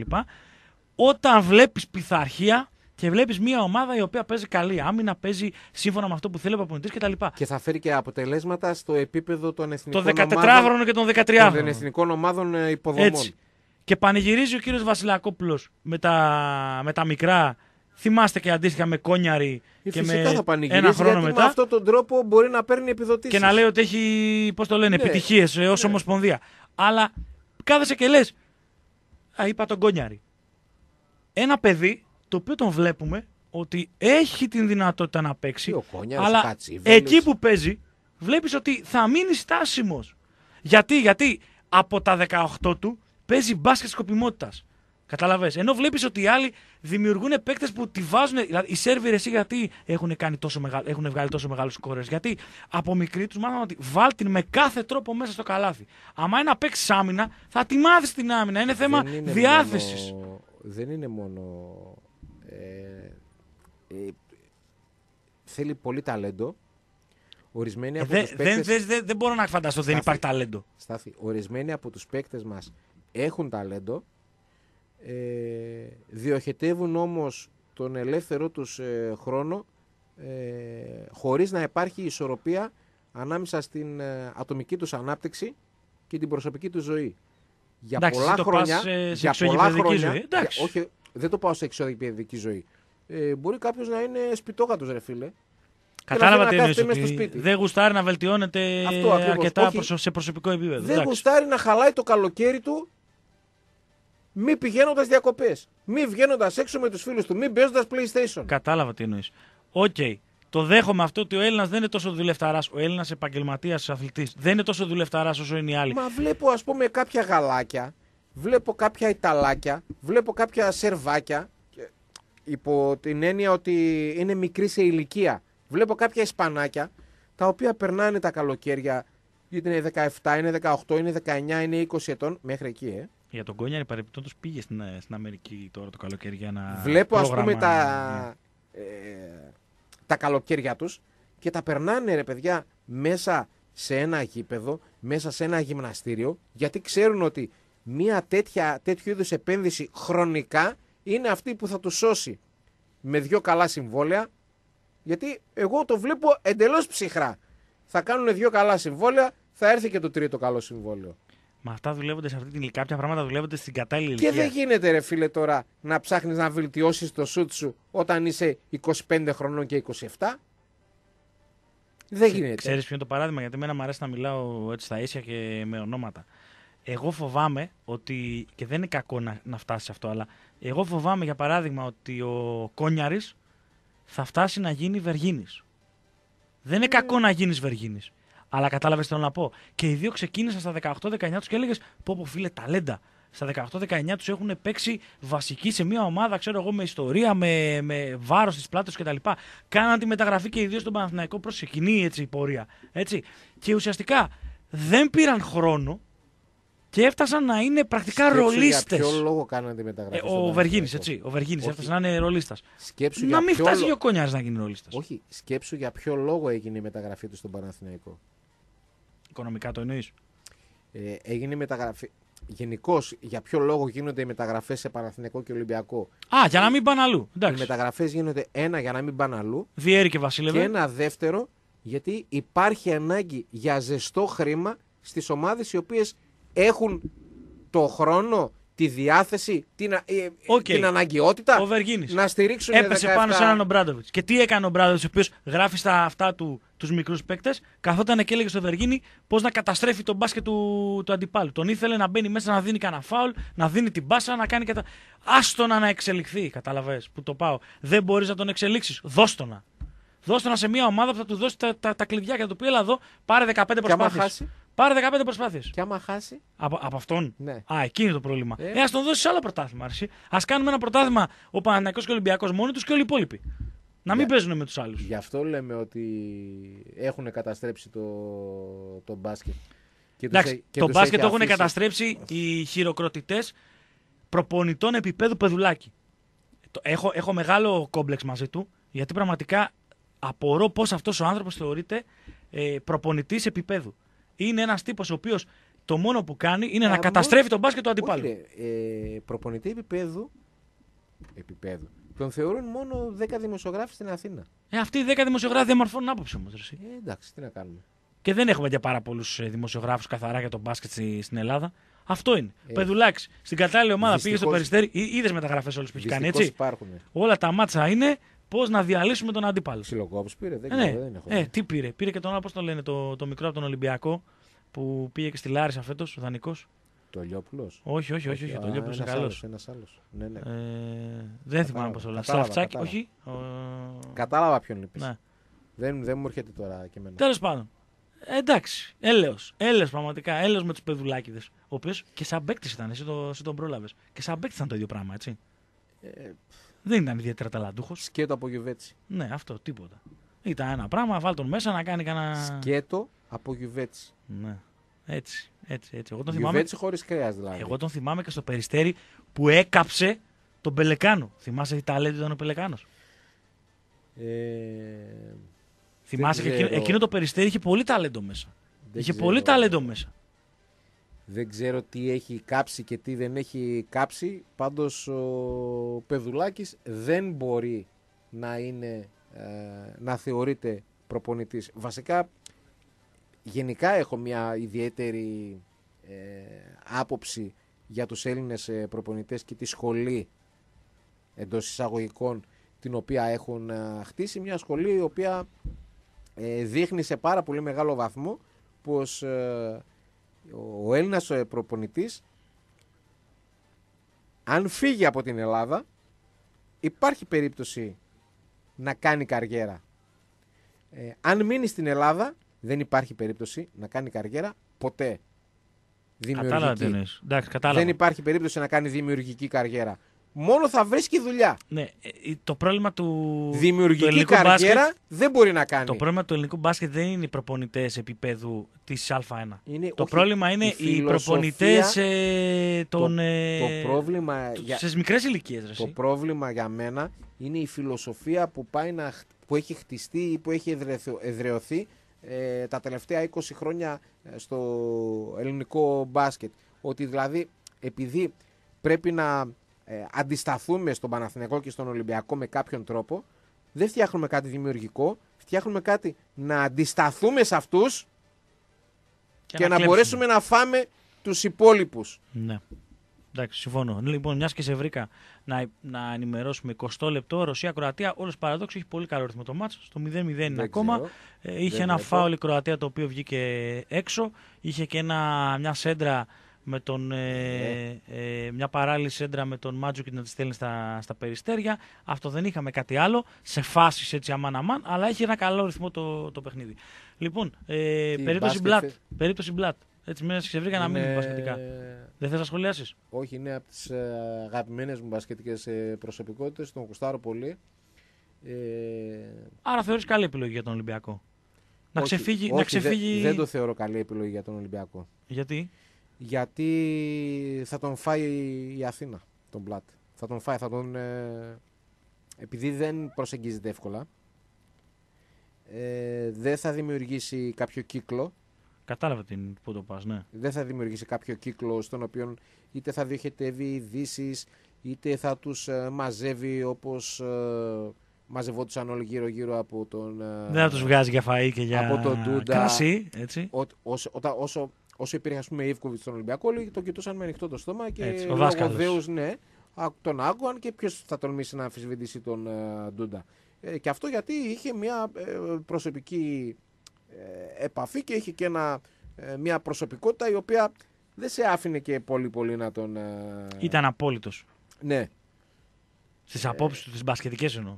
Όταν βλέπεις πειθαρχία και βλέπεις μια ομάδα η οποία παίζει καλή άμυνα, παίζει σύμφωνα με αυτό που θέλει ο προπονητής κτλ. Και θα φέρει και αποτελέσματα στο επίπεδο των Το εθνικών δεκατετράχρονο ομάδων, και τον των δεκατριάχρονο. εθνικών ομάδων ε, υποδομών. Έτσι. Και πανηγυρίζει ο κύριος Βασιλακόπουλος με τα, με τα μικρά. Θυμάστε και αντίστοιχα με Κόνιαρη Ε, και φυσικά με θα πανηγυρίζει, ένα χρόνο γιατί μετά. με αυτόν τον τρόπο μπορεί να παίρνει επιδοτήσεις. Και να λέει ότι έχει, πώς το λένε, Ναι. επιτυχίες ως Ναι. ομοσπονδία. Αλλά κάθεσαι και λες, α, είπα τον Κόνιαρη. Ένα παιδί το οποίο τον βλέπουμε ότι έχει την δυνατότητα να παίξει, Και ο Κόνιαρης, ο αλλά Κατσίβελης. εκεί που παίζει βλέπεις ότι θα μείνει στάσιμος. Γιατί, γιατί από τα δεκαοκτώ του παίζει μπάσκετ σκοπιμότητας. Καταλαβες. Ενώ βλέπεις ότι οι άλλοι δημιουργούν παίκτες που τη βάζουν. Δηλαδή, οι Σέρβοι εσύ γιατί έχουν, κάνει τόσο μεγα... έχουν βγάλει τόσο μεγάλους σκόρες. Γιατί από μικροί τους μάθαμε ότι βάλ την με κάθε τρόπο μέσα στο καλάθι. Άμα είναι να παίξεις άμυνα, θα τη μάθεις την άμυνα. Είναι θέμα Δεν είναι διάθεσης. μόνο- δεν είναι μόνο... Ε, ε, θέλει πολύ ταλέντο. Ορισμένοι Ε, από δε- τους δεν, παίκτες... δεν, δεν, δεν μπορώ να φανταστώ ότι δεν Στάθη. υπάρχει ταλέντο. Στάθη, ορισμένοι από τους παίκτες μας έχουν ταλέντο, ε, διοχετεύουν όμως τον ελεύθερο τους ε, χρόνο ε, χωρίς να υπάρχει ισορροπία ανάμεσα στην ε, ατομική τους ανάπτυξη και την προσωπική του ζωή. Για Εντάξει, πολλά εσύ το χρόνια, πας, ε, σε για πολλά εξωγηπαιδική χρόνια, ζωή. Εντάξει. για- όχι, δεν το πάω σε εξωγηπαιδική ζωή. Ε, μπορεί κάποιος να είναι σπιτόκατος, ρε φίλε. Κατάλαβα να τι κάθεται εννοείς. μες στο ότι σπίτι. Δεν γουστάρει να βελτιώνεται Αυτό ακριβώς. αρκετά Όχι. προσω- σε προσωπικό επίπεδο. Δεν Εντάξει. γουστάρει να χαλάει το καλοκαίρι του μη πηγαίνοντας διακοπές, μη βγαίνοντας έξω με τους φίλους του, μη παίζοντας PlayStation. Κατάλαβα τι εννοείς. Οκ. Το δέχομαι αυτό ότι ο Έλληνας δεν είναι τόσο δουλευταράς. Ο Έλληνας επαγγελματίας αθλητής δεν είναι τόσο δουλευταράς όσο είναι οι άλλοι. Μα βλέπω ας πούμε κάποια γαλάκια, βλέπω κάποια Ιταλάκια, βλέπω κάποια Σερβάκια, και υπό την έννοια ότι είναι μικρή σε ηλικία. Βλέπω κάποια Ισπανάκια, τα οποία περνάνε τα καλοκαίρια, είτε είναι δεκαεπτά, είναι δεκαοκτώ, είναι δεκαεννιά, είναι είκοσι ετών, μέχρι εκεί, ε. Για τον Κόνιαρη παρεμπιπτόντως πήγε στην, στην Αμερική τώρα το καλοκαίρι για να. Βλέπω ας πούμε τα, ε, τα καλοκαίρια τους και τα περνάνε ρε παιδιά μέσα σε ένα γήπεδο, μέσα σε ένα γυμναστήριο, γιατί ξέρουν ότι μια τέτοια, τέτοιου είδους επένδυση χρονικά είναι αυτή που θα τους σώσει με δυο καλά συμβόλαια, γιατί εγώ το βλέπω εντελώς ψυχρά. Θα κάνουν δυο καλά συμβόλαια, θα έρθει και το τρίτο καλό συμβόλαιο. Μα αυτά δουλεύονται σε αυτή την ηλικία. Κάποια πράγματα δουλεύονται στην κατάλληλη Και ηλικία. δεν γίνεται ρε φίλε τώρα να ψάχνεις να βελτιώσεις το σουτ σου όταν είσαι είκοσι πέντε χρονών και είκοσι επτά. Δεν γίνεται. Ξέρεις ποιο είναι το παράδειγμα, γιατί εμένα μου αρέσει να μιλάω έτσι στα ίσια και με ονόματα. Εγώ φοβάμαι ότι, και δεν είναι κακό να, να φτάσει σε αυτό, αλλά εγώ φοβάμαι για παράδειγμα ότι ο Κόνιαρης θα φτάσει να γίνει Βεργίνης. Δεν είναι κακό να γίνεις Βεργίνης. Αλλά κατάλαβες τι θέλω να πω. Και οι δύο ξεκίνησαν στα δεκαοκτώ δεκαεννιά τους και έλεγες πω πω φίλε ταλέντα. Στα δεκαοκτώ δεκαεννιά τους έχουν παίξει βασική σε μια ομάδα, ξέρω εγώ, με ιστορία, με, με βάρος στις πλάτες κτλ. Κάναν τη μεταγραφή και οι δύο στον Παναθηναϊκό προς εκείνη έτσι η πορεία. Έτσι. Και ουσιαστικά δεν πήραν χρόνο και έφτασαν να είναι πρακτικά Σκέψου ρολίστες. Για ποιο λόγο κάναν τη μεταγραφή. Ε, στον ο Παναθηναϊκό. Βεργίνης, έτσι. Ο Βεργίνης Όχι. έφτασε να είναι ρολίστας. Σκέψου Να για μην ποιο φτάσει λο- και ο Κόνιαρης να γίνει ρολίστας. Όχι, σκέψου για ποιο λόγο έγινε η μεταγραφή του στον Παναθηναϊκό. Οικονομικά το εννοείς. Ε, έγινε η μεταγραφή. Γενικώς, για ποιο λόγο γίνονται οι μεταγραφές σε Παναθηναϊκό και Ολυμπιακό. Α, για να μην πάνε αλλού. Οι Εντάξει. μεταγραφές γίνονται ένα για να μην πάνε αλλού. Διέρη και Βασίλευε. Και ένα δεύτερο, γιατί υπάρχει ανάγκη για ζεστό χρήμα στις ομάδες οι οποίες έχουν το χρόνο, τη διάθεση, την, α- ε, Οκ. την αναγκαιότητα Ο Βεργίνης να στηρίξουν έπεσε δεκαεπτά... πάνω σε έναν Ομπράντοβιτς. Και τι έκανε ο Ομπράντοβιτς, ο οποίος γράφει στα αυτά του τους μικρούς παίκτες, καθόταν και έλεγε στο Βεργίνη πώς να καταστρέφει τον μπάσκετ του, του αντιπάλου. Τον ήθελε να μπαίνει μέσα, να δίνει κανένα φάουλ, να δίνει την μπάσα, να κάνει κατα... Άστονα να εξελιχθεί. Καταλαβες που το πάω. Δεν μπορείς να τον εξελίξεις. Δώστονα. Δώστονα σε μια ομάδα που θα του δώσει τα, τα, τα κλειδιά και θα του πει: έλα εδώ, πάρε δεκαπέντε Και άμα προσπάθειες. χάσει, Πάρε δεκαπέντε προσπάθειες. και άμα χάσει, Από, από αυτόν. ναι. Α, εκεί είναι το πρόβλημα. Ε. Ε, ας τον δώσει άλλο πρωτάθλημα. Α κάνουμε ένα πρωτάθλημα ο Παναθηναϊκός και ο Ολυμπιακός μόνοι τους και όλοι οι υπόλοιποι. Να μην Για- παίζουν με τους άλλους. Γι' αυτό λέμε ότι έχουν καταστρέψει το, το μπάσκετ. Και τους Εντάξει, έ- και το τους μπάσκετ έχει το έχουν αφήσει. καταστρέψει οι χειροκροτητές προπονητών επίπεδου Πεδουλάκη. Το- Έχω, έχω μεγάλο κόμπλεξ μαζί του, γιατί πραγματικά απορώ πώς αυτός ο άνθρωπος θεωρείται ε, προπονητής επίπεδου. Είναι ένας τύπος ο οποίος το μόνο που κάνει είναι Α, να μόνο- καταστρέφει τον μπάσκετ του αντιπάλου. Όχι, ρε, ε, προπονητή επίπεδου, επίπεδου. Τον θεωρούν μόνο δέκα δημοσιογράφοι στην Αθήνα. Ε, αυτοί οι δέκα δημοσιογράφοι δεν μορφώνουν άποψη όμως. ρε εσύ. Ε, εντάξει, τι να κάνουμε. Και δεν έχουμε και πάρα πολλού δημοσιογράφους καθαρά για τον μπάσκετ στη- στην Ελλάδα. Αυτό είναι. Ε, Πεδουλάκης στην κατάλληλη ομάδα πήγε στο δυστυχώς- Περιστέρι. Είδε μεταγραφές όλες που έχει κάνει, Δυστυχώς έτσι. υπάρχουν. Όλα τα μάτσα είναι πώς να διαλύσουμε τον αντίπαλο. Ξυλοκόπους πήρε, δεν Ε, ξέρω, ναι. δεν έχω. ε, τι πήρε. Πήρε και τον άλλο, πώς το λένε, το, το μικρό από τον Ολυμπιακό που πήγε και στη Λάρισα φέτος, ο δανεικός. Το Λιόπουλος. Όχι, όχι, όχι, όχι, Α, το Λιόπουλος είναι ένας καλός. άλλος, ένας άλλος. Ναι, ναι. Ε, δεν θυμάμαι πώς το λένε. κατάλαβα, Σλαφτσάκη, κατάλαβα. όχι. Ο- Κατάλαβα ποιον είπες. Ναι. Δεν, δεν μου έρχεται τώρα και εμένα. Τέλος πάντων. Ε, εντάξει, έλεος. Έλεος πραγματικά. Έλεος με τους παιδουλάκηδες. Ο οποίος και σαν παίκτης ήταν, εσύ, το, εσύ τον πρόλαβες. Και σαν παίκτης ήταν το ίδιο πράγμα, έτσι. Ε, Δεν ήταν ιδιαίτερα ταλαντούχος. σκέτο από Γιουβέτσι. Ναι, αυτό, τίποτα. Ήταν ένα πράγμα, βάλ τον μέσα να κάνει κανένα. Σκέτο από Γιουβέτσι. Ναι. Έτσι, έτσι, έτσι. Εγώ τον θυμάμαι, Γιουβέτσι χωρίς κρέας δηλαδή. εγώ τον θυμάμαι και στο Περιστέρι που έκαψε τον Πελεκάνο. Θυμάσαι τι ταλέντο ήταν ο Πελεκάνος? Ε... Θυμάσαι και εκείνο, εκείνο το Περιστέρι είχε πολύ ταλέντο μέσα. Δεν είχε ξέρω. πολύ ταλέντο μέσα. Δεν ξέρω τι έχει κάψει και τι δεν έχει κάψει. Πάντως ο Πεδουλάκης δεν μπορεί να είναι, ε, να θεωρείται προπονητής. Βασικά, γενικά έχω μια ιδιαίτερη ε, άποψη για τους Έλληνες ε, προπονητές και τη σχολή εντός εισαγωγικών την οποία έχουν ε, χτίσει. Μια σχολή η οποία ε, δείχνει σε πάρα πολύ μεγάλο βαθμό πως ε, ο Έλληνας ο προπονητής, αν φύγει από την Ελλάδα, υπάρχει περίπτωση να κάνει καριέρα. Ε, αν μείνει στην Ελλάδα, δεν υπάρχει περίπτωση να κάνει καριέρα ποτέ. Κατάλαβα τι εννοείς. Εντάξει, κατάλαβα. Δεν υπάρχει περίπτωση να κάνει δημιουργική καριέρα. Μόνο θα βρίσκει δουλειά. Ναι, το πρόβλημα του, δημιουργική του ελληνικού καριέρα μπάσκετ, δεν μπορεί να κάνει. Το πρόβλημα του ελληνικού μπάσκετ δεν είναι οι προπονητές επίπεδου της Α1. Είναι, το όχι, πρόβλημα είναι οι προπονητές ε, των, το, ε, το πρόβλημα το, για, στις μικρές ηλικίες. Το πρόβλημα για μένα είναι η φιλοσοφία που, πάει να, που έχει χτιστεί ή που έχει εδραιωθεί ε, τα τελευταία είκοσι χρόνια στο ελληνικό μπάσκετ. Ότι δηλαδή επειδή πρέπει να ε, αντισταθούμε στον Παναθηναϊκό και στον Ολυμπιακό με κάποιον τρόπο, δεν φτιάχνουμε κάτι δημιουργικό, φτιάχνουμε κάτι να αντισταθούμε σε αυτούς και, και να, να μπορέσουμε να φάμε τους υπόλοιπους. Ναι. Εντάξει, συμφωνώ. Λοιπόν, μιας και σε βρήκα να, να ενημερώσουμε είκοσι λεπτό, Ρωσία-Κροατία, όλος παραδόξου έχει πολύ καλό ρυθμό το μάτς. Στο μηδέν μηδέν είναι ακόμα. Ε, είχε ένα φάουλ η Κροατία το οποίο βγήκε έξω. Είχε και ένα, μια σέντρα με τον, ε, ε, μια παράλληλη σέντρα με τον Μάτζουκι να τη στέλνει στα, στα περιστέρια. Αυτό δεν είχαμε κάτι άλλο. Σε φάσεις έτσι αμάν αμάν, αλλά έχει ένα καλό ρυθμό το, το παιχνίδι. Λοιπόν, ε, περίπτωση Μπλατ. Περίπτωση Μπλατ. Έτσι μέσα σε βρήκα να μείνει μπασκετικά. Δεν θες να σχολιάσεις? Όχι, είναι από τις ε, αγαπημένες μου μπασκετικές ε, προσωπικότητες. Τον γουστάρω πολύ. Ε... Άρα θεωρείς καλή επιλογή για τον Ολυμπιακό? Να όχι, ξεφύγει... όχι, να ξεφύγει... Δεν, δεν το θεωρώ καλή επιλογή για τον Ολυμπιακό. Γιατί? Γιατί θα τον φάει η Αθήνα, τον Μπλατ. Θα τον φάει, θα τον... Ε, επειδή δεν προσεγγίζεται εύκολα, ε, δεν θα δημιουργήσει κάποιο κύκλο. Κατάλαβα την που το πας, ναι. Δεν θα δημιουργήσει κάποιο κύκλο στον οποίο είτε θα διοχετεύει ειδήσεις, είτε θα τους ε, μαζεύει όπως ε, μαζευόντουσαν όλοι γύρω-γύρω από τον... Ε, δεν θα τους βγάζει για φαΐ και για από τον Ντούντα, κρασί, έτσι. Ό, όσο, ό, όσο, όσο υπήρχε, ας πούμε, η Ιβκοβιτς στον Ολυμπιακό, όλοι τον κοιτούσαν με ανοιχτό το στόμα και έτσι, ο λόγω δέους, ναι, τον άκουαν και ποιος θα τολμήσει να αμφισβητήσει τον ε, Ντούντα. Ε, και αυτό γιατί είχε μια ε, προσωπική ε, επαφή και είχε και ένα... μια προσωπικότητα η οποία δεν σε άφηνε και πολύ πολύ να τον... Ήταν απόλυτος. Ναι. Στις ε... απόψεις του, τις μπασκετικές εννοώ.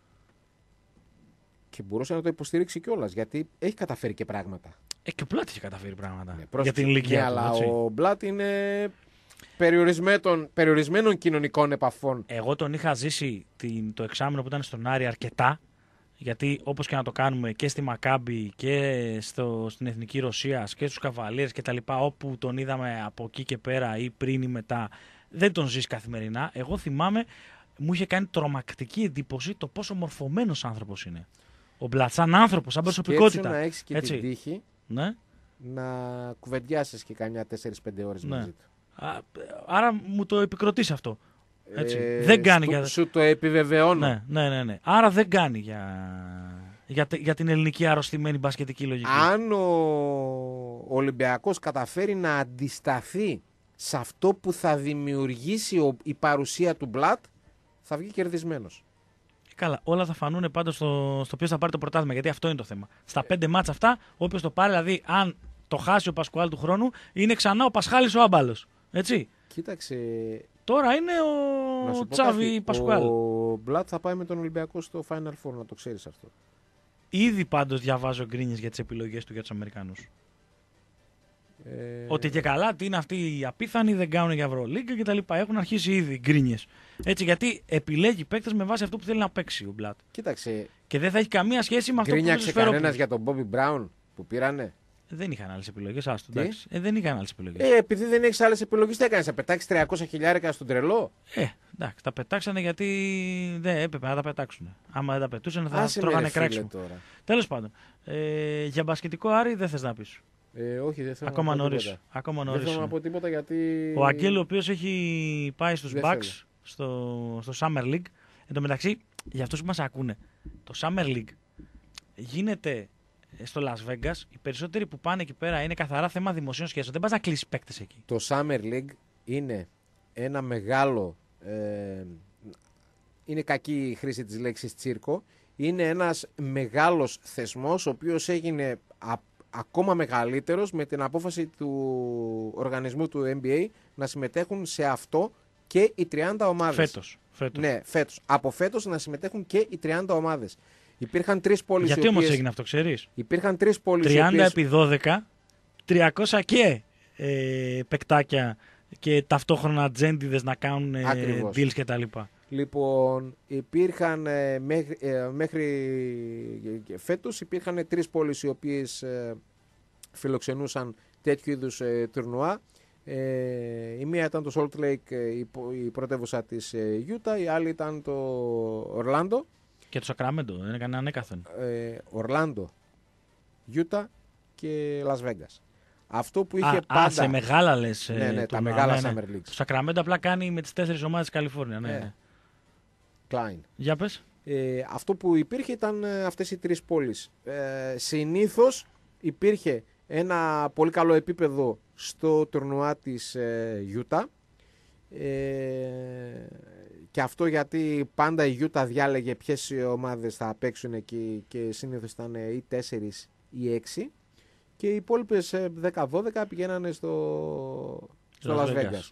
Και μπορούσε να το υποστηρίξει κιόλας, γιατί έχει καταφέρει και πράγματα. Ε, και ο Μπλατ έχει καταφέρει πράγματα. Ναι, για την ηλικία ναι, του. Αλλά έτσι. ο Μπλατ είναι περιορισμένων, περιορισμένων κοινωνικών επαφών. Εγώ τον είχα ζήσει την, το εξάμηνο που ήταν στον Άρη αρκετά. Γιατί όπως και να το κάνουμε και στη Μακάμπι και στο, στην Εθνική Ρωσία και στους Καβαλίες και τα λοιπά, όπου τον είδαμε από εκεί και πέρα ή πριν ή μετά, δεν τον ζεις καθημερινά. Εγώ θυμάμαι, μου είχε κάνει τρομακτική εντύπωση το πόσο μορφωμένος άνθρωπος είναι. Ο Μπλατ, σαν άνθρωπος, σαν προσωπικότητα. Σκέψου να έχεις και έτσι. την τύχη, ναι, να κουβεντιάσεις και καμιά τέσσερις πέντε ώρες ναι. μαζί του. Α, άρα μου το επικροτείς αυτό. Έτσι. Ε, δεν κάνει σου, για... σου το επιβεβαιώνω. Ναι, ναι, ναι, ναι. Άρα δεν κάνει για... Για, για την ελληνική αρρωστημένη μπασκετική λογική. Αν ο Ολυμπιακός καταφέρει να αντισταθεί σε αυτό που θα δημιουργήσει η παρουσία του Μπλατ, θα βγει κερδισμένος. Καλά, όλα θα φανούν πάντως στο, στο ποιος θα πάρει το πρωτάθλημα, γιατί αυτό είναι το θέμα. Στα πέντε μάτς αυτά, όποιος το πάρει, δηλαδή αν το χάσει ο Πασκουάλ του χρόνου, είναι ξανά ο Πασχάλης ο άμπαλος. Έτσι. Κοίταξε. Τώρα είναι ο Τσάβη Πασκουάλ. Ο Μπλατ θα πάει με τον Ολυμπιακό στο Final Four, να το ξέρεις αυτό. Ήδη πάντως διαβάζω γκρίνιες για τις επιλογές του για τους Αμερικανούς. Ε... Ότι και καλά, τι είναι αυτοί οι απίθανοι, δεν κάνουν για Ευρωλίγκα κτλ. Έχουν αρχίσει ήδη γκρίνιες. Έτσι, γιατί επιλέγει παίκτες με βάση αυτό που θέλει να παίξει ο Μπλατ. Κοίταξε. Και δεν θα έχει καμία σχέση με αυτό που θέλει να γκρίνιαξε κανένας για τον Μπόμπι Μπράουν που πήρανε. Δεν είχαν άλλες επιλογές. Άστο, εντάξει. Ε, δεν είχαν άλλες επιλογές. Ε, επειδή δεν έχεις άλλες επιλογές, τι έκανες, θα πετάξεις τριακόσια χιλιάρικα στον τρελό. Ε, εντάξει, τα πετάξανε γιατί δεν έπρεπε να τα πετάξουν. Άμα δεν τα πετούσαν θα Άσε με, τρώγανε ρε φίλε, κράξιμο. τώρα. Τέλος πάντων. Ε, για μπασκετικό Άρη δεν θες να πεις. Ε, όχι, δεν θέλω Ακόμα να πω νωρίς. τίποτα. Ακόμα Δεν νωρίς. θέλω να πω τίποτα γιατί. Ο Αγγέλου, ο οποίος έχει πάει στους Δεν Bucks θέλω. στο, στο Summer League. Εν τω μεταξύ, για αυτούς που μας ακούνε, το Summer League γίνεται στο Las Vegas. Οι περισσότεροι που πάνε εκεί πέρα είναι καθαρά θέμα δημοσίων σχέσεων. Δεν πας να κλείσεις παίκτες εκεί. Το Summer League είναι ένα μεγάλο. Ε, είναι κακή η χρήση της λέξης τσίρκο. Είναι ένας μεγάλος θεσμός ο οποίος έγινε α, ακόμα μεγαλύτερος με την απόφαση του οργανισμού του N B A να συμμετέχουν σε αυτό και οι τριάντα ομάδες. Φέτος. φέτος. Ναι, φέτος. Από φέτος να συμμετέχουν και οι τριάντα ομάδες. Υπήρχαν τρεις πόλεις. Γιατί οι οποίες... όμως έγινε αυτό, ξέρεις. Υπήρχαν τρεις πόλεις. οι τριάντα οποίες... επί δώδεκα, τριακόσια και ε, παικτάκια και ταυτόχρονα τζέντιδες να κάνουν ε, deals κτλ. Λοιπόν, υπήρχαν ε, μέχρι, ε, μέχρι φέτος υπήρχαν τρεις πόλεις οι οποίες ε, φιλοξενούσαν τέτοιου είδους ε, τουρνουά. Ε, η μία ήταν το Salt Lake, ε, η, η πρωτεύουσα της ε, Utah, η άλλη ήταν το Orlando. Και το Σακραμέντο, δεν έκανε ανέκαθεν. Ε, Orlando, Utah και Las Vegas. Αυτό που είχε α, πάντα... Α, σε μεγάλα λες. Ναι, ναι, ε, τα του, μεγάλα ναι, Summer ναι. Leagues. Το Σακραμέντο απλά κάνει με τις τέσσερις ομάδες της Καλιφόρνια. Ναι, Ε. ναι. Klein. Για πες. Ε, αυτό που υπήρχε ήταν ε, αυτές οι τρεις πόλεις. Ε, συνήθως υπήρχε ένα πολύ καλό επίπεδο στο τουρνουά της ε, Utah. Ε, και αυτό γιατί πάντα η Utah διάλεγε ποιες ομάδες θα παίξουν εκεί και συνήθως ήταν ή τέσσερις ή έξι. Και οι υπόλοιπες δέκα δώδεκα πηγαίνανε στο, στο Las Vegas.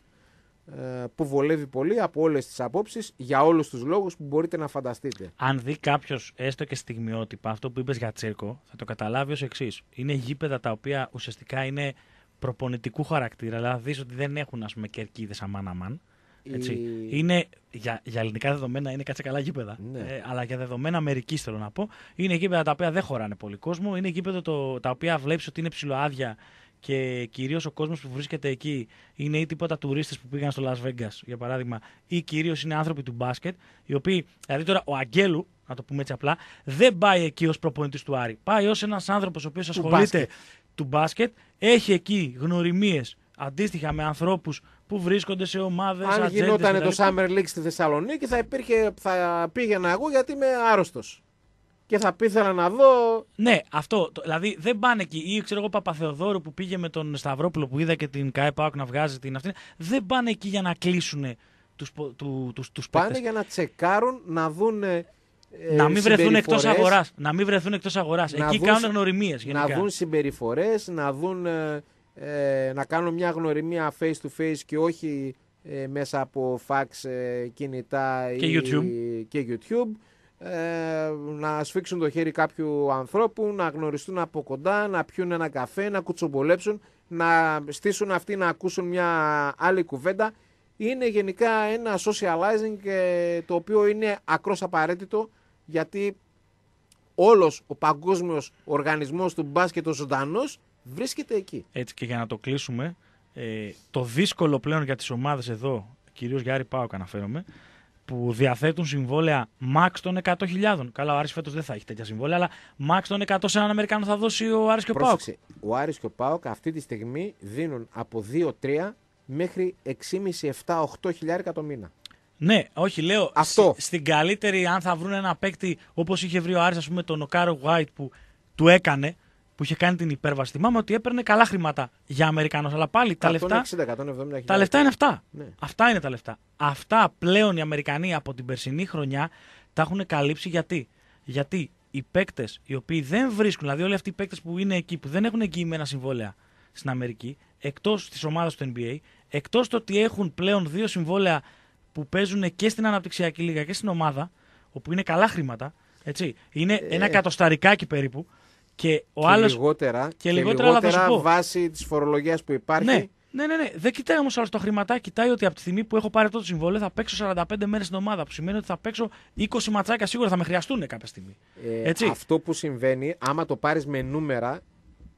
Που βολεύει πολύ από όλες τις απόψεις για όλους τους λόγους που μπορείτε να φανταστείτε. Αν δει κάποιος έστω και στιγμιότυπα αυτό που είπες για τσίρκο, θα το καταλάβει ως εξής. Είναι γήπεδα τα οποία ουσιαστικά είναι προπονητικού χαρακτήρα, δηλαδή δεις ότι δεν έχουν ας πούμε κερκίδες αμάν αμάν. Έτσι. Η... Είναι, για, για ελληνικά δεδομένα είναι κάτσε καλά γήπεδα. Ναι. Ε, αλλά για δεδομένα Αμερικής θέλω να πω. Είναι γήπεδα τα οποία δεν χωράνε πολύ κόσμο. Είναι γήπεδα το, τα οποία βλέπεις ότι είναι ψιλοάδια και κυρίως ο κόσμος που βρίσκεται εκεί είναι ή τίποτα τουρίστες που πήγαν στο Las Vegas για παράδειγμα, ή κυρίως είναι άνθρωποι του μπάσκετ. Οι οποίοι, δηλαδή τώρα ο Αγγέλου, να το πούμε έτσι απλά, δεν πάει εκεί ως προπονητής του Άρη. Πάει ως ένας άνθρωπος ο οποίος ασχολείται μπάσκετ. του μπάσκετ, έχει εκεί γνωριμίες αντίστοιχα με ανθρώπους που βρίσκονται σε ομάδες. Αν γινόταν το Summer League στη Θεσσαλονίκη θα, υπήρχε, θα πήγαινα εγώ γιατί είμαι άρρωστος. Και θα πήθελα να δω. Ναι, αυτό. Το, δηλαδή δεν πάνε εκεί. Ή ξέρω εγώ Παπαθεοδόρου που πήγε με τον Σταυρόπουλο που είδα και την ΚΑΕ ΠΑΟΚ να βγάζει την αυτή. Δεν πάνε εκεί για να κλείσουν τους, του, τους, τους Πάνε παίκτες. για να τσεκάρουν, να δουν. Ε, να μην βρεθούν εκτός συμπεριφορές, αγοράς. Να μην βρεθούν εκτός αγοράς. να Εκεί δουν, κάνουν γνωριμίες γενικά. να δουν συμπεριφορές, να δουν. Ε, ε, να κάνουν μια γνωριμία face to face και όχι ε, μέσα από fax, ε, κινητά και ή, YouTube. και YouTube. Ε, να σφίξουν το χέρι κάποιου ανθρώπου, να γνωριστούν από κοντά, να πιούν ένα καφέ, να κουτσομπολέψουν, να στήσουν αυτοί να ακούσουν μια άλλη κουβέντα. Είναι γενικά ένα socializing ε, το οποίο είναι ακρός απαραίτητο γιατί όλος ο παγκόσμιος οργανισμός του μπάσκετ ο ζωντανός βρίσκεται εκεί. Έτσι και για να το κλείσουμε, ε, το δύσκολο πλέον για τις ομάδες εδώ, κυρίως για Άρη ΠΑΟΚ αναφέρομαι, που διαθέτουν συμβόλαια max των εκατό χιλιάδων. Καλά, ο Άρης φέτος δεν θα έχει τέτοια συμβόλαια, αλλά max των εκατό σε έναν Αμερικάνο θα δώσει ο Άρης και ο ΠΑΟΚ. Πρόσεξε, ο Άρης και ο ΠΑΟΚ αυτή τη στιγμή δίνουν από δύο τρία μέχρι έξι κόμμα πέντε επτά οκτώ χιλιάρικα το μήνα. Ναι, όχι, λέω Αυτό. σ- στην καλύτερη, αν θα βρουν ένα παίκτη όπως είχε βρει ο Άρης, ας πούμε, τον Οκάρο White που του έκανε, που είχε κάνει την υπέρβαση. Θυμάμαι ότι έπαιρνε καλά χρήματα για Αμερικάνος, αλλά πάλι τα λεφτά, εκατόν εξήντα με εκατόν εβδομήντα τα λεφτά είναι αυτά. Ναι. Αυτά είναι τα λεφτά. Αυτά πλέον οι Αμερικανοί από την περσινή χρονιά τα έχουν καλύψει. Γιατί, γιατί οι παίκτες οι οποίοι δεν βρίσκουν, δηλαδή όλοι αυτοί οι παίκτες που είναι εκεί, που δεν έχουν εγγυημένα συμβόλαια στην Αμερική, εκτός της ομάδας του N B A, εκτός το ότι έχουν πλέον δύο συμβόλαια που παίζουν και στην αναπτυξιακή λίγα και στην ομάδα, όπου είναι καλά χρήματα, έτσι, είναι Ε. ένα εκατοσταρικάκι περίπου, και ο Και άλλος. λιγότερα, και λιγότερα, αλλά θα σου πω. βάσει της φορολογίας που υπάρχει. Ναι, ναι, ναι, ναι. Δεν κοιτάει όμως άλλο το χρηματάκι. Κοιτάει ότι από τη στιγμή που έχω πάρει αυτό το συμβόλαιο θα παίξω σαράντα πέντε μέρες στην ομάδα. Που σημαίνει ότι θα παίξω είκοσι ματσάκια σίγουρα θα με χρειαστούν κάποια στιγμή. Ε, Έτσι. αυτό που συμβαίνει, άμα το πάρεις με νούμερα,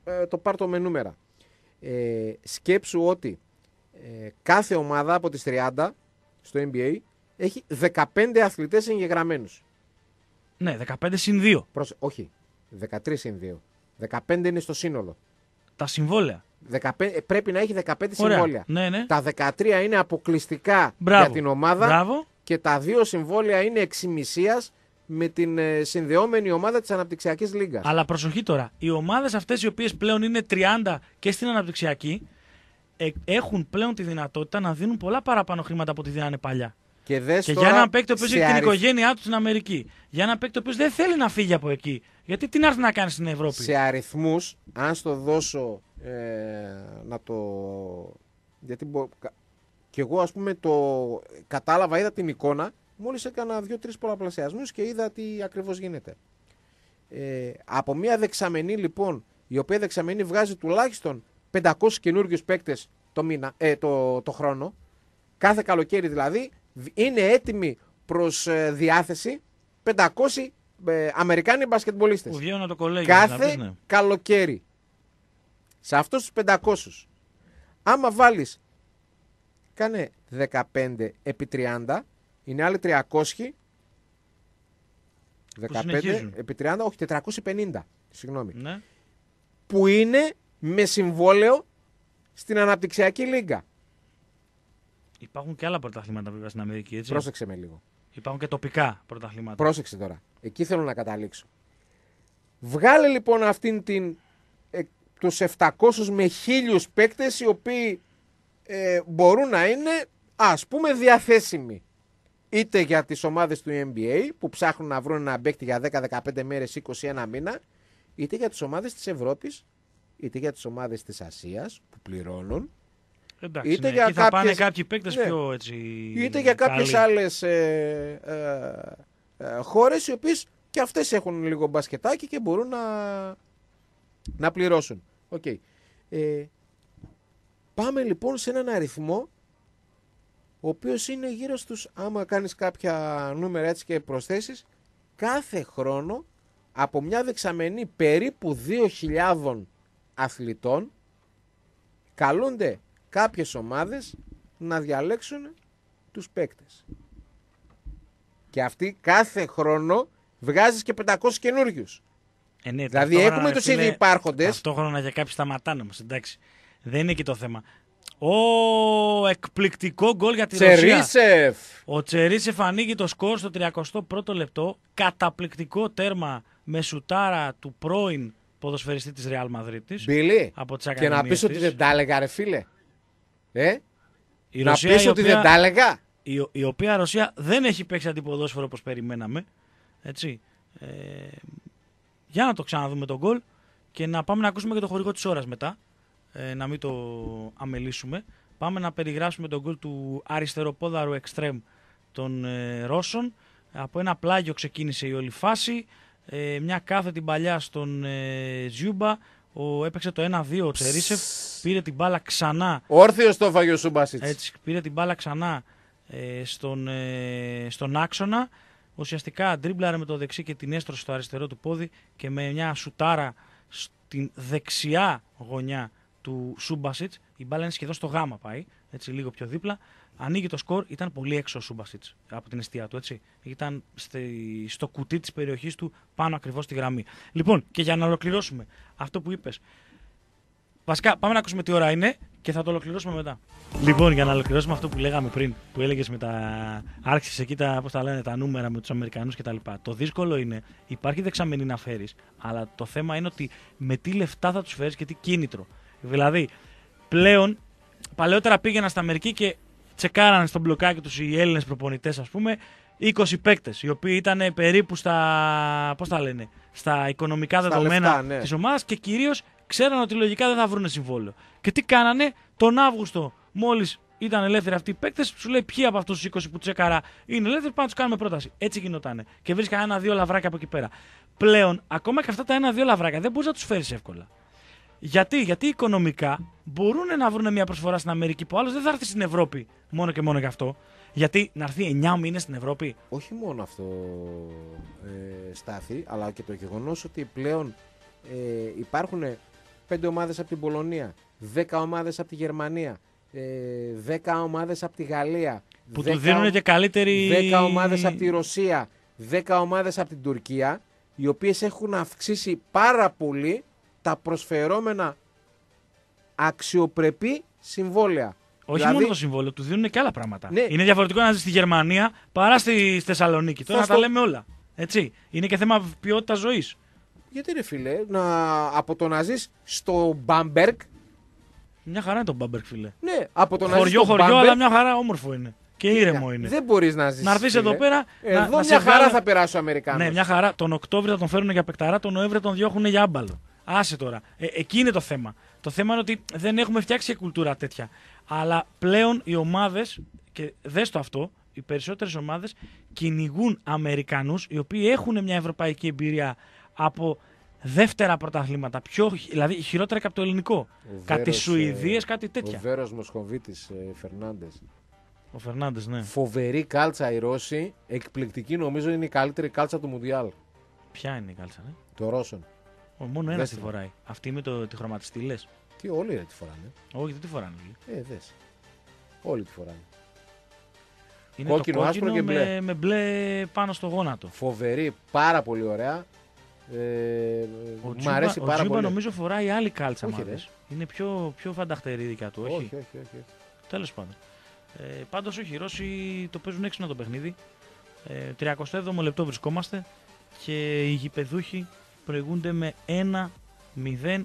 ε, το πάρτο με νούμερα. Ε, σκέψου ότι ε, κάθε ομάδα από τις τριάντα στο N B A έχει δεκαπέντε αθλητές εγγεγραμμένους. Ναι, δεκαπέντε συν δύο. Προς, όχι, δεκατρία συν δύο. δεκαπέντε είναι στο σύνολο. Τα συμβόλαια. δεκαπέντε, πρέπει να έχει δεκαπέντε Ωραία. συμβόλαια. Ναι, ναι. Τα δεκατρία είναι αποκλειστικά Μπράβο. για την ομάδα. Μπράβο. Και τα δύο συμβόλαια είναι εξημισίας με την ε, συνδεόμενη ομάδα της Αναπτυξιακής Λίγκας. Αλλά προσοχή τώρα. Οι ομάδες αυτές οι οποίες πλέον είναι τριάντα και στην Αναπτυξιακή ε, έχουν πλέον τη δυνατότητα να δίνουν πολλά παραπάνω χρήματα από ό,τι δίνανε παλιά. Και, δες Και τώρα για έναν παίκτη ο οποίος έχει την αριθ... οικογένειά του στην Αμερική. Για έναν παίκτη ο οποίος δεν θέλει να φύγει από εκεί. Γιατί τι να έρθει να κάνει στην Ευρώπη. Σε αριθμούς, αν στο δώσω ε, να το... Γιατί μπο... Και εγώ ας πούμε το κατάλαβα, είδα την εικόνα, μόλις έκανα δύο-τρεις πολλαπλασιασμούς και είδα τι ακριβώς γίνεται. Ε, από μια δεξαμενή λοιπόν, η οποία δεξαμενή βγάζει τουλάχιστον πεντακόσιους καινούργιους παίκτες το, μήνα, ε, το, το χρόνο, κάθε καλοκαίρι δηλαδή, είναι έτοιμοι προς ε, διάθεση πεντακόσιοι ε, Αμερικάνοι μπασκετμπολίστες. Που βγαίνουν από το κολέγιο. Κάθε πεις, ναι. καλοκαίρι. Σε αυτούς τους πεντακόσιους. Άμα βάλεις, κάνε δεκαπέντε επί τριάντα, είναι άλλοι τριακόσιοι. δεκαπέντε επί τριάντα, όχι τετρακόσιοι πενήντα, συγγνώμη. Ναι. Που είναι με συμβόλαιο στην Αναπτυξιακή Λίγκα. Υπάρχουν και άλλα πρωταθλήματα βέβαια στην Αμερική, έτσι. Πρόσεξε με λίγο. Υπάρχουν και τοπικά πρωταθλήματα. Πρόσεξε τώρα. Εκεί θέλω να καταλήξω. Βγάλε λοιπόν αυτήν την, ε, τους επτακόσιους με χίλιους παίκτες οι οποίοι ε, μπορούν να είναι ας πούμε διαθέσιμοι. Είτε για τις ομάδες του N B A που ψάχνουν να βρουν ένα παίκτη για δέκα δεκαπέντε μέρες, είκοσι ένα μήνα, είτε για τις ομάδες της Ευρώπης, είτε για τις ομάδες της Ασίας που πληρώνουν. Εντάξει, είτε ναι, για εκεί θα κάποιες... πάνε κάποιοι παίκτες ναι. πιο έτσι. Είτε για κάποιες καλοί. άλλες ε, ε, ε, χώρες οι οποίες και αυτές έχουν λίγο μπασκετάκι και μπορούν να, να πληρώσουν. Okay. Ε, πάμε λοιπόν σε έναν αριθμό ο οποίος είναι γύρω στους, άμα κάνεις κάποια νούμερα έτσι και προσθέσεις, κάθε χρόνο από μια δεξαμενή περίπου δύο χιλιάδες αθλητών καλούνται κάποιες ομάδες να διαλέξουν τους παίκτες. Και αυτοί κάθε χρόνο βγάζεις και πεντακόσιους καινούριους. Ε, ναι, δηλαδή έχουμε τους ήδη υπάρχοντες. Ταυτόχρονα για κάποιοι σταματάνε όμως, εντάξει. Δεν είναι εκεί το θέμα. Ο εκπληκτικό γκολ για τη Ρωσία. Τσερίσεφ. Ο Τσερίσεφ ανοίγει το σκορ στο τριακοστό πρώτο λεπτό. Καταπληκτικό τέρμα με σουτάρα του πρώην ποδοσφαιριστή της Ρεάλ Μαδρίτης. Μπιλί. Από τις Και ακαδημίες να πεις ότι της. δεν τα έλεγα ρε φίλε. Ε? Η να Ρωσία, πεις η ότι οποία, δεν τα έλεγα. η, η οποία Ρωσία δεν έχει παίξει αντιποδόσφαιρο όπως περιμέναμε. Έτσι. Ε, για να το ξαναδούμε τον γκολ και να πάμε να ακούσουμε και το χορηγό της ώρας μετά. Ε, να μην το αμελήσουμε. Πάμε να περιγράψουμε τον γκολ του αριστεροπόδαρου εξτρέμ των ε, Ρώσων. Από ένα πλάγιο ξεκίνησε η όλη φάση. Ε, μια κάθετη παλιά στον ε, Ζιούμπα. Ο, έπαιξε το ένα δύο ο Τσερίσεφ. Πήρε την μπάλα ξανά. Όρθιος το έφαγε ο Σούμπασιτς. Έτσι, πήρε την μπάλα ξανά ε, στον, ε, στον άξονα. Ουσιαστικά ντρίμπλαρε με το δεξί και την έστρωσε στο αριστερό του πόδι και με μια σουτάρα στην δεξιά γωνιά του Σούμπασιτς. Η μπάλα είναι σχεδόν στο γάμα πάει, έτσι λίγο πιο δίπλα. Ανοίγει το σκορ, ήταν πολύ έξω ο Σούμπασιτς από την εστία του, έτσι. Ήταν στη, στο κουτί της περιοχής του πάνω ακριβώς στη γραμμή. Λοιπόν, και για να ολοκληρώσουμε αυτό που είπες. Βασικά, πάμε να ακούσουμε τι ώρα είναι και θα το ολοκληρώσουμε μετά. Λοιπόν, για να ολοκληρώσουμε αυτό που λέγαμε πριν, που έλεγες με τα. Άρχισες εκεί τα, πώς τα λένε, τα νούμερα με τους Αμερικανούς κτλ. Το δύσκολο είναι, υπάρχει δεξαμενή να φέρεις, αλλά το θέμα είναι ότι με τι λεφτά θα τους φέρεις και τι κίνητρο. Δηλαδή, πλέον, παλαιότερα πήγαιναν στην Αμερική και τσεκάραν στο μπλοκάκι τους οι Έλληνες προπονητές, ας πούμε, είκοσι παίκτες, οι οποίοι ήταν περίπου στα, πώς τα λένε, στα οικονομικά Στα δεδομένα λεφτά, ναι. της ομάδας και κυρίως ξέραν ότι λογικά δεν θα βρουν συμβόλαιο. Και τι κάνανε τον Αύγουστο, μόλις ήταν ελεύθεροι αυτοί οι παίκτες, σου λέει ποιοι από αυτούς τους είκοσι που τσέκαρα είναι ελεύθεροι, πάμε να τους κάνουμε πρόταση. Έτσι γινότανε. Και βρίσκα ένα-δύο λαβράκια από εκεί πέρα. Πλέον, ακόμα και αυτά τα ένα-δύο λαβράκια δεν μπορείς να τους φέρεις εύκολα. Γιατί, γιατί οικονομικά μπορούν να βρουν μια προσφορά στην Αμερική που άλλος δεν θα έρθει στην Ευρώπη μόνο και μόνο γι' αυτό. Γιατί να έρθει εννιά μήνες στην Ευρώπη. Όχι μόνο αυτό, ε, Στάθη, αλλά και το γεγονός ότι πλέον ε, υπάρχουν πέντε ομάδες από την Πολωνία, δέκα ομάδες από τη Γερμανία, ε, δέκα ομάδες από τη Γαλλία. Που δέκα, του δίνουν και καλύτερη. δέκα ομάδες από τη Ρωσία, δέκα ομάδες από την Τουρκία, οι οποίες έχουν αυξήσει πάρα πολύ τα προσφερόμενα αξιοπρεπή συμβόλαια. Όχι δηλαδή, μόνο το συμβόλαιο, του δίνουν και άλλα πράγματα. Ναι. Είναι διαφορετικό να ζει στη Γερμανία παρά στη Θεσσαλονίκη. Τώρα να στο... τα λέμε όλα. Έτσι. Είναι και θέμα ποιότητας ζωής. Γιατί ρε φίλε, να... από το να ζεις στο Μπάμπεργκ. Μια χαρά είναι το Μπάμπεργκ, φίλε. Ναι, από το να ζεις Χωριό, στο χωριό, Μπάμπεργκ, αλλά μια χαρά όμορφο είναι. Και ήρεμο είναι. Δεν μπορείς να ζεις. Να έρθεις φίλε. εδώ πέρα. Εδώ να, μια να σε χαρά βγάλε... θα περάσει ο Αμερικάνος. Ναι, μια χαρά. Τον Οκτώβριο θα τον φέρουν για παικταρά, τον Νοέμβριο τον διώχνουν για άμπαλο. Άσε τώρα. Ε, εκεί είναι το θέμα. Το θέμα είναι ότι δεν έχουμε φτιάξει και κουλτούρα τέτοια. Αλλά πλέον οι ομάδες, και δες το αυτό, οι περισσότερες ομάδες κυνηγούν Αμερικανούς οι οποίοι έχουν μια ευρωπαϊκή εμπειρία από δεύτερα πρωταθλήματα. Πιο, δηλαδή χειρότερα και από το ελληνικό. Ο Κάτι Βέρος, Σουηδίες, ε, κάτι τέτοια. Ο Βέρος Μοσχοβίτης, ε, Φερνάντες. Ο Φερνάντες, ναι. Φοβερή κάλτσα οι Ρώσοι. Εκπληκτική, νομίζω είναι η καλύτερη κάλτσα του Μουντιάλ. Ποια είναι η κάλτσα, ναι. Το Ρώσον. Ο, μόνο ένα Δες τη την. φοράει. Αυτή με το, τη χρωματιστή, λες. Τι όλοι ρε τη φοράνε. Όχι, δεν τη φοράνε. Λέει. Ε, δες. Όλοι τη φοράνε. Είναι Κόκκινο, το άσπρο κόκκινο και μπλε. με, με μπλε πάνω στο γόνατο. Φοβερή, πάρα πολύ ωραία. Ε, Ο μ' Τζούμπα, αρέσει ο πάρα Τζούμπα πολύ. νομίζω φοράει άλλη κάλτσα. Όχι, μάλλον. Είναι πιο, πιο φανταχτερή η δικιά του, όχι. όχι, όχι, όχι. Τέλος πάντων. Ε, πάντως όχι, οι Ρώσοι το παίζουν έξυπνα το παιχνίδι. Ε, τριακοστό έβδομο λεπτό βρισκόμαστε και οι γηπεδούχοι προηγούνται με ένα μηδέν.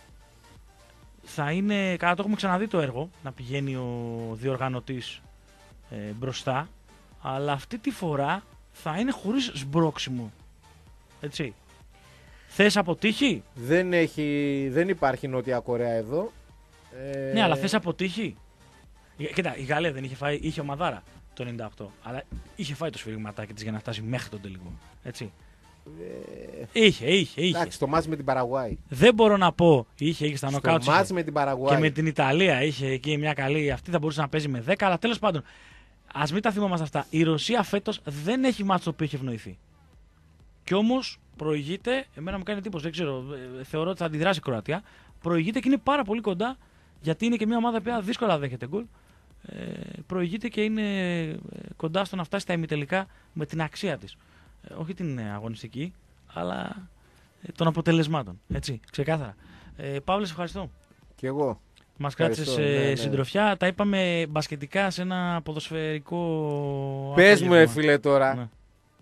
Θα είναι, κατά το έχουμε ξαναδεί το έργο, να πηγαίνει ο διοργανωτής ε, μπροστά, αλλά αυτή τη φορά θα είναι χωρίς σμπρόξιμο. Έτσι. Θες αποτύχει? Δεν, έχει, δεν υπάρχει Νότια Κορέα εδώ. Ε, Ναι, αλλά θες αποτύχει? Ε, Κοίτα, η Γαλλία δεν είχε φάει, είχε ομαδάρα το ενενήντα οκτώ, αλλά είχε φάει το σφυριγματάκι της για να φτάσει μέχρι τον τελικό. Έτσι. Ε, Είχε, είχε, είχε. εντάξει, το μάτς με την Παραγουάη. Δεν μπορώ να πω, είχε, είχε στα Στο νοκάουτς. μάτς είχε. με την Παραγουάη. Και με την Ιταλία είχε εκεί μια καλή. Αυτή θα μπορούσε να παίζει με δέκα, αλλά τέλος πάντων. Ας μην τα θυμόμαστε αυτά. Η Ρωσία φέτος δεν έχει μάτς το οποίο έχει ευνοηθεί. Κι όμως προηγείται, εμένα μου κάνει εντύπωση, δεν ξέρω, ε, θεωρώ ότι θα αντιδράσει η Κροατία. Προηγείται και είναι πάρα πολύ κοντά, γιατί είναι και μια ομάδα που δύσκολα δέχεται γκολ. Ε, προηγείται και είναι ε, κοντά στο να φτάσει στα ημιτελικά με την αξία της. Ε, όχι την ε, αγωνιστική, αλλά ε, των αποτελεσμάτων. Έτσι, ξεκάθαρα. Ε, Παύλε, σε ευχαριστώ. Κι εγώ. Μας κράτησες Ευχαριστώ, ε, ναι, ναι. συντροφιά. Τα είπαμε μπασκετικά σε ένα ποδοσφαιρικό. Πες μου, απόγευμα. ε, φίλε, τώρα. Ναι.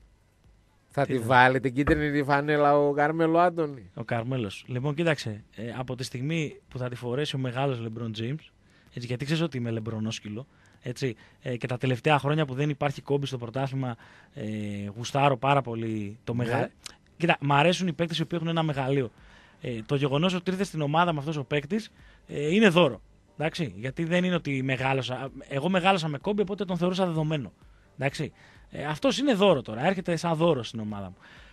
Θα Τι τη θα- βάλει την κίτρινη τη φανέλα ο Καρμέλο Άντωνη. Ο Καρμέλος. Λοιπόν, κοίταξε. Ε, από τη στιγμή που θα τη φορέσει ο μεγάλος LeBron James, έτσι, γιατί ξέρεις ότι είμαι λεμπρονόσκυλο, έτσι, ε, και τα τελευταία χρόνια που δεν υπάρχει κόμπι στο πρωτάθλημα, ε, γουστάρω πάρα πολύ το Ναι. μεγαλείο. Κοίτα, μ' αρέσουν οι παίκτες οι οποίοι έχουν ένα μεγαλείο. Ε, το γεγονός ότι ήρθε στην ομάδα με αυτός ο παίκτης ε, είναι δώρο. Εντάξει, γιατί δεν είναι ότι μεγάλωσα. Εγώ μεγάλωσα με κόμπι, οπότε τον θεωρούσα δεδομένο. Εντάξει. Ε, αυτός είναι δώρο τώρα. Έρχεται σαν δώρο στην ομάδα μου.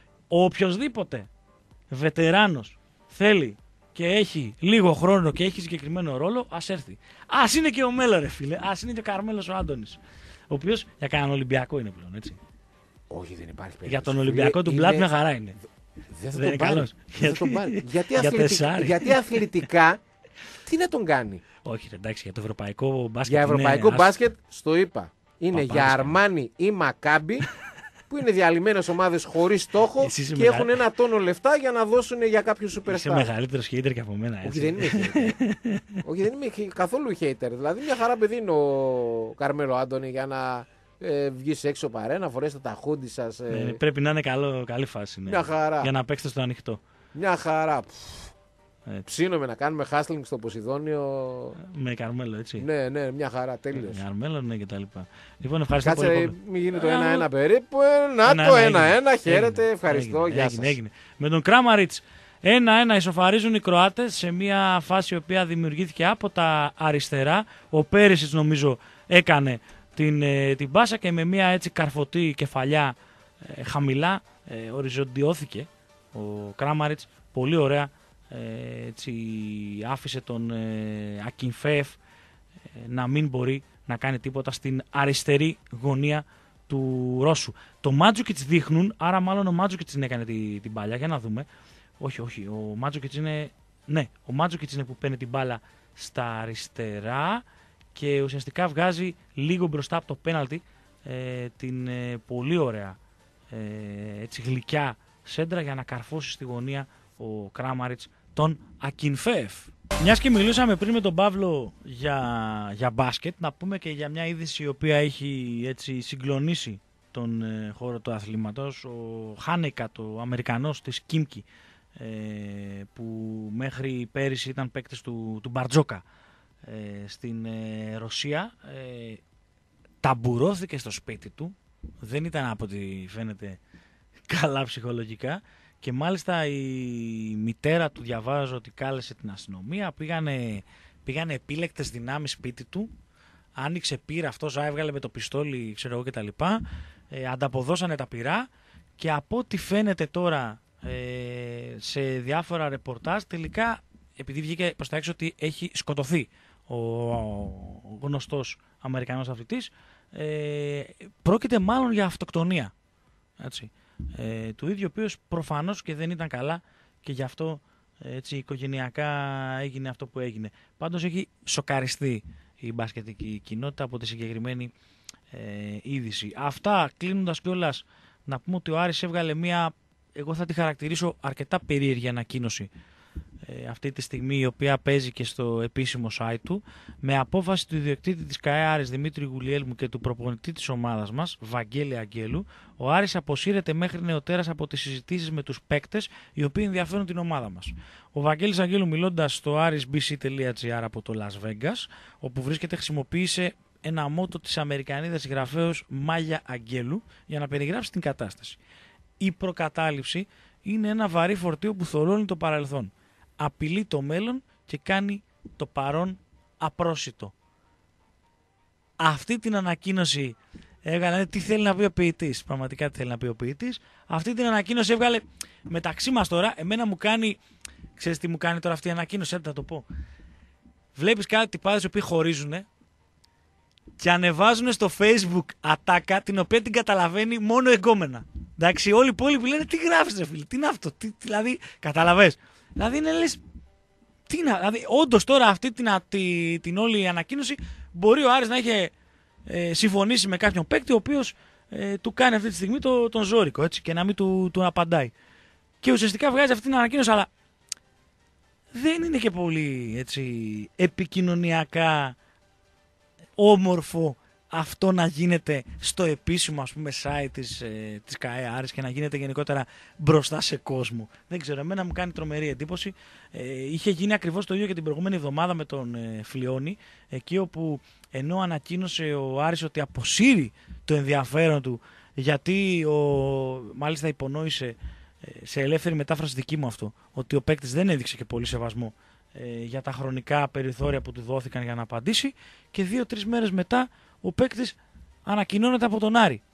Ο οποιοσδήποτε βετεράνος θέλει και έχει λίγο χρόνο και έχει συγκεκριμένο ρόλο, ας έρθει. Ας είναι και ο Μέλο, ρε φίλε. Ας είναι και ο Καρμέλος ο Άντωνης. Ο οποίος για κανέναν Ολυμπιακό είναι πλέον, έτσι. Όχι, δεν υπάρχει περίπτωση. Για τον Ολυμπιακό του Είναι- Μπλάτ μια χαρά είναι. Δεν θα Δεν τον είναι πάρει. καλός. Δεν θα τον πάρει. Γιατί, Για αθλητικά, τεσσάρι. γιατί αθλητικά, τι να τον κάνει. Όχι, ρε, εντάξει, για το ευρωπαϊκό μπάσκετ. Για ευρωπαϊκό είναι, μπάσκετ, στο είπα. Είναι Παπάρες για και- Αρμάνι ή Μακάμπι, που είναι διαλυμένες ομάδες χωρίς στόχο Εσύ είσαι και μεγα- έχουν ένα τόνο λεφτά για να δώσουν για κάποιους Είσαι superstar. μεγαλύτερος hater και από μένα, Όχι, έτσι. δεν είμαι hater. Όχι, δεν είμαι χε- καθόλου hater. Δηλαδή, μια χαρά παιδί είναι ο Καρμέλο Άντωνη για να ε, βγεις έξω παρέ, να φορέσετε τα χούντι σας. ε, Ε, πρέπει να είναι καλό, καλή φάση. Ναι. Μια χαρά. Για να παίξετε στο ανοιχτό. Μια χαρά. Έτσι. Ψήνομαι να κάνουμε hustling στο Ποσειδόνιο. Με Καρμέλο, έτσι. Ναι, ναι, μια χαρά, τέλειος. Με Καρμέλο, ναι, και τα λοιπά. Λοιπόν, ευχαριστώ Κάτσε, πολύ. ρε, Παύλο. μην γίνει το Ε, ένα-ένα περίπου. ε, Να Ένα-ένα το έγινε. ένα-ένα. Χαίρετε, Έγινε, ευχαριστώ. έγινε, Γεια έγινε, σας. έγινε. Με τον Κράμαριτς ένα-ένα ισοφαρίζουν οι Κροάτες σε μια φάση η οποία δημιουργήθηκε από τα αριστερά. Ο Πέρισιτς νομίζω έκανε την, ε, την πάσα και με μια έτσι καρφωτή κεφαλιά ε, χαμηλά ε, οριζοντιώθηκε ο Κράμαριτς. Πολύ ωραία. Ε, έτσι, άφησε τον ε, Ακινφέφ ε, να μην μπορεί να κάνει τίποτα στην αριστερή γωνία του Ρώσου. Το Μάτζουκιτς δείχνουν, άρα μάλλον ο Μάτζουκιτς την έκανε την, την παλιά. Για να δούμε. Όχι, όχι, ο Μάτζουκιτς είναι Ναι, ο Μάντζουκιτς είναι που παίρνει την μπάλα στα αριστερά και ουσιαστικά βγάζει λίγο μπροστά από το πέναλτι ε, την ε, πολύ ωραία ε, έτσι, γλυκιά σέντρα για να καρφώσει στη γωνία ο Κράμαριτς τον Ακινφεεφ. Μιας και μιλούσαμε πριν με τον Παύλο για, για μπάσκετ, να πούμε και για μια είδηση η οποία έχει έτσι, συγκλονίσει τον ε, χώρο του αθλήματος. Ο Χάνεκα, το Αμερικανός της Κίμκι, ε, που μέχρι πέρυσι ήταν παίκτης του, του Μπαρτζόκα ε, στην ε, Ρωσία, ε, ταμπουρώθηκε στο σπίτι του, δεν ήταν από ό,τι φαίνεται καλά ψυχολογικά και μάλιστα η μητέρα του, διαβάζω ότι κάλεσε την αστυνομία, πήγανε, πήγανε επίλεκτες δυνάμεις σπίτι του, άνοιξε πύρα, αυτός έβγαλε με το πιστόλι ξέρω εγώ κτλ, ε, ανταποδώσανε τα πυρά και από ό,τι φαίνεται τώρα ε, σε διάφορα ρεπορτάζ τελικά, επειδή βγήκε προς τα έξω ότι έχει σκοτωθεί ο, ο γνωστός Αμερικανός αθλητής, ε, πρόκειται μάλλον για αυτοκτονία, έτσι. Ε, του ίδιου, ο οποίος προφανώς και δεν ήταν καλά και γι' αυτό έτσι, οικογενειακά έγινε αυτό που έγινε. Πάντως έχει σοκαριστεί η μπασκετική κοινότητα από τη συγκεκριμένη ε, είδηση. Αυτά κλείνοντας κιόλας, να πούμε ότι ο Άρης έβγαλε μια, εγώ θα τη χαρακτηρίσω αρκετά περίεργη ανακοίνωση ε, αυτή τη στιγμή, η οποία παίζει και στο επίσημο site του, με απόφαση του ιδιοκτήτη της ΚΑΕ Άρης Δημήτρη Γουλιέλμου και του προπονητή της ομάδας μας, Βαγγέλη Αγγέλου, ο Άρης αποσύρεται μέχρι νεοτέρας από τις συζητήσεις με τους παίκτες οι οποίοι ενδιαφέρουν την ομάδα μας. Ο Βαγγέλης Αγγέλου, μιλώντας στο arisbc.gr από το Las Vegas, όπου βρίσκεται, χρησιμοποίησε ένα μότο της Αμερικανίδας συγγραφέως Μάγια Αγγέλου για να περιγράψει την κατάσταση. Η προκατάληψη είναι ένα βαρύ φορτίο που θολώνει το παρελθόν. Απειλεί το μέλλον και κάνει το παρόν απρόσιτο. Αυτή την ανακοίνωση έβγαλε, τι θέλει να πει ο ποιητής, πραγματικά τι θέλει να πει ο ποιητής. Αυτή την ανακοίνωση έβγαλε μεταξύ μας τώρα, εμένα μου κάνει, ξέρεις τι μου κάνει τώρα αυτή η ανακοίνωση, έτσι θα το πω. Βλέπεις κάτι τυπάδες οι οποίοι χωρίζουνε και ανεβάζουν στο Facebook ατάκα την οποία την καταλαβαίνει μόνο εγκόμενα. Εντάξει, όλοι οι υπόλοιποι λένε τι γράφεις ρε φίλε, τι είναι αυτό, τι, δηλαδή, καταλαβες. Δηλαδή είναι λες, τι είναι, δηλαδή όντως τώρα αυτή την, την, την όλη ανακοίνωση μπορεί ο Άρης να είχε ε, συμφωνήσει με κάποιον παίκτη ο οποίος ε, του κάνει αυτή τη στιγμή το, τον ζόρικο, έτσι, και να μην του, του απαντάει. Και ουσιαστικά βγάζει αυτή την ανακοίνωση, αλλά δεν είναι και πολύ έτσι, επικοινωνιακά όμορφο αυτό να γίνεται στο επίσημο, ας πούμε, site της, ε, της ΚΑΕ Άρης και να γίνεται γενικότερα μπροστά σε κόσμο. Δεν ξέρω, εμένα μου κάνει τρομερή εντύπωση. Ε, είχε γίνει ακριβώς το ίδιο και την προηγούμενη εβδομάδα με τον ε, Φλιώνη, εκεί όπου ενώ ανακοίνωσε ο Άρης ότι αποσύρει το ενδιαφέρον του, γιατί ο, μάλιστα υπονόησε ε, σε ελεύθερη μετάφραση δική μου αυτό, ότι ο παίκτης δεν έδειξε και πολύ σεβασμό ε, για τα χρονικά περιθώρια που του δόθηκαν για να απαντήσει, και δύο-τρεις μέρες μετά ο παίκτης ανακοινώνεται από τον Άρη.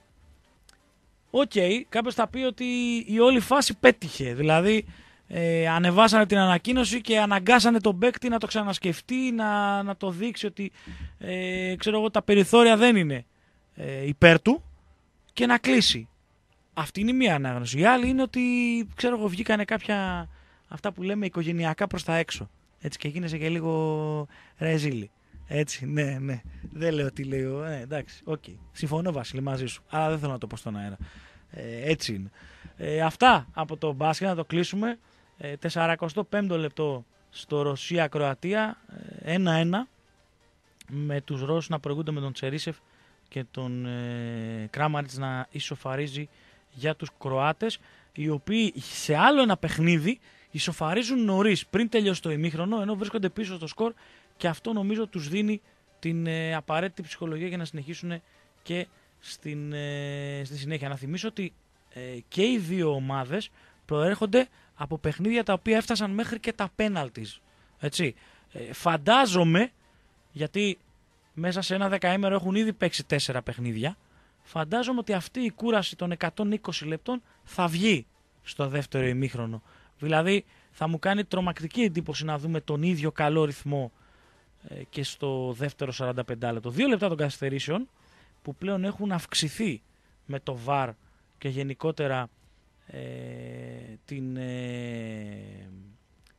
Οκ, okay, κάποιος θα πει ότι η όλη φάση πέτυχε. Δηλαδή ε, ανεβάσανε την ανακοίνωση και αναγκάσανε τον παίκτη να το ξανασκεφτεί, να, να το δείξει ότι ε, ξέρω εγώ, τα περιθώρια δεν είναι ε, υπέρ του και να κλείσει. Αυτή είναι η μία ανάγνωση. Η άλλη είναι ότι ξέρω εγώ, βγήκανε κάποια αυτά που λέμε οικογενειακά προς τα έξω. Έτσι, και γίνεσαι και λίγο ρεζίλη. Έτσι, ναι, ναι. Δεν λέω τι λέω. Ε, εντάξει, οκ. Okay. Συμφωνώ, Βασίλη, μαζί σου. Αλλά δεν θέλω να το πω στον αέρα. Ε, έτσι είναι. Ε, αυτά από το μπάσκετ, να το κλείσουμε. Ε, σαράντα πέμπτο λεπτό στο Ρωσία-Κροατία. ένα ένα. Με τους Ρώσους να προηγούνται με τον Τσερίσεφ και τον ε, Κράμαριτς να ισοφαρίζει για τους Κροάτες, οι οποίοι σε άλλο ένα παιχνίδι ισοφαρίζουν νωρίς πριν τελειώσει το ημίχρονο, ενώ βρίσκονται πίσω στο σκορ, και αυτό νομίζω τους δίνει την ε, απαραίτητη ψυχολογία για να συνεχίσουν και στην, ε, στη συνέχεια. Να θυμίσω ότι ε, και οι δύο ομάδες προέρχονται από παιχνίδια τα οποία έφτασαν μέχρι και τα πέναλτις. Έτσι. Ε, φαντάζομαι, γιατί μέσα σε ένα δεκαήμερο έχουν ήδη παίξει τέσσερα παιχνίδια, φαντάζομαι ότι αυτή η κούραση των εκατόν είκοσι λεπτών θα βγει στο δεύτερο ημίχρονο. Δηλαδή θα μου κάνει τρομακτική εντύπωση να δούμε τον ίδιο καλό ρυθμό ε, και στο δεύτερο σαράντα πέντε λεπτό. Δύο λεπτά των καθυστερήσεων που πλέον έχουν αυξηθεί με το βαρ και γενικότερα ε, την, ε,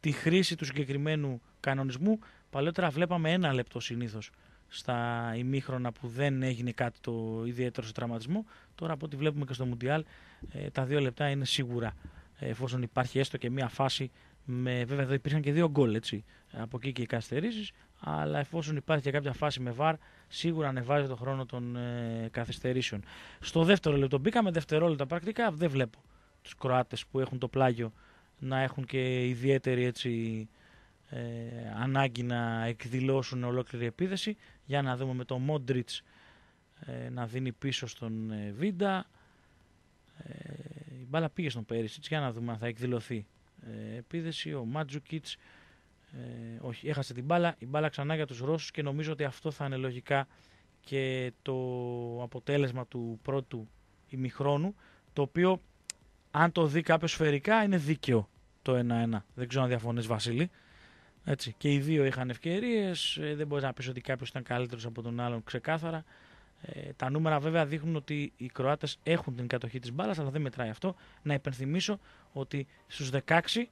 τη χρήση του συγκεκριμένου κανονισμού. Παλαιότερα βλέπαμε ένα λεπτό συνήθως στα ημίχρονα που δεν έγινε κάτι το ιδιαίτερο σε τραυματισμό. Τώρα από ό,τι βλέπουμε και στο Μουντιάλ, ε, τα δύο λεπτά είναι σίγουρα, ε, εφόσον υπάρχει έστω και μία φάση. Με, βέβαια εδώ υπήρχαν και δύο γκολ, έτσι, από εκεί και οι καθυστερήσεις, αλλά εφόσον υπάρχει και κάποια φάση με βαρ, σίγουρα ανεβάζει το χρόνο των ε, καθυστερήσεων. Στο δεύτερο λεπτό μπήκαμε, δευτερόλεπτα πρακτικά, δεν βλέπω τους Κροάτες που έχουν το πλάγιο να έχουν και ιδιαίτερη, έτσι, ε, ανάγκη να εκδηλώσουν ολόκληρη επίδεση. Για να δούμε με τον Μόντριτς ε, να δίνει πίσω στον ε, Βίντα. Ε, η μπάλα πήγε στον Πέρισιτς, για να δούμε αν θα εκδηλωθεί ε, επίδεση. Ο Μάτζουκιτς ε, όχι, έχασε την μπάλα, η μπάλα ξανά για τους Ρώσους και νομίζω ότι αυτό θα είναι λογικά και το αποτέλεσμα του πρώτου ημιχρόνου, το οποίο αν το δει κάποιος σφαιρικά είναι δίκαιο το ένα ένα. Δεν ξέρω αν διαφωνείς, Βασίλη. Έτσι, και οι δύο είχαν ευκαιρίες, ε, δεν μπορείς να πεις ότι κάποιος ήταν καλύτερος από τον άλλον ξεκάθαρα. Ε, τα νούμερα βέβαια δείχνουν ότι οι Κροάτες έχουν την κατοχή της μπάλας, αλλά δεν μετράει αυτό. Να υπενθυμίσω ότι στους δεκαέξι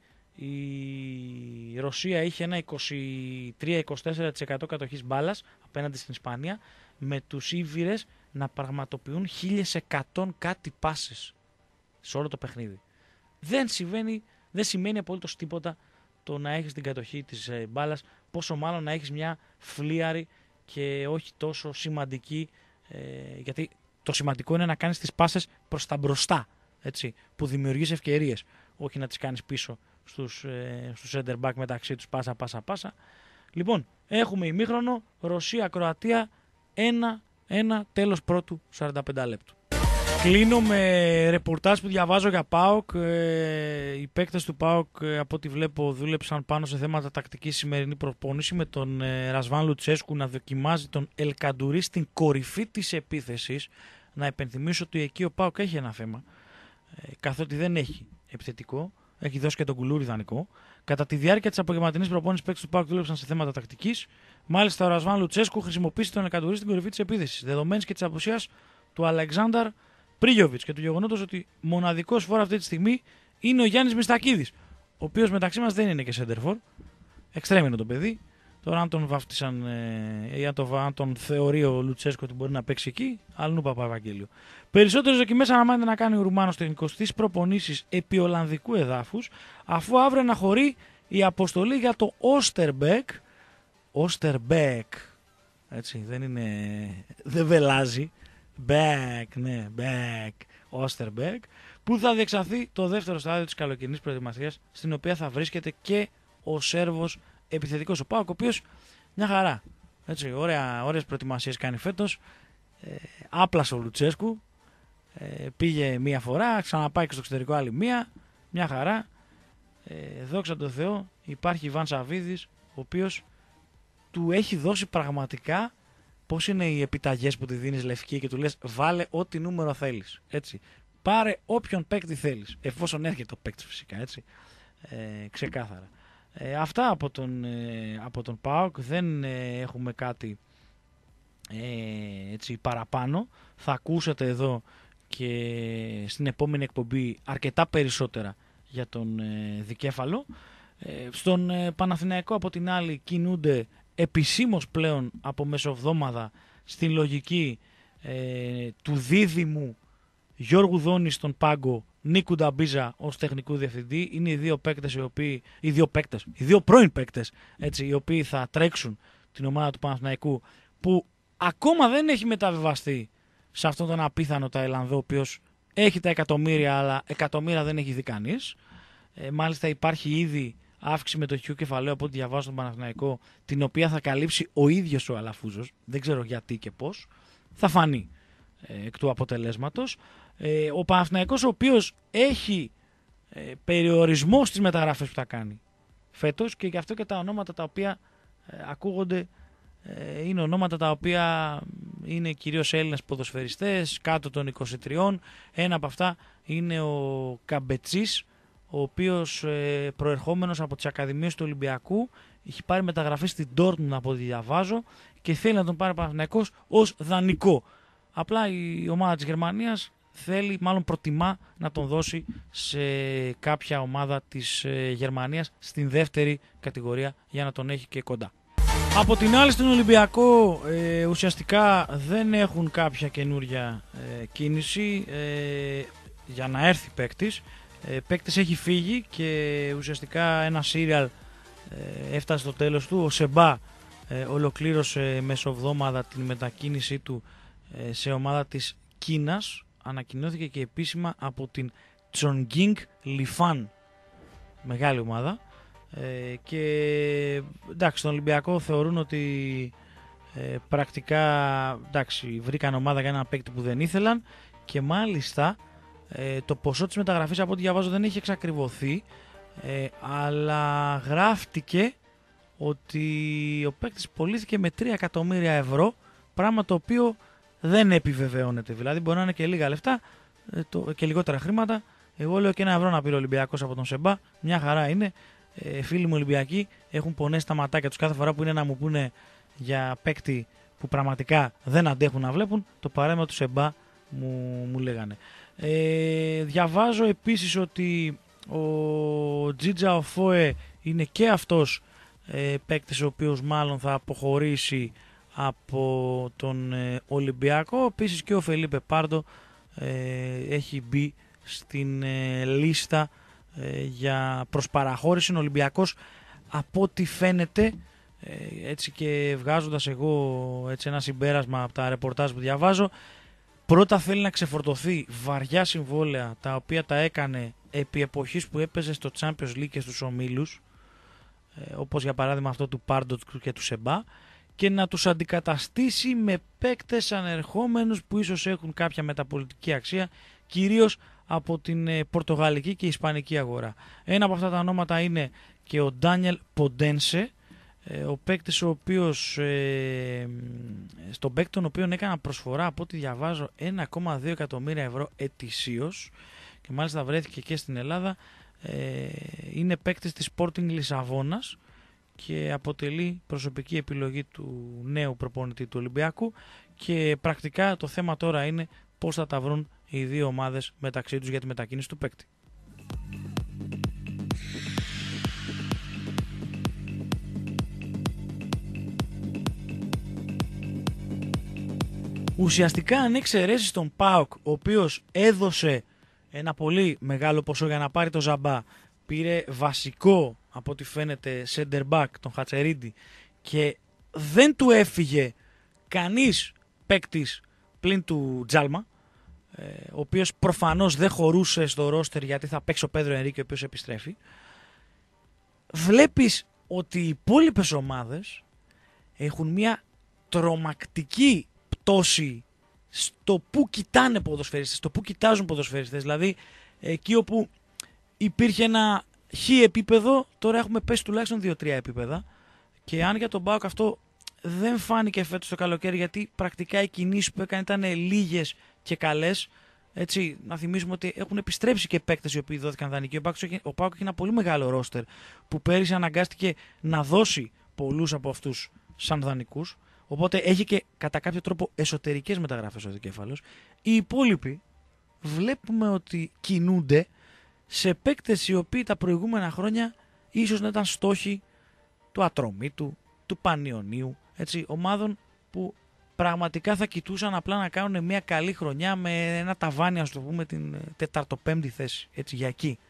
η Ρωσία είχε ένα είκοσι τρία με είκοσι τέσσερα τοις εκατό κατοχής μπάλας απέναντι στην Ισπανία, με τους Ήβυρες να πραγματοποιούν χίλια εκατό κάτι πάσες σε όλο το παιχνίδι. Δεν συμβαίνει, δεν σημαίνει απολύτως τίποτα το να έχεις την κατοχή της ε, μπάλας, πόσο μάλλον να έχεις μια φλίαρη και όχι τόσο σημαντική, ε, γιατί το σημαντικό είναι να κάνεις τις πάσες προς τα μπροστά, έτσι, που δημιουργείς ευκαιρίες, όχι να τις κάνεις πίσω στους, ε, στους center back μεταξύ τους πάσα πάσα πάσα. Λοιπόν, έχουμε ημίχρονο, Ρωσία-Κροατία, ένα ένα, τέλος πρώτου σαράντα πέντε λεπτού. Κλείνω με ρεπορτάζ που διαβάζω για ΠΑΟΚ. Ε, οι παίκτες του ΠΑΟΚ, ε, από ό,τι βλέπω, δούλεψαν πάνω σε θέματα τακτικής σημερινή προπόνηση, με τον ε, Ρασβάν Λουτσέσκου να δοκιμάζει τον Ελκαντουρί στην κορυφή της επίθεσης. Να υπενθυμίσω ότι εκεί ο ΠΑΟΚ έχει ένα θέμα, ε, καθότι δεν έχει επιθετικό, έχει δώσει και τον Κουλούρι δανεικό. Κατά τη διάρκεια της απογευματινής προπόνησης, οι παίκτες του ΠΑΟΚ δούλεψαν σε θέματα τακτικής. Μάλιστα, ο Ρασβάν Λουτσέσκου χρησιμοποίησε τον Ελκαντουρί στην κορυφή της επίθεσης, δεδομένης και της απουσίας του Αλεξάνδαρ Πρίγιοβιτς και του γεγονότος ότι μοναδικός φόρ αυτή τη στιγμή είναι ο Γιάννης Μιστακίδης, ο οποίος μεταξύ μας δεν είναι και σέντερφορ. Εξτρέμ είναι το παιδί. Τώρα, αν τον βάφτισαν ε, ή αν, το, αν τον θεωρεί ο Λουτσέσκο ότι μπορεί να παίξει εκεί, αλλού Παπα-Ευαγγέλιο. Περισσότερες δοκιμές αναμένεται να κάνει ο Ρουμάνος τεχνικός στις προπονήσεις επί Ολλανδικού εδάφους, αφού αύριο αναχωρεί η αποστολή για το Όστερμπεκ. Όστερμπεκ. Έτσι, δεν είναι. Δεν βελάζει. Back, ναι, back, Όστερμπεκ, που θα διεξαχθεί το δεύτερο στάδιο της καλοκαιρινής προετοιμασίας, στην οποία θα βρίσκεται και ο Σέρβος επιθετικός ο ΠΑΟΚ, ο οποίος μια χαρά. Έτσι, ωραία, ωραίες προετοιμασίες κάνει φέτος. Ε, άπλασε ο Λουτσέσκου, ε, πήγε μία φορά, ξαναπάει και στο εξωτερικό άλλη μία, μια χαρά. Ε, δόξα τω Θεώ, υπάρχει Ιβάν Σαββίδης, ο οποίος του έχει δώσει πραγματικά. Πώς είναι οι επιταγές που τη δίνεις λευκή και του λες βάλε ό,τι νούμερο θέλεις. Έτσι. Πάρε όποιον παίκτη θέλεις. Εφόσον έρχεται ο παίκτης φυσικά. Έτσι. Ε, ξεκάθαρα. Ε, αυτά από τον, ε, από τον ΠΑΟΚ. Δεν ε, έχουμε κάτι ε, έτσι, παραπάνω. Θα ακούσετε εδώ και στην επόμενη εκπομπή αρκετά περισσότερα για τον ε, δικέφαλο. Ε, στον ε, Παναθηναϊκό από την άλλη κινούνται επισήμως πλέον από μεσοβδόμαδα στη λογική ε, του δίδυμου Γιώργου Δόνη στον πάγκο, Νίκου Νταμπίζα ως τεχνικού διευθυντή. Είναι οι δύο παίκτες, οι, οποίοι, οι, δύο παίκτες, οι δύο πρώην παίκτες, έτσι, οι οποίοι θα τρέξουν την ομάδα του Παναθηναϊκού, που ακόμα δεν έχει μεταβιβαστεί σε αυτόν τον απίθανο Ταϊλανδό, ο οποίος έχει τα εκατομμύρια, αλλά εκατομμύρια δεν έχει δει κανείς. Ε, μάλιστα υπάρχει ήδη αύξηση μετοχικού κεφαλαίου από ό,τι διαβάζω στον Παναθηναϊκό, την οποία θα καλύψει ο ίδιος ο Αλαφούζος. Δεν ξέρω γιατί και πώς. Θα φανεί ε, εκ του αποτελέσματος. Ε, ο Παναθηναϊκός, ο οποίος έχει ε, περιορισμό στις μεταγραφές που θα κάνει φέτος, και γι' αυτό και τα ονόματα τα οποία ε, ακούγονται ε, είναι ονόματα τα οποία είναι κυρίως Έλληνες ποδοσφαιριστές κάτω των είκοσι τριών. Ένα από αυτά είναι ο Καμπετσής, ο οποίος ε, προερχόμενος από τις Ακαδημίες του Ολυμπιακού έχει πάρει μεταγραφή στην Ντόρτμουντ από ό,τι διαβάζω και θέλει να τον πάρει ο Παναθηναϊκός ως δανεικό. Απλά η ομάδα της Γερμανίας θέλει, μάλλον προτιμά να τον δώσει σε κάποια ομάδα της ε, Γερμανίας στην δεύτερη κατηγορία για να τον έχει και κοντά. Από την άλλη στον Ολυμπιακό ε, ουσιαστικά δεν έχουν κάποια καινούρια ε, κίνηση ε, για να έρθει παίκτης. Ε, παίκτης έχει φύγει και ουσιαστικά ένα σύριαλ ε, έφτασε στο τέλος του. Ο Σεμπά ε, ολοκλήρωσε μεσοβδόμαδα την μετακίνησή του ε, σε ομάδα της Κίνας. Ανακοινώθηκε και επίσημα από την Chongqing Lifan, μεγάλη ομάδα. Ε, και εντάξει, στον Ολυμπιακό θεωρούν ότι ε, πρακτικά εντάξει, βρήκαν ομάδα για ένα παίκτη που δεν ήθελαν και μάλιστα ε, το ποσό της μεταγραφής από ό,τι διαβάζω δεν έχει εξακριβωθεί, ε, αλλά γράφτηκε ότι ο παίκτης πωλήθηκε με τρία εκατομμύρια ευρώ, πράγμα το οποίο δεν επιβεβαιώνεται. Δηλαδή μπορεί να είναι και λίγα λεφτά ε, το, και λιγότερα χρήματα. Εγώ λέω και ένα ευρώ να πει ο Ολυμπιακός από τον Σεμπά, μια χαρά είναι. Ε, φίλοι μου Ολυμπιακοί έχουν πονέσει τα ματάκια τους κάθε φορά που είναι να μου πούνε για παίκτη που πραγματικά δεν αντέχουν να βλέπουν. Το παράδειγμα του Σεμπά μου, μου λέγανε. Ε, διαβάζω επίσης ότι ο Τζίτζα Οφόε είναι και αυτός ε, παίκτης ο οποίος μάλλον θα αποχωρήσει από τον ε, Ολυμπιακό. Επίσης και ο Φελίπε Πάρντο ε, έχει μπει στην ε, λίστα ε, για προσπαραχώρηση. Ο Ολυμπιακός από ό,τι φαίνεται, ε, έτσι και βγάζοντας εγώ έτσι ένα συμπέρασμα από τα ρεπορτάζ που διαβάζω, πρώτα θέλει να ξεφορτωθεί βαριά συμβόλαια τα οποία τα έκανε επί εποχής που έπαιζε στο Champions League και στους ομίλους, ε, όπως για παράδειγμα αυτό του Πάρντο και του Σεμπά, και να τους αντικαταστήσει με παίκτες ανερχόμενους που ίσως έχουν κάποια μεταπολιτική αξία, κυρίως από την ε, πορτογαλική και ισπανική αγορά. Ένα από αυτά τα ονόματα είναι και ο Ντάνιελ Ποντένσε, ε, ο παίκτης ο οποίος, ε, στον παίκτη τον οποίο έκανα προσφορά από ό,τι διαβάζω ένα κόμμα δύο εκατομμύρια ευρώ ετησίως και μάλιστα βρέθηκε και στην Ελλάδα. Ε, είναι παίκτης της Sporting Λισαβόνας και αποτελεί προσωπική επιλογή του νέου προπονητή του Ολυμπιακού και πρακτικά το θέμα τώρα είναι πώς θα τα βρουν οι δύο ομάδες μεταξύ τους για τη μετακίνηση του παίκτη. Ουσιαστικά αν εξαιρέσεις τον ΠΑΟΚ, ο οποίος έδωσε ένα πολύ μεγάλο ποσό για να πάρει το Ζαμπά, πήρε βασικό από ό,τι φαίνεται center back τον Χατσερίντι και δεν του έφυγε κανείς παίκτης πλην του Τζάλμα, ο οποίος προφανώς δεν χωρούσε στο ρόστερ γιατί θα παίξει ο Πέδρο Ενρίκε ο οποίος επιστρέφει. Βλέπεις ότι οι υπόλοιπες ομάδες έχουν μια τρομακτική πτώση στο που κοιτάνε ποδοσφαιριστές, στο που κοιτάζουν ποδοσφαιριστές. Δηλαδή εκεί όπου υπήρχε ένα χ επίπεδο, τώρα έχουμε πέσει τουλάχιστον δύο τρία επίπεδα. Και αν για τον ΠΑΟΚ αυτό δεν φάνηκε φέτος το καλοκαίρι, γιατί πρακτικά οι κινήσεις που έκανε ήταν λίγες και καλές. Έτσι, να θυμίσουμε ότι έχουν επιστρέψει και παίκτες οι οποίοι δόθηκαν δανεικοί. Ο ΠΑΟΚ έχει ένα πολύ μεγάλο ρόστερ που πέρυσι αναγκάστηκε να δώσει πολλούς από αυτούς σαν δανεικούς. Οπότε έχει και κατά κάποιο τρόπο εσωτερικές μεταγραφές ο δικέφαλος. Οι υπόλοιποι βλέπουμε ότι κινούνται σε παίκτες οι οποίοι τα προηγούμενα χρόνια ίσως να ήταν στόχοι του Ατρομήτου, του Πανιωνίου, έτσι, ομάδων που πραγματικά θα κοιτούσαν απλά να κάνουν μια καλή χρονιά με ένα ταβάνι, ας το πούμε, την τεταρτοπέμπτη θέση, έτσι, για εκεί.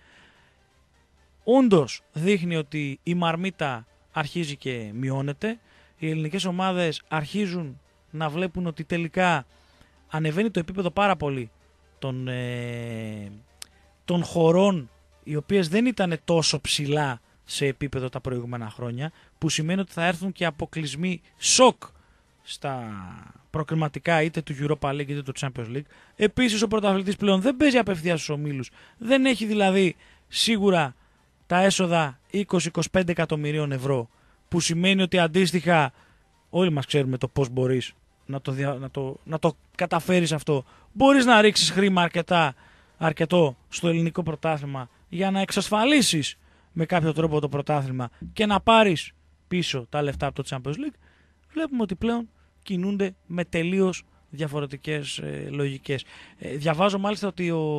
Όντως δείχνει ότι η μαρμίτα αρχίζει και μειώνεται, οι ελληνικές ομάδες αρχίζουν να βλέπουν ότι τελικά ανεβαίνει το επίπεδο πάρα πολύ των, ε, των χωρών οι οποίες δεν ήταν τόσο ψηλά σε επίπεδο τα προηγούμενα χρόνια, που σημαίνει ότι θα έρθουν και αποκλεισμοί σοκ στα προκριματικά είτε του Europa League είτε του Champions League. Επίσης ο πρωταθλητής πλέον δεν παίζει απευθείας στους ομίλους, δεν έχει δηλαδή σίγουρα τα έσοδα είκοσι με είκοσι πέντε εκατομμυρίων ευρώ, που σημαίνει ότι αντίστοιχα όλοι μας ξέρουμε το πώς μπορείς να το, δια, να το, να το καταφέρεις αυτό. Μπορείς να ρίξεις χρήμα αρκετά, αρκετό στο ελληνικό πρωτάθλημα για να εξασφαλίσεις με κάποιο τρόπο το πρωτάθλημα και να πάρεις πίσω τα λεφτά από το Champions League. Βλέπουμε ότι πλέον κινούνται με τελείως διαφορετικές ε, λογικές. Ε, διαβάζω μάλιστα ότι ο,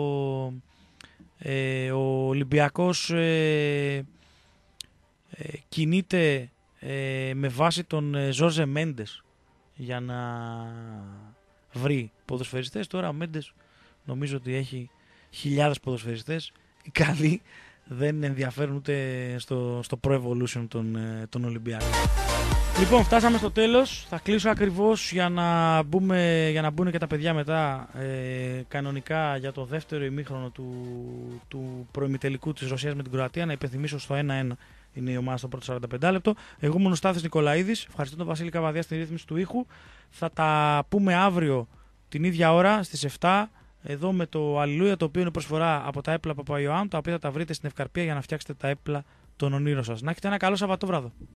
ε, ο Ολυμπιακός ε, ε, κινείται ε, με βάση τον ε, Ζόρζε Μέντες για να βρει ποδοσφαιριστές. Τώρα ο Μέντες νομίζω ότι έχει χιλιάδες ποδοσφαιριστές. Οι καλοί δεν ενδιαφέρουν ούτε στο, στο Pro Evolution των, των Ολυμπιακών. Λοιπόν, φτάσαμε στο τέλος. Θα κλείσω ακριβώς για να, μπούμε, για να μπουν και τα παιδιά μετά ε, κανονικά για το δεύτερο ημίχρονο του, του προημιτελικού της Ρωσίας με την Κροατία. Να υπενθυμίσω στο ένα ένα είναι η ομάδα στο πρώτο σαράντα πέντε λεπτό. Εγώ ήμουν ο Στάθης Νικολαίδης. Ευχαριστώ τον Βασίλη Καβαδία στη ρύθμιση του ήχου. Θα τα πούμε αύριο την ίδια ώρα στις επτά. Εδώ με το Αλληλούια, το οποίο είναι προσφορά από τα έπλα Παπαϊωάννου, τα οποία θα τα βρείτε στην Ευκαρπία για να φτιάξετε τα έπλα των ονείρων σας. Να έχετε ένα καλό Σαββατόβραδο.